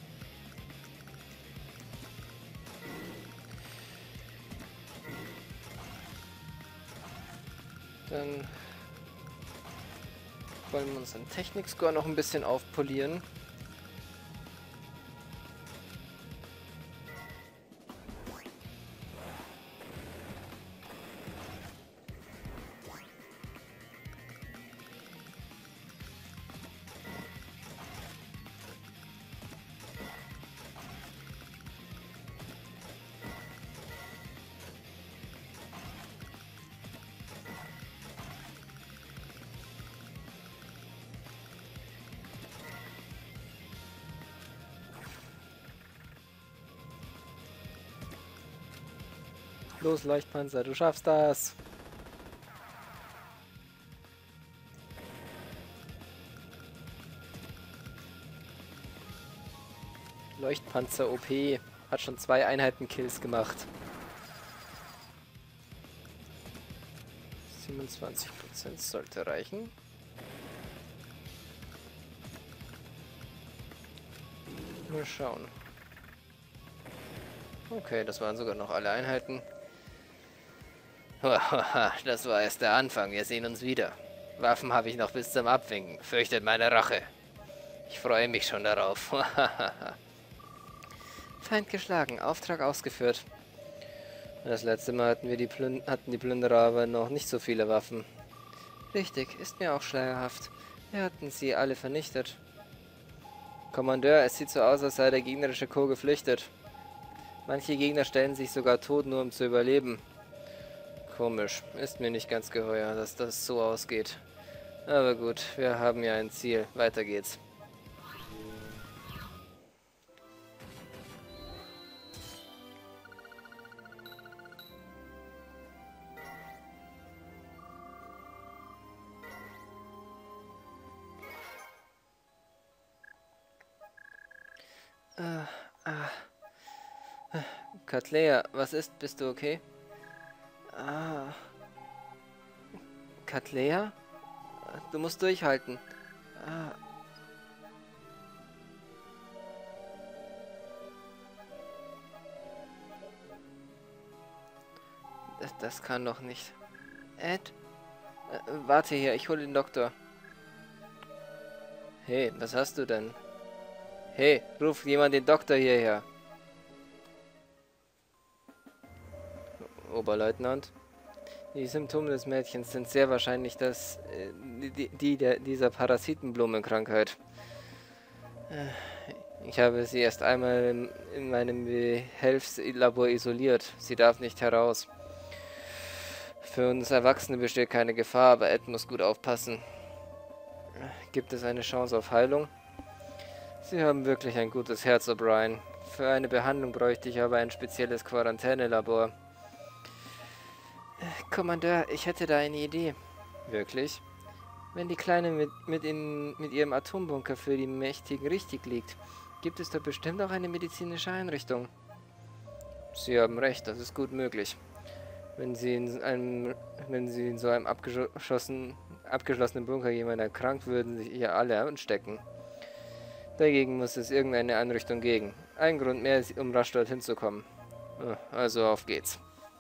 Dann wollen wir unseren Technik-Score noch ein bisschen aufpolieren. Los, Leuchtpanzer, du schaffst das. Leuchtpanzer O P. Hat schon zwei Einheiten-Kills gemacht. siebenundzwanzig Prozent sollte reichen. Mal schauen. Okay, das waren sogar noch alle Einheiten. Das war erst der Anfang. Wir sehen uns wieder. Waffen habe ich noch bis zum Abwinken. Fürchtet meine Rache. Ich freue mich schon darauf. Feind geschlagen. Auftrag ausgeführt. Das letzte Mal hatten wir die Plün hatten die Plünderer aber noch nicht so viele Waffen. Richtig, ist mir auch schleierhaft. Wir hatten sie alle vernichtet. Kommandeur, es sieht so aus, als sei der gegnerische Chor geflüchtet. Manche Gegner stellen sich sogar tot, nur um zu überleben. Komisch. Ist mir nicht ganz geheuer, dass das so ausgeht. Aber gut, wir haben ja ein Ziel. Weiter geht's. Ah, ah. Katlea, was ist? Bist du okay? Ah. Katlea? Du musst durchhalten. Ah. Das, das kann doch nicht. Ed? Äh, warte hier, ich hole den Doktor. Hey, was hast du denn? Hey, ruf jemand den Doktor hierher. Oberleutnant. Die Symptome des Mädchens sind sehr wahrscheinlich das, äh, die, die der, dieser Parasitenblumenkrankheit. Äh, ich habe sie erst einmal in, in meinem Behelfslabor isoliert. Sie darf nicht heraus. Für uns Erwachsene besteht keine Gefahr, aber Ed muss gut aufpassen. Gibt es eine Chance auf Heilung? Sie haben wirklich ein gutes Herz, O'Brien. Für eine Behandlung bräuchte ich aber ein spezielles Quarantänelabor. Kommandeur, ich hätte da eine Idee. Wirklich? Wenn die Kleine mit, mit, in, mit ihrem Atombunker für die Mächtigen richtig liegt, gibt es doch bestimmt auch eine medizinische Einrichtung. Sie haben recht, das ist gut möglich. Wenn Sie in, einem, wenn Sie in so einem abgeschlossenen, abgeschlossenen Bunker jemand erkrankt, würden sich hier alle anstecken. Dagegen muss es irgendeine Einrichtung geben. Ein Grund mehr, um rasch dorthin zu kommen. Also auf geht's.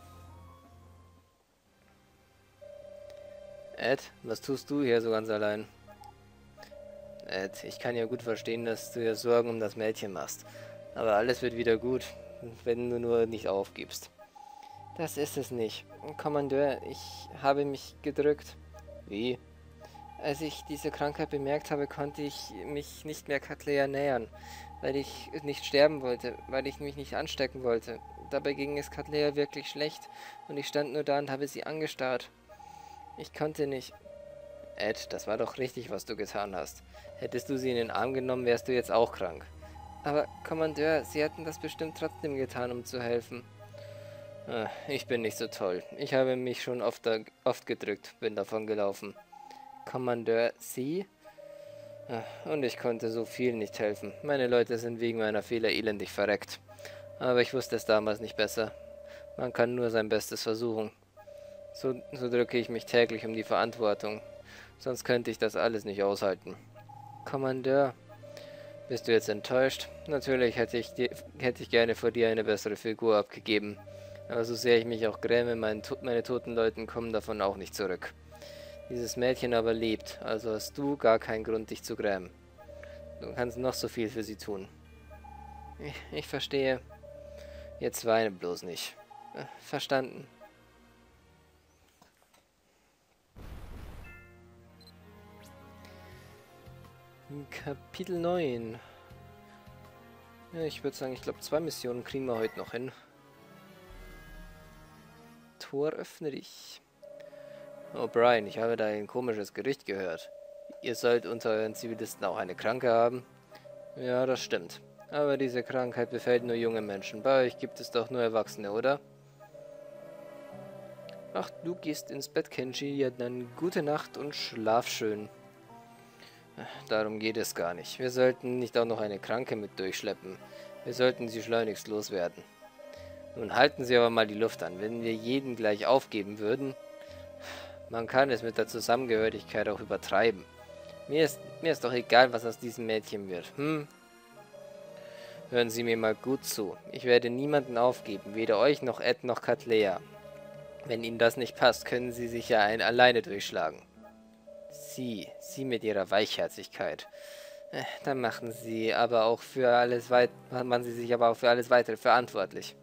Ed, was tust du hier so ganz allein? Ed, ich kann ja gut verstehen, dass du dir Sorgen um das Mädchen machst. Aber alles wird wieder gut, wenn du nur nicht aufgibst. Das ist es nicht. Kommandeur, ich habe mich gedrückt. Wie? Als ich diese Krankheit bemerkt habe, konnte ich mich nicht mehr Katlea nähern, weil ich nicht sterben wollte, weil ich mich nicht anstecken wollte. Dabei ging es Katlea wirklich schlecht und ich stand nur da und habe sie angestarrt. Ich konnte nicht. Ed, das war doch richtig, was du getan hast. Hättest du sie in den Arm genommen, wärst du jetzt auch krank. Aber, Kommandeur, Sie hätten das bestimmt trotzdem getan, um zu helfen. Ah, ich bin nicht so toll. Ich habe mich schon oft, oft gedrückt, bin davon gelaufen. Kommandeur, Sie? Ah, und ich konnte so viel nicht helfen. Meine Leute sind wegen meiner Fehler elendig verreckt. Aber ich wusste es damals nicht besser. Man kann nur sein Bestes versuchen. So, so drücke ich mich täglich um die Verantwortung. Sonst könnte ich das alles nicht aushalten. Kommandeur, bist du jetzt enttäuscht? Natürlich hätte ich, dir, hätte ich gerne vor dir eine bessere Figur abgegeben. Aber so sehr ich mich auch gräme, mein, meine toten Leute kommen davon auch nicht zurück. Dieses Mädchen aber lebt, also hast du gar keinen Grund, dich zu grämen. Du kannst noch so viel für sie tun. Ich, ich verstehe. Jetzt weine bloß nicht. Verstanden. Kapitel neun. Ja, ich würde sagen, ich glaube, zwei Missionen kriegen wir heute noch hin. Tor, öffne dich. Oh, Brian, ich habe da ein komisches Gerücht gehört. Ihr sollt unter euren Zivilisten auch eine Kranke haben? Ja, das stimmt. Aber diese Krankheit befällt nur junge Menschen. Bei euch gibt es doch nur Erwachsene, oder? Ach, du gehst ins Bett, Kenji. Ja, dann gute Nacht und schlaf schön. Darum geht es gar nicht. Wir sollten nicht auch noch eine Kranke mit durchschleppen. Wir sollten sie schleunigst loswerden. Nun halten Sie aber mal die Luft an. Wenn wir jeden gleich aufgeben würden, man kann es mit der Zusammengehörigkeit auch übertreiben. Mir ist, mir ist doch egal, was aus diesem Mädchen wird. Hm? Hören Sie mir mal gut zu. Ich werde niemanden aufgeben, weder euch noch Ed noch Cattleya. Wenn Ihnen das nicht passt, können Sie sich ja ein alleine durchschlagen. Sie, Sie mit Ihrer Weichherzigkeit. Äh, dann machen Sie aber auch für alles weit, machen Sie sich aber auch für alles weitere verantwortlich.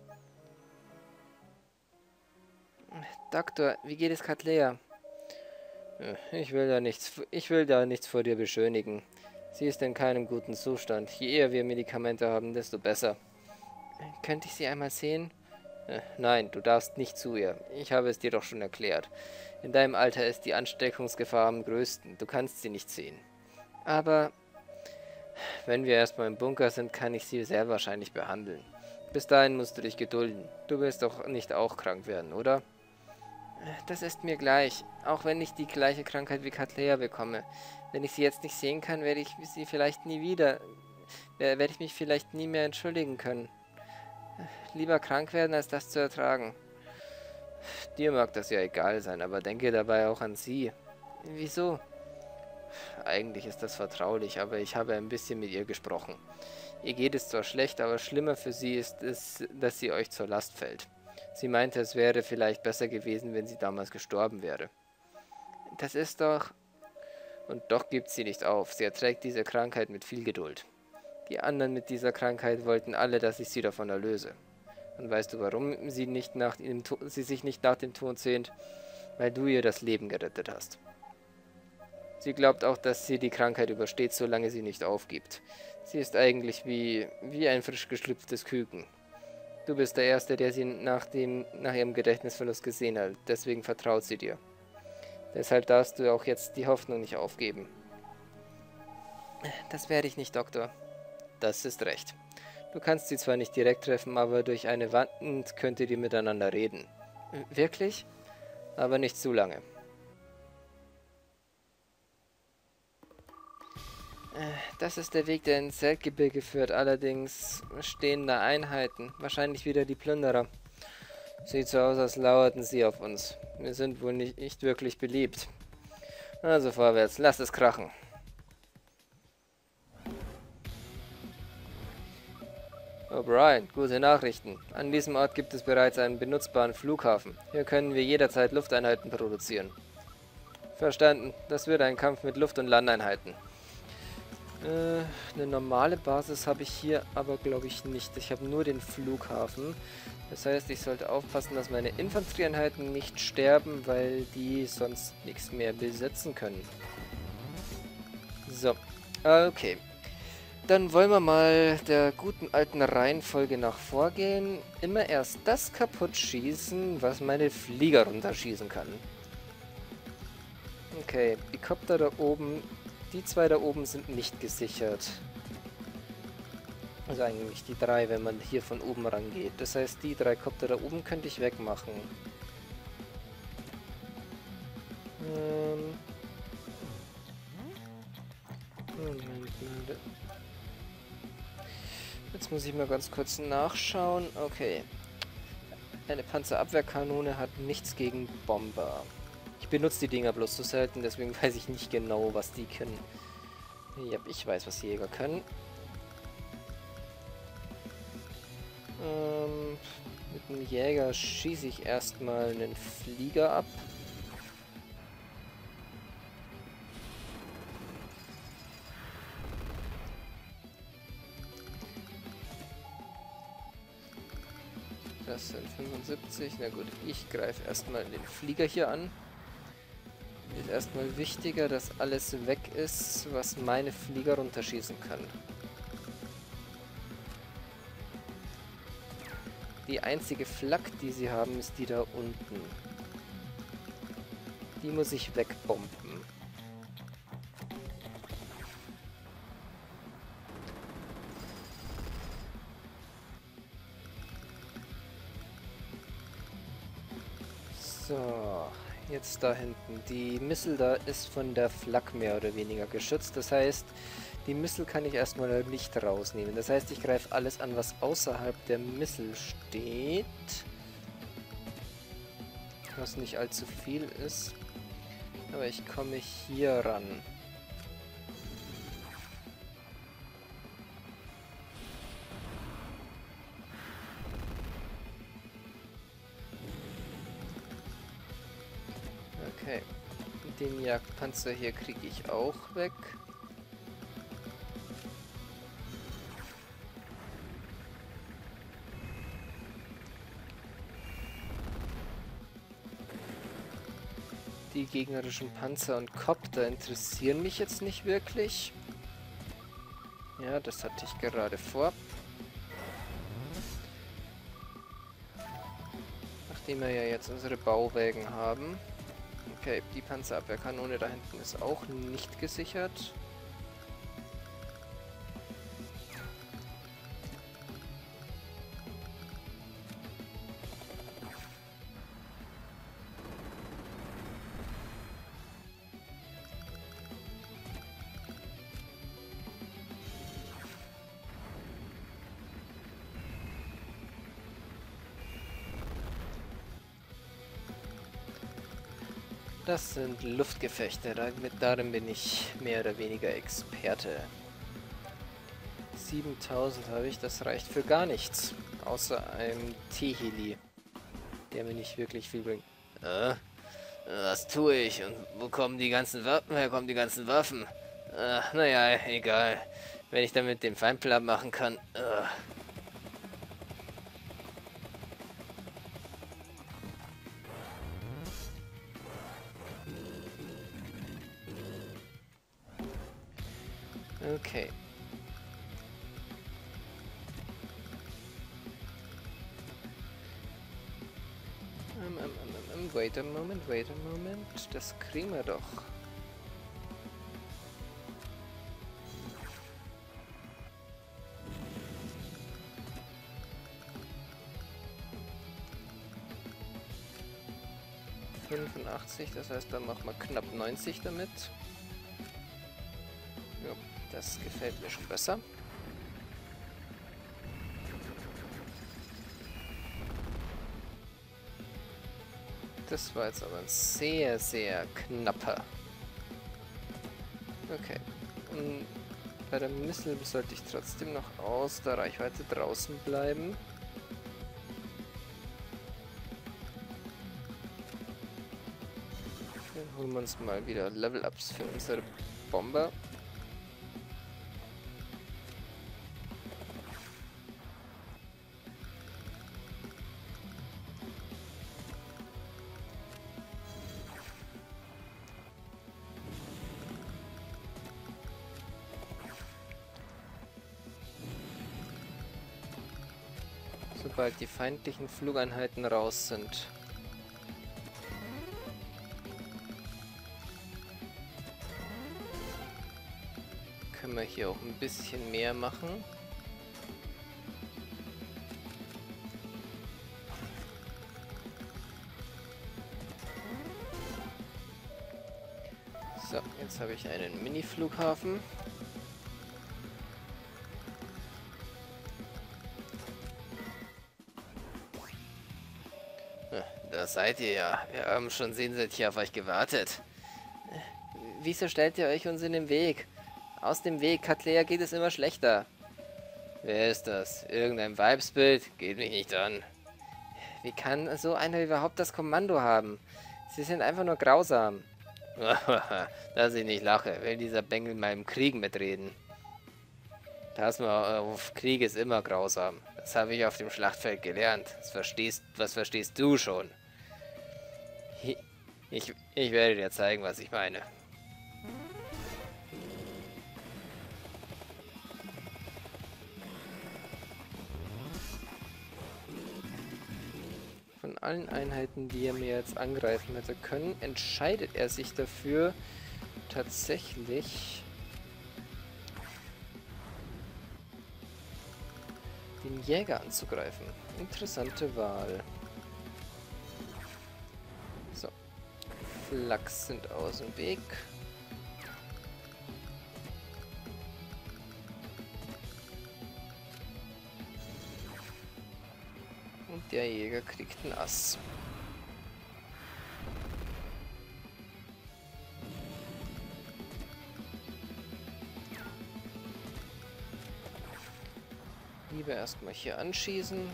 Doktor, wie geht es Cattleya? Ich will da nichts, ich will da nichts vor dir beschönigen. Sie ist in keinem guten Zustand. Je eher wir Medikamente haben, desto besser. Könnte ich sie einmal sehen? Nein, du darfst nicht zu ihr. Ich habe es dir doch schon erklärt. In deinem Alter ist die Ansteckungsgefahr am größten. Du kannst sie nicht sehen. Aber wenn wir erstmal im Bunker sind, kann ich sie sehr wahrscheinlich behandeln. Bis dahin musst du dich gedulden. Du willst doch nicht auch krank werden, oder? Das ist mir gleich, auch wenn ich die gleiche Krankheit wie Cattleya bekomme. Wenn ich sie jetzt nicht sehen kann, werde ich sie vielleicht nie wieder, werde ich mich vielleicht nie mehr entschuldigen können. Lieber krank werden, als das zu ertragen. Dir mag das ja egal sein, aber denke dabei auch an sie. Wieso? Eigentlich ist das vertraulich, aber ich habe ein bisschen mit ihr gesprochen. Ihr geht es zwar schlecht, aber schlimmer für sie ist es, dass sie euch zur Last fällt. Sie meinte, es wäre vielleicht besser gewesen, wenn sie damals gestorben wäre. Das ist doch... Und doch gibt sie nicht auf. Sie erträgt diese Krankheit mit viel Geduld. Die anderen mit dieser Krankheit wollten alle, dass ich sie davon erlöse. Und weißt du, warum sie, nicht nach dem sie sich nicht nach dem Tod sehnt? Weil du ihr das Leben gerettet hast. Sie glaubt auch, dass sie die Krankheit übersteht, solange sie nicht aufgibt. Sie ist eigentlich wie, wie ein frisch geschlüpftes Küken. Du bist der Erste, der sie nach, dem, nach ihrem Gedächtnisverlust gesehen hat. Deswegen vertraut sie dir. Deshalb darfst du auch jetzt die Hoffnung nicht aufgeben. Das werde ich nicht, Doktor. Das ist recht. Du kannst sie zwar nicht direkt treffen, aber durch eine Wand könnt ihr miteinander reden. Wirklich? Aber nicht zu lange. Das ist der Weg, der ins Zeltgebirge führt. Allerdings stehen da Einheiten. Wahrscheinlich wieder die Plünderer. Sieht so aus, als lauerten sie auf uns. Wir sind wohl nicht, nicht wirklich beliebt. Also vorwärts, lasst es krachen. O'Brien, gute Nachrichten. An diesem Ort gibt es bereits einen benutzbaren Flughafen. Hier können wir jederzeit Lufteinheiten produzieren. Verstanden. Das wird ein Kampf mit Luft- und Landeinheiten. Äh, eine normale Basis habe ich hier aber, glaube ich, nicht. Ich habe nur den Flughafen. Das heißt, ich sollte aufpassen, dass meine Infanterieeinheiten nicht sterben, weil die sonst nichts mehr besetzen können. So, okay. Dann wollen wir mal der guten alten Reihenfolge nach vorgehen. Immer erst das kaputt schießen, was meine Flieger runterschießen kann. Okay, die Kopter da oben, die zwei da oben sind nicht gesichert. Also eigentlich die drei, wenn man hier von oben rangeht. Das heißt, die drei Kopter da oben könnte ich wegmachen. Ähm. Jetzt muss ich mal ganz kurz nachschauen. Okay. Eine Panzerabwehrkanone hat nichts gegen Bomber. Ich benutze die Dinger bloß so selten, deswegen weiß ich nicht genau, was die können. Ja, ich weiß, was Jäger können. Ähm, mit dem Jäger schieße ich erstmal einen Flieger ab. Das sind fünfundsiebzig. Na gut, ich greife erstmal den Flieger hier an. Ist erstmal wichtiger, dass alles weg ist, was meine Flieger runterschießen kann. Die einzige Flak, die sie haben, ist die da unten. Die muss ich wegbomben. So, jetzt da hinten. Die Missile da ist von der Flak mehr oder weniger geschützt. Das heißt, die Missile kann ich erstmal nicht rausnehmen. Das heißt, ich greife alles an, was außerhalb der Missile steht. Was nicht allzu viel ist. Aber ich komme hier ran. Okay. Den Jagdpanzer hier kriege ich auch weg. Die gegnerischen Panzer und Kopter interessieren mich jetzt nicht wirklich. Ja, das hatte ich gerade vor. Nachdem wir ja jetzt unsere Bauwägen haben. Okay, die Panzerabwehrkanone da hinten ist auch nicht gesichert. Das sind Luftgefechte, damit, darin bin ich mehr oder weniger Experte. siebentausend habe ich, das reicht für gar nichts. Außer einem T-Heli, der mir nicht wirklich viel bringt. Äh, was tue ich? Und wo kommen die ganzen Waffen? Woher kommen die ganzen Waffen? Äh, naja, egal. Wenn ich damit den Feind platt machen kann. Äh. Okay. Um, um, um, um, wait a moment, wait a moment. Das kriegen wir doch. fünfundachtzig, das heißt, dann machen wir knapp neunzig damit. Ja, das gefällt mir schon besser. Das war jetzt aber ein sehr, sehr knapper. Okay. Und bei der Missile sollte ich trotzdem noch aus der Reichweite draußen bleiben. Dann holen wir uns mal wieder Level-Ups für unsere Bomber. Sobald die feindlichen Flugeinheiten raus sind. Können wir hier auch ein bisschen mehr machen. So, jetzt habe ich einen Mini-Flughafen. Da seid ihr ja. Wir haben schon sehnsüchtig auf euch gewartet. Wieso stellt ihr euch uns in den Weg? Aus dem Weg, Katlea geht es immer schlechter. Wer ist das? Irgendein Weibsbild? Geht mich nicht an. Wie kann so einer überhaupt das Kommando haben? Sie sind einfach nur grausam. Dass ich nicht lache, will dieser Bengel mal im Krieg mitreden. Pass mal auf, Krieg ist immer grausam. Das habe ich auf dem Schlachtfeld gelernt. Das verstehst, was verstehst du schon? Ich, ich werde dir zeigen, was ich meine. Von allen Einheiten, die er mir jetzt angreifen hätte können, entscheidet er sich dafür, tatsächlich den Jäger anzugreifen. Interessante Wahl. Flaks sind aus dem Weg. Und der Jäger kriegt ein Ass. Lieber erstmal hier anschießen.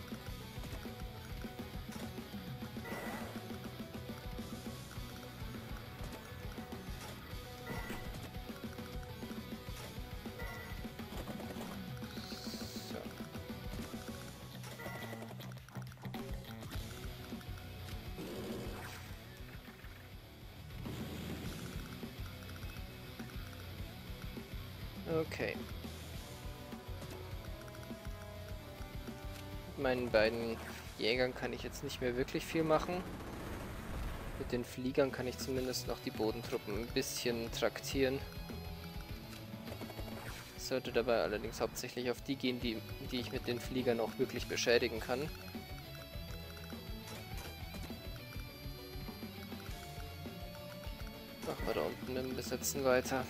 Okay. Mit meinen beiden Jägern kann ich jetzt nicht mehr wirklich viel machen. Mit den Fliegern kann ich zumindest noch die Bodentruppen ein bisschen traktieren. Sollte dabei allerdings hauptsächlich auf die gehen, die, die ich mit den Fliegern auch wirklich beschädigen kann. Machen wir da unten mit dem Besetzen weiter.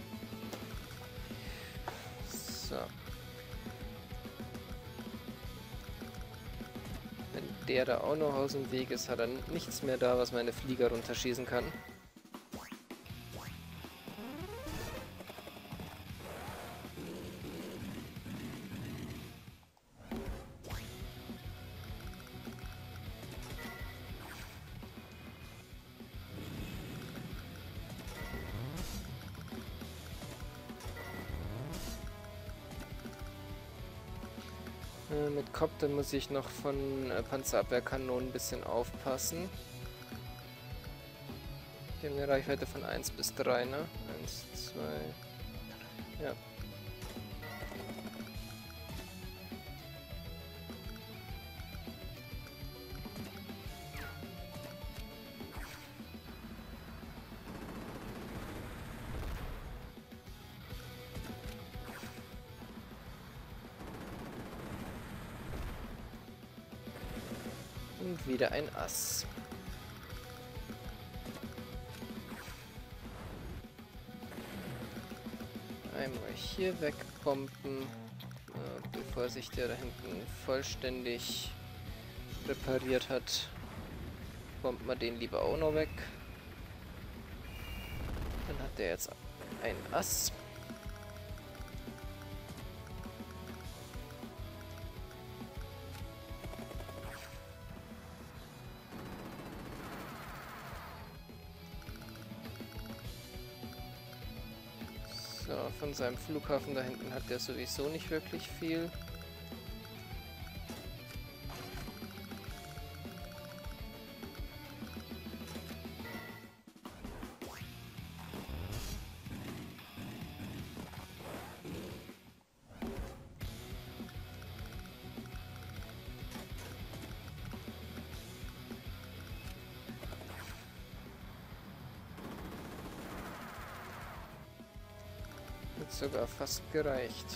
So. Wenn der da auch noch aus dem Weg ist, hat er nichts mehr da, was meine Flieger runterschießen kann. Mit Kopter muss ich noch von äh, Panzerabwehrkanonen ein bisschen aufpassen. Die haben eine Reichweite von eins bis drei, ne? eins, zwei... Ja. Und wieder ein Ass. Einmal hier wegbomben, äh, bevor sich der da hinten vollständig repariert hat. Bombt man den lieber auch noch weg. Dann hat der jetzt ein Ass. So, von seinem Flughafen da hinten hat der sowieso nicht wirklich viel. Hat sogar fast gereicht.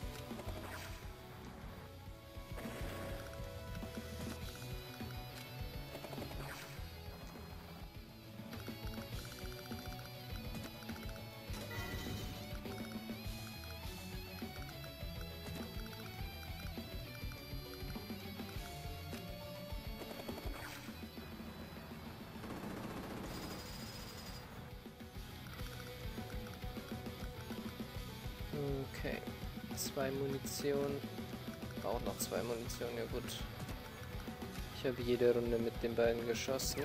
Okay, zwei Munition, auch noch zwei Munition, ja gut. Ich habe jede Runde mit den beiden geschossen.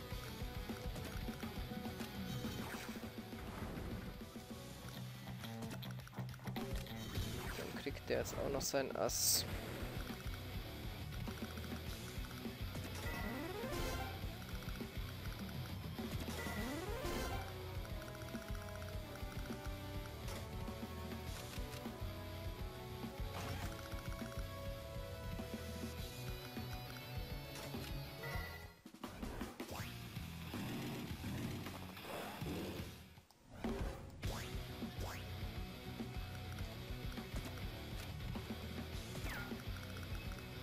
Dann kriegt der jetzt auch noch sein Ass.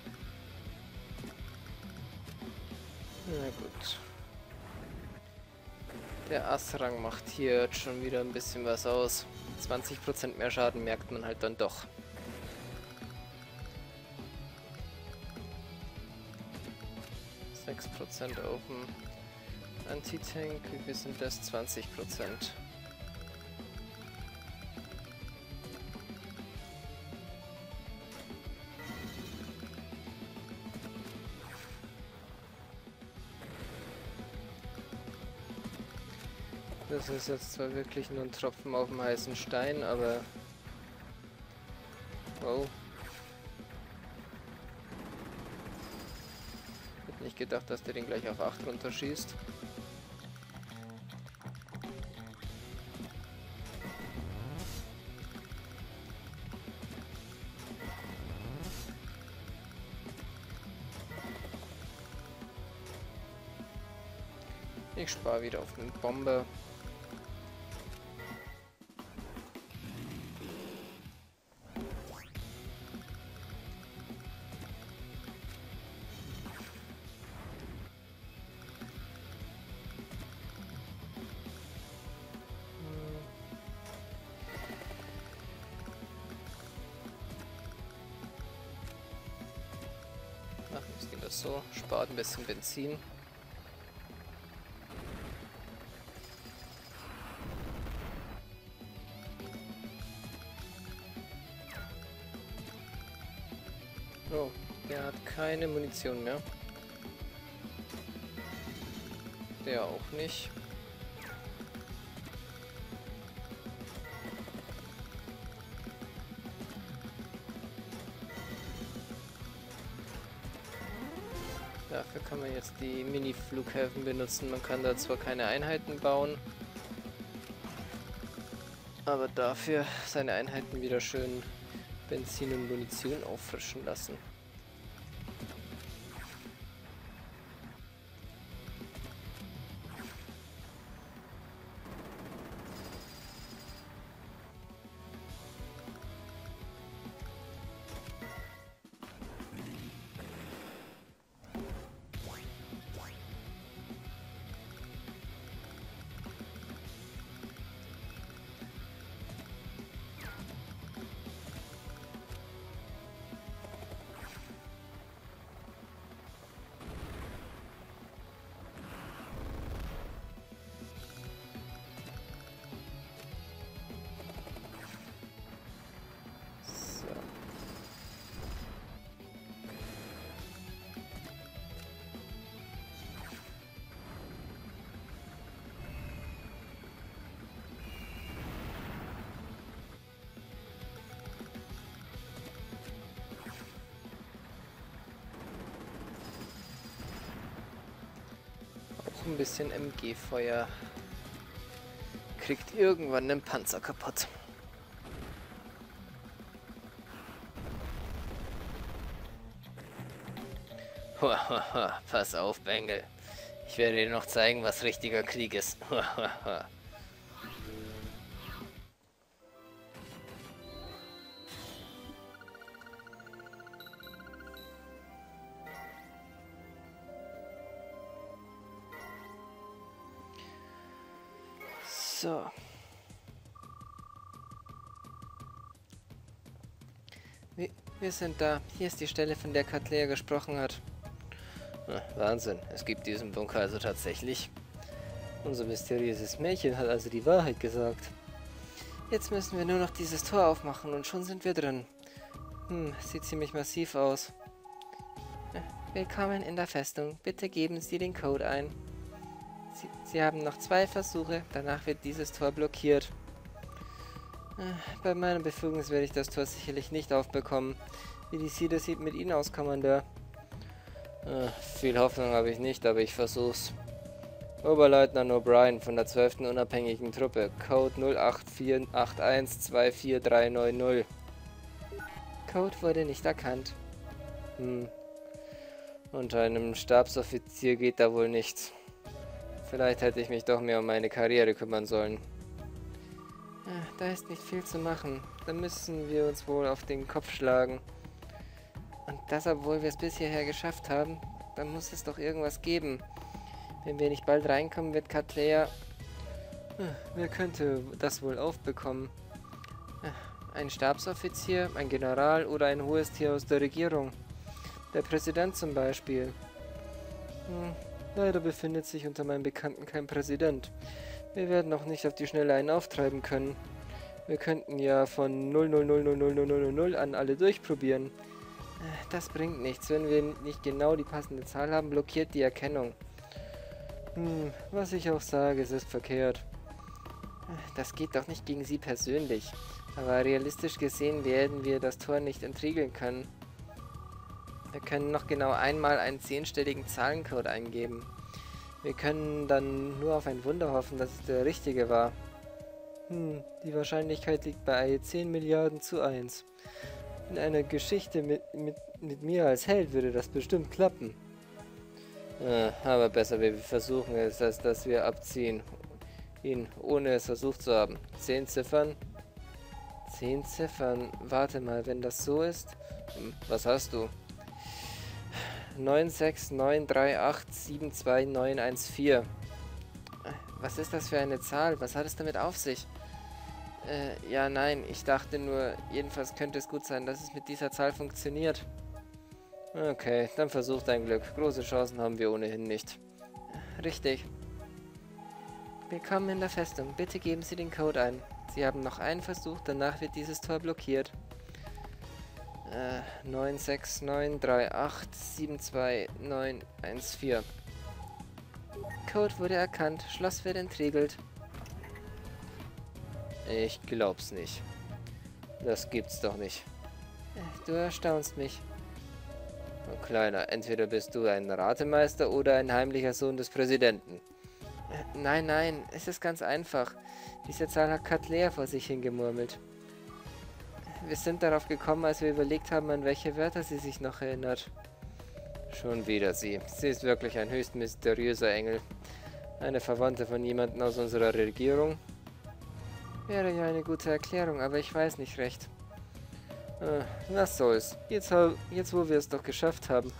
Na gut. Der Asrang macht hier jetzt schon wieder ein bisschen was aus. zwanzig Prozent mehr Schaden merkt man halt dann doch. sechs Prozent auf dem Anti-Tank. Wie viel sind das? zwanzig Prozent. Das ist jetzt zwar wirklich nur ein Tropfen auf dem heißen Stein, aber... Wow. Hätte nicht gedacht, dass der den gleich auf acht runterschießt. Ich spare wieder auf den Bomber. Ach, jetzt geht das so. Spart ein bisschen Benzin. Oh, der hat keine Munition mehr. Der auch nicht. Dafür kann man jetzt die Mini-Flughäfen benutzen. Man kann da zwar keine Einheiten bauen, aber dafür seine Einheiten wieder schön Benzin und Munition auffrischen lassen. Ein bisschen M G-Feuer kriegt irgendwann den Panzer kaputt. Pass auf, Bengel. Ich werde dir noch zeigen, was richtiger Krieg ist. So. Wir, wir sind da. Hier ist die Stelle, von der Cattleya gesprochen hat. Na, Wahnsinn, es gibt diesen Bunker also tatsächlich. Unser mysteriöses Mädchen hat also die Wahrheit gesagt. Jetzt müssen wir nur noch dieses Tor aufmachen und schon sind wir drin. Hm, sieht ziemlich massiv aus. Willkommen in der Festung. Bitte geben Sie den Code ein. Sie, Sie haben noch zwei Versuche, danach wird dieses Tor blockiert. Bei meiner Befugnis werde ich das Tor sicherlich nicht aufbekommen. Wie sieht es mit Ihnen aus, Kommandeur? Äh, viel Hoffnung habe ich nicht, aber ich versuch's. Oberleutnant O'Brien von der zwölften Unabhängigen Truppe. Code null acht vier acht eins zwei vier drei neun null. Code wurde nicht erkannt. Hm. Unter einem Stabsoffizier geht da wohl nichts. Vielleicht hätte ich mich doch mehr um meine Karriere kümmern sollen. Da ist nicht viel zu machen. Da müssen wir uns wohl auf den Kopf schlagen. Und das, obwohl wir es bis hierher geschafft haben. Da muss es doch irgendwas geben. Wenn wir nicht bald reinkommen, wird Cattleya Wer könnte das wohl aufbekommen? Ein Stabsoffizier, ein General oder ein hohes Tier aus der Regierung? Der Präsident zum Beispiel. Hm, leider befindet sich unter meinen Bekannten kein Präsident. Wir werden auch nicht auf die Schnelle einen auftreiben können. Wir könnten ja von null null null null null null null null an alle durchprobieren. Das bringt nichts. Wenn wir nicht genau die passende Zahl haben, blockiert die Erkennung. Hm, was ich auch sage, es ist verkehrt. Das geht doch nicht gegen Sie persönlich. Aber realistisch gesehen werden wir das Tor nicht entriegeln können. Wir können noch genau einmal einen zehnstelligen Zahlencode eingeben. Wir können dann nur auf ein Wunder hoffen, dass es der richtige war. Hm, die Wahrscheinlichkeit liegt bei zehn Milliarden zu eins. In einer Geschichte mit, mit, mit mir als Held würde das bestimmt klappen. Äh, aber besser, wir versuchen es, als dass wir abziehen. Ihn, ohne es versucht zu haben. Zehn Ziffern. Zehn Ziffern. Warte mal, wenn das so ist. Hm, was hast du? neun sechs neun drei acht sieben zwei neun eins vier. Was ist das für eine Zahl? Was hat es damit auf sich? Äh, ja, nein, ich dachte nur, jedenfalls könnte es gut sein, dass es mit dieser Zahl funktioniert. Okay, dann versuch dein Glück. Große Chancen haben wir ohnehin nicht. Richtig. Willkommen in der Festung. Bitte geben Sie den Code ein. Sie haben noch einen Versuch, danach wird dieses Tor blockiert. Äh, neun sechs neun drei acht sieben zwei neun eins vier. Code wurde erkannt. Schloss wird entriegelt. Ich glaub's nicht. Das gibt's doch nicht. Du erstaunst mich. Oh, Kleiner, entweder bist du ein Ratemeister oder ein heimlicher Sohn des Präsidenten. Nein, nein, es ist ganz einfach. Diese Zahl hat Catlea vor sich hingemurmelt. Wir sind darauf gekommen, als wir überlegt haben, an welche Wörter sie sich noch erinnert. Schon wieder sie. Sie ist wirklich ein höchst mysteriöser Engel. Eine Verwandte von jemandem aus unserer Regierung. Wäre ja eine gute Erklärung, aber ich weiß nicht recht. Äh, was soll's. Jetzt, jetzt wo wir es doch geschafft haben.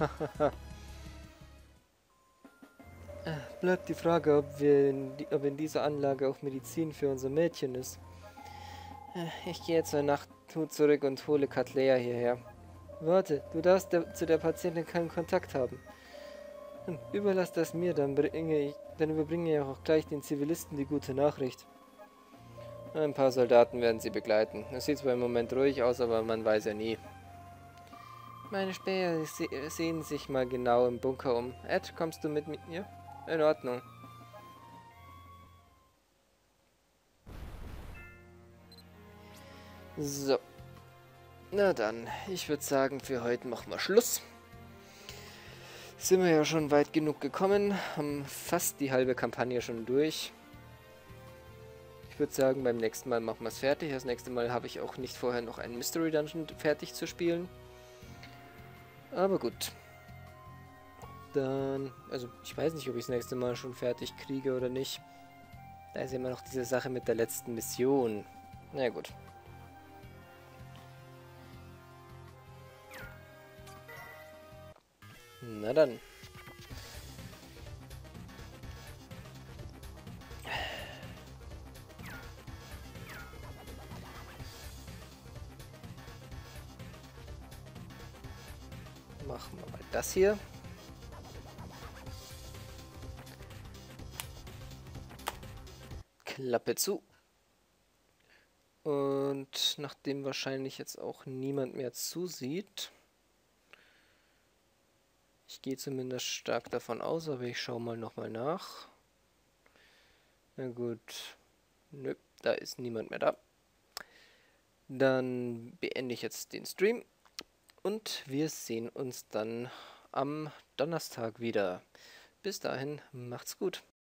Bleibt die Frage, ob, wir in die, ob in dieser Anlage auch Medizin für unser Mädchen ist. Ich gehe zur Nachttour zurück und hole Catlea hierher. Warte, du darfst der, zu der Patientin keinen Kontakt haben. Hm, überlass das mir, dann, bringe ich, dann überbringe ich auch gleich den Zivilisten die gute Nachricht. Ein paar Soldaten werden sie begleiten. Es sieht zwar im Moment ruhig aus, aber man weiß ja nie. Meine Späher se sehen sich mal genau im Bunker um. Ed, kommst du mit mir? In Ordnung. So. Na dann, ich würde sagen, für heute machen wir Schluss. Sind wir ja schon weit genug gekommen, haben fast die halbe Kampagne schon durch. Ich würde sagen, beim nächsten Mal machen wir es fertig. Das nächste Mal habe ich auch nicht vorher noch einen Mystery Dungeon fertig zu spielen. Aber gut. Dann, also ich weiß nicht, ob ich das nächste Mal schon fertig kriege oder nicht. Da ist immer noch diese Sache mit der letzten Mission. Na gut. Na dann. Machen wir mal das hier. Klappe zu. Und nachdem wahrscheinlich jetzt auch niemand mehr zusieht, ich gehe zumindest stark davon aus, aber ich schaue mal nochmal nach. Na gut. Nö, da ist niemand mehr da. Dann beende ich jetzt den Stream. Und wir sehen uns dann am Donnerstag wieder. Bis dahin, macht's gut.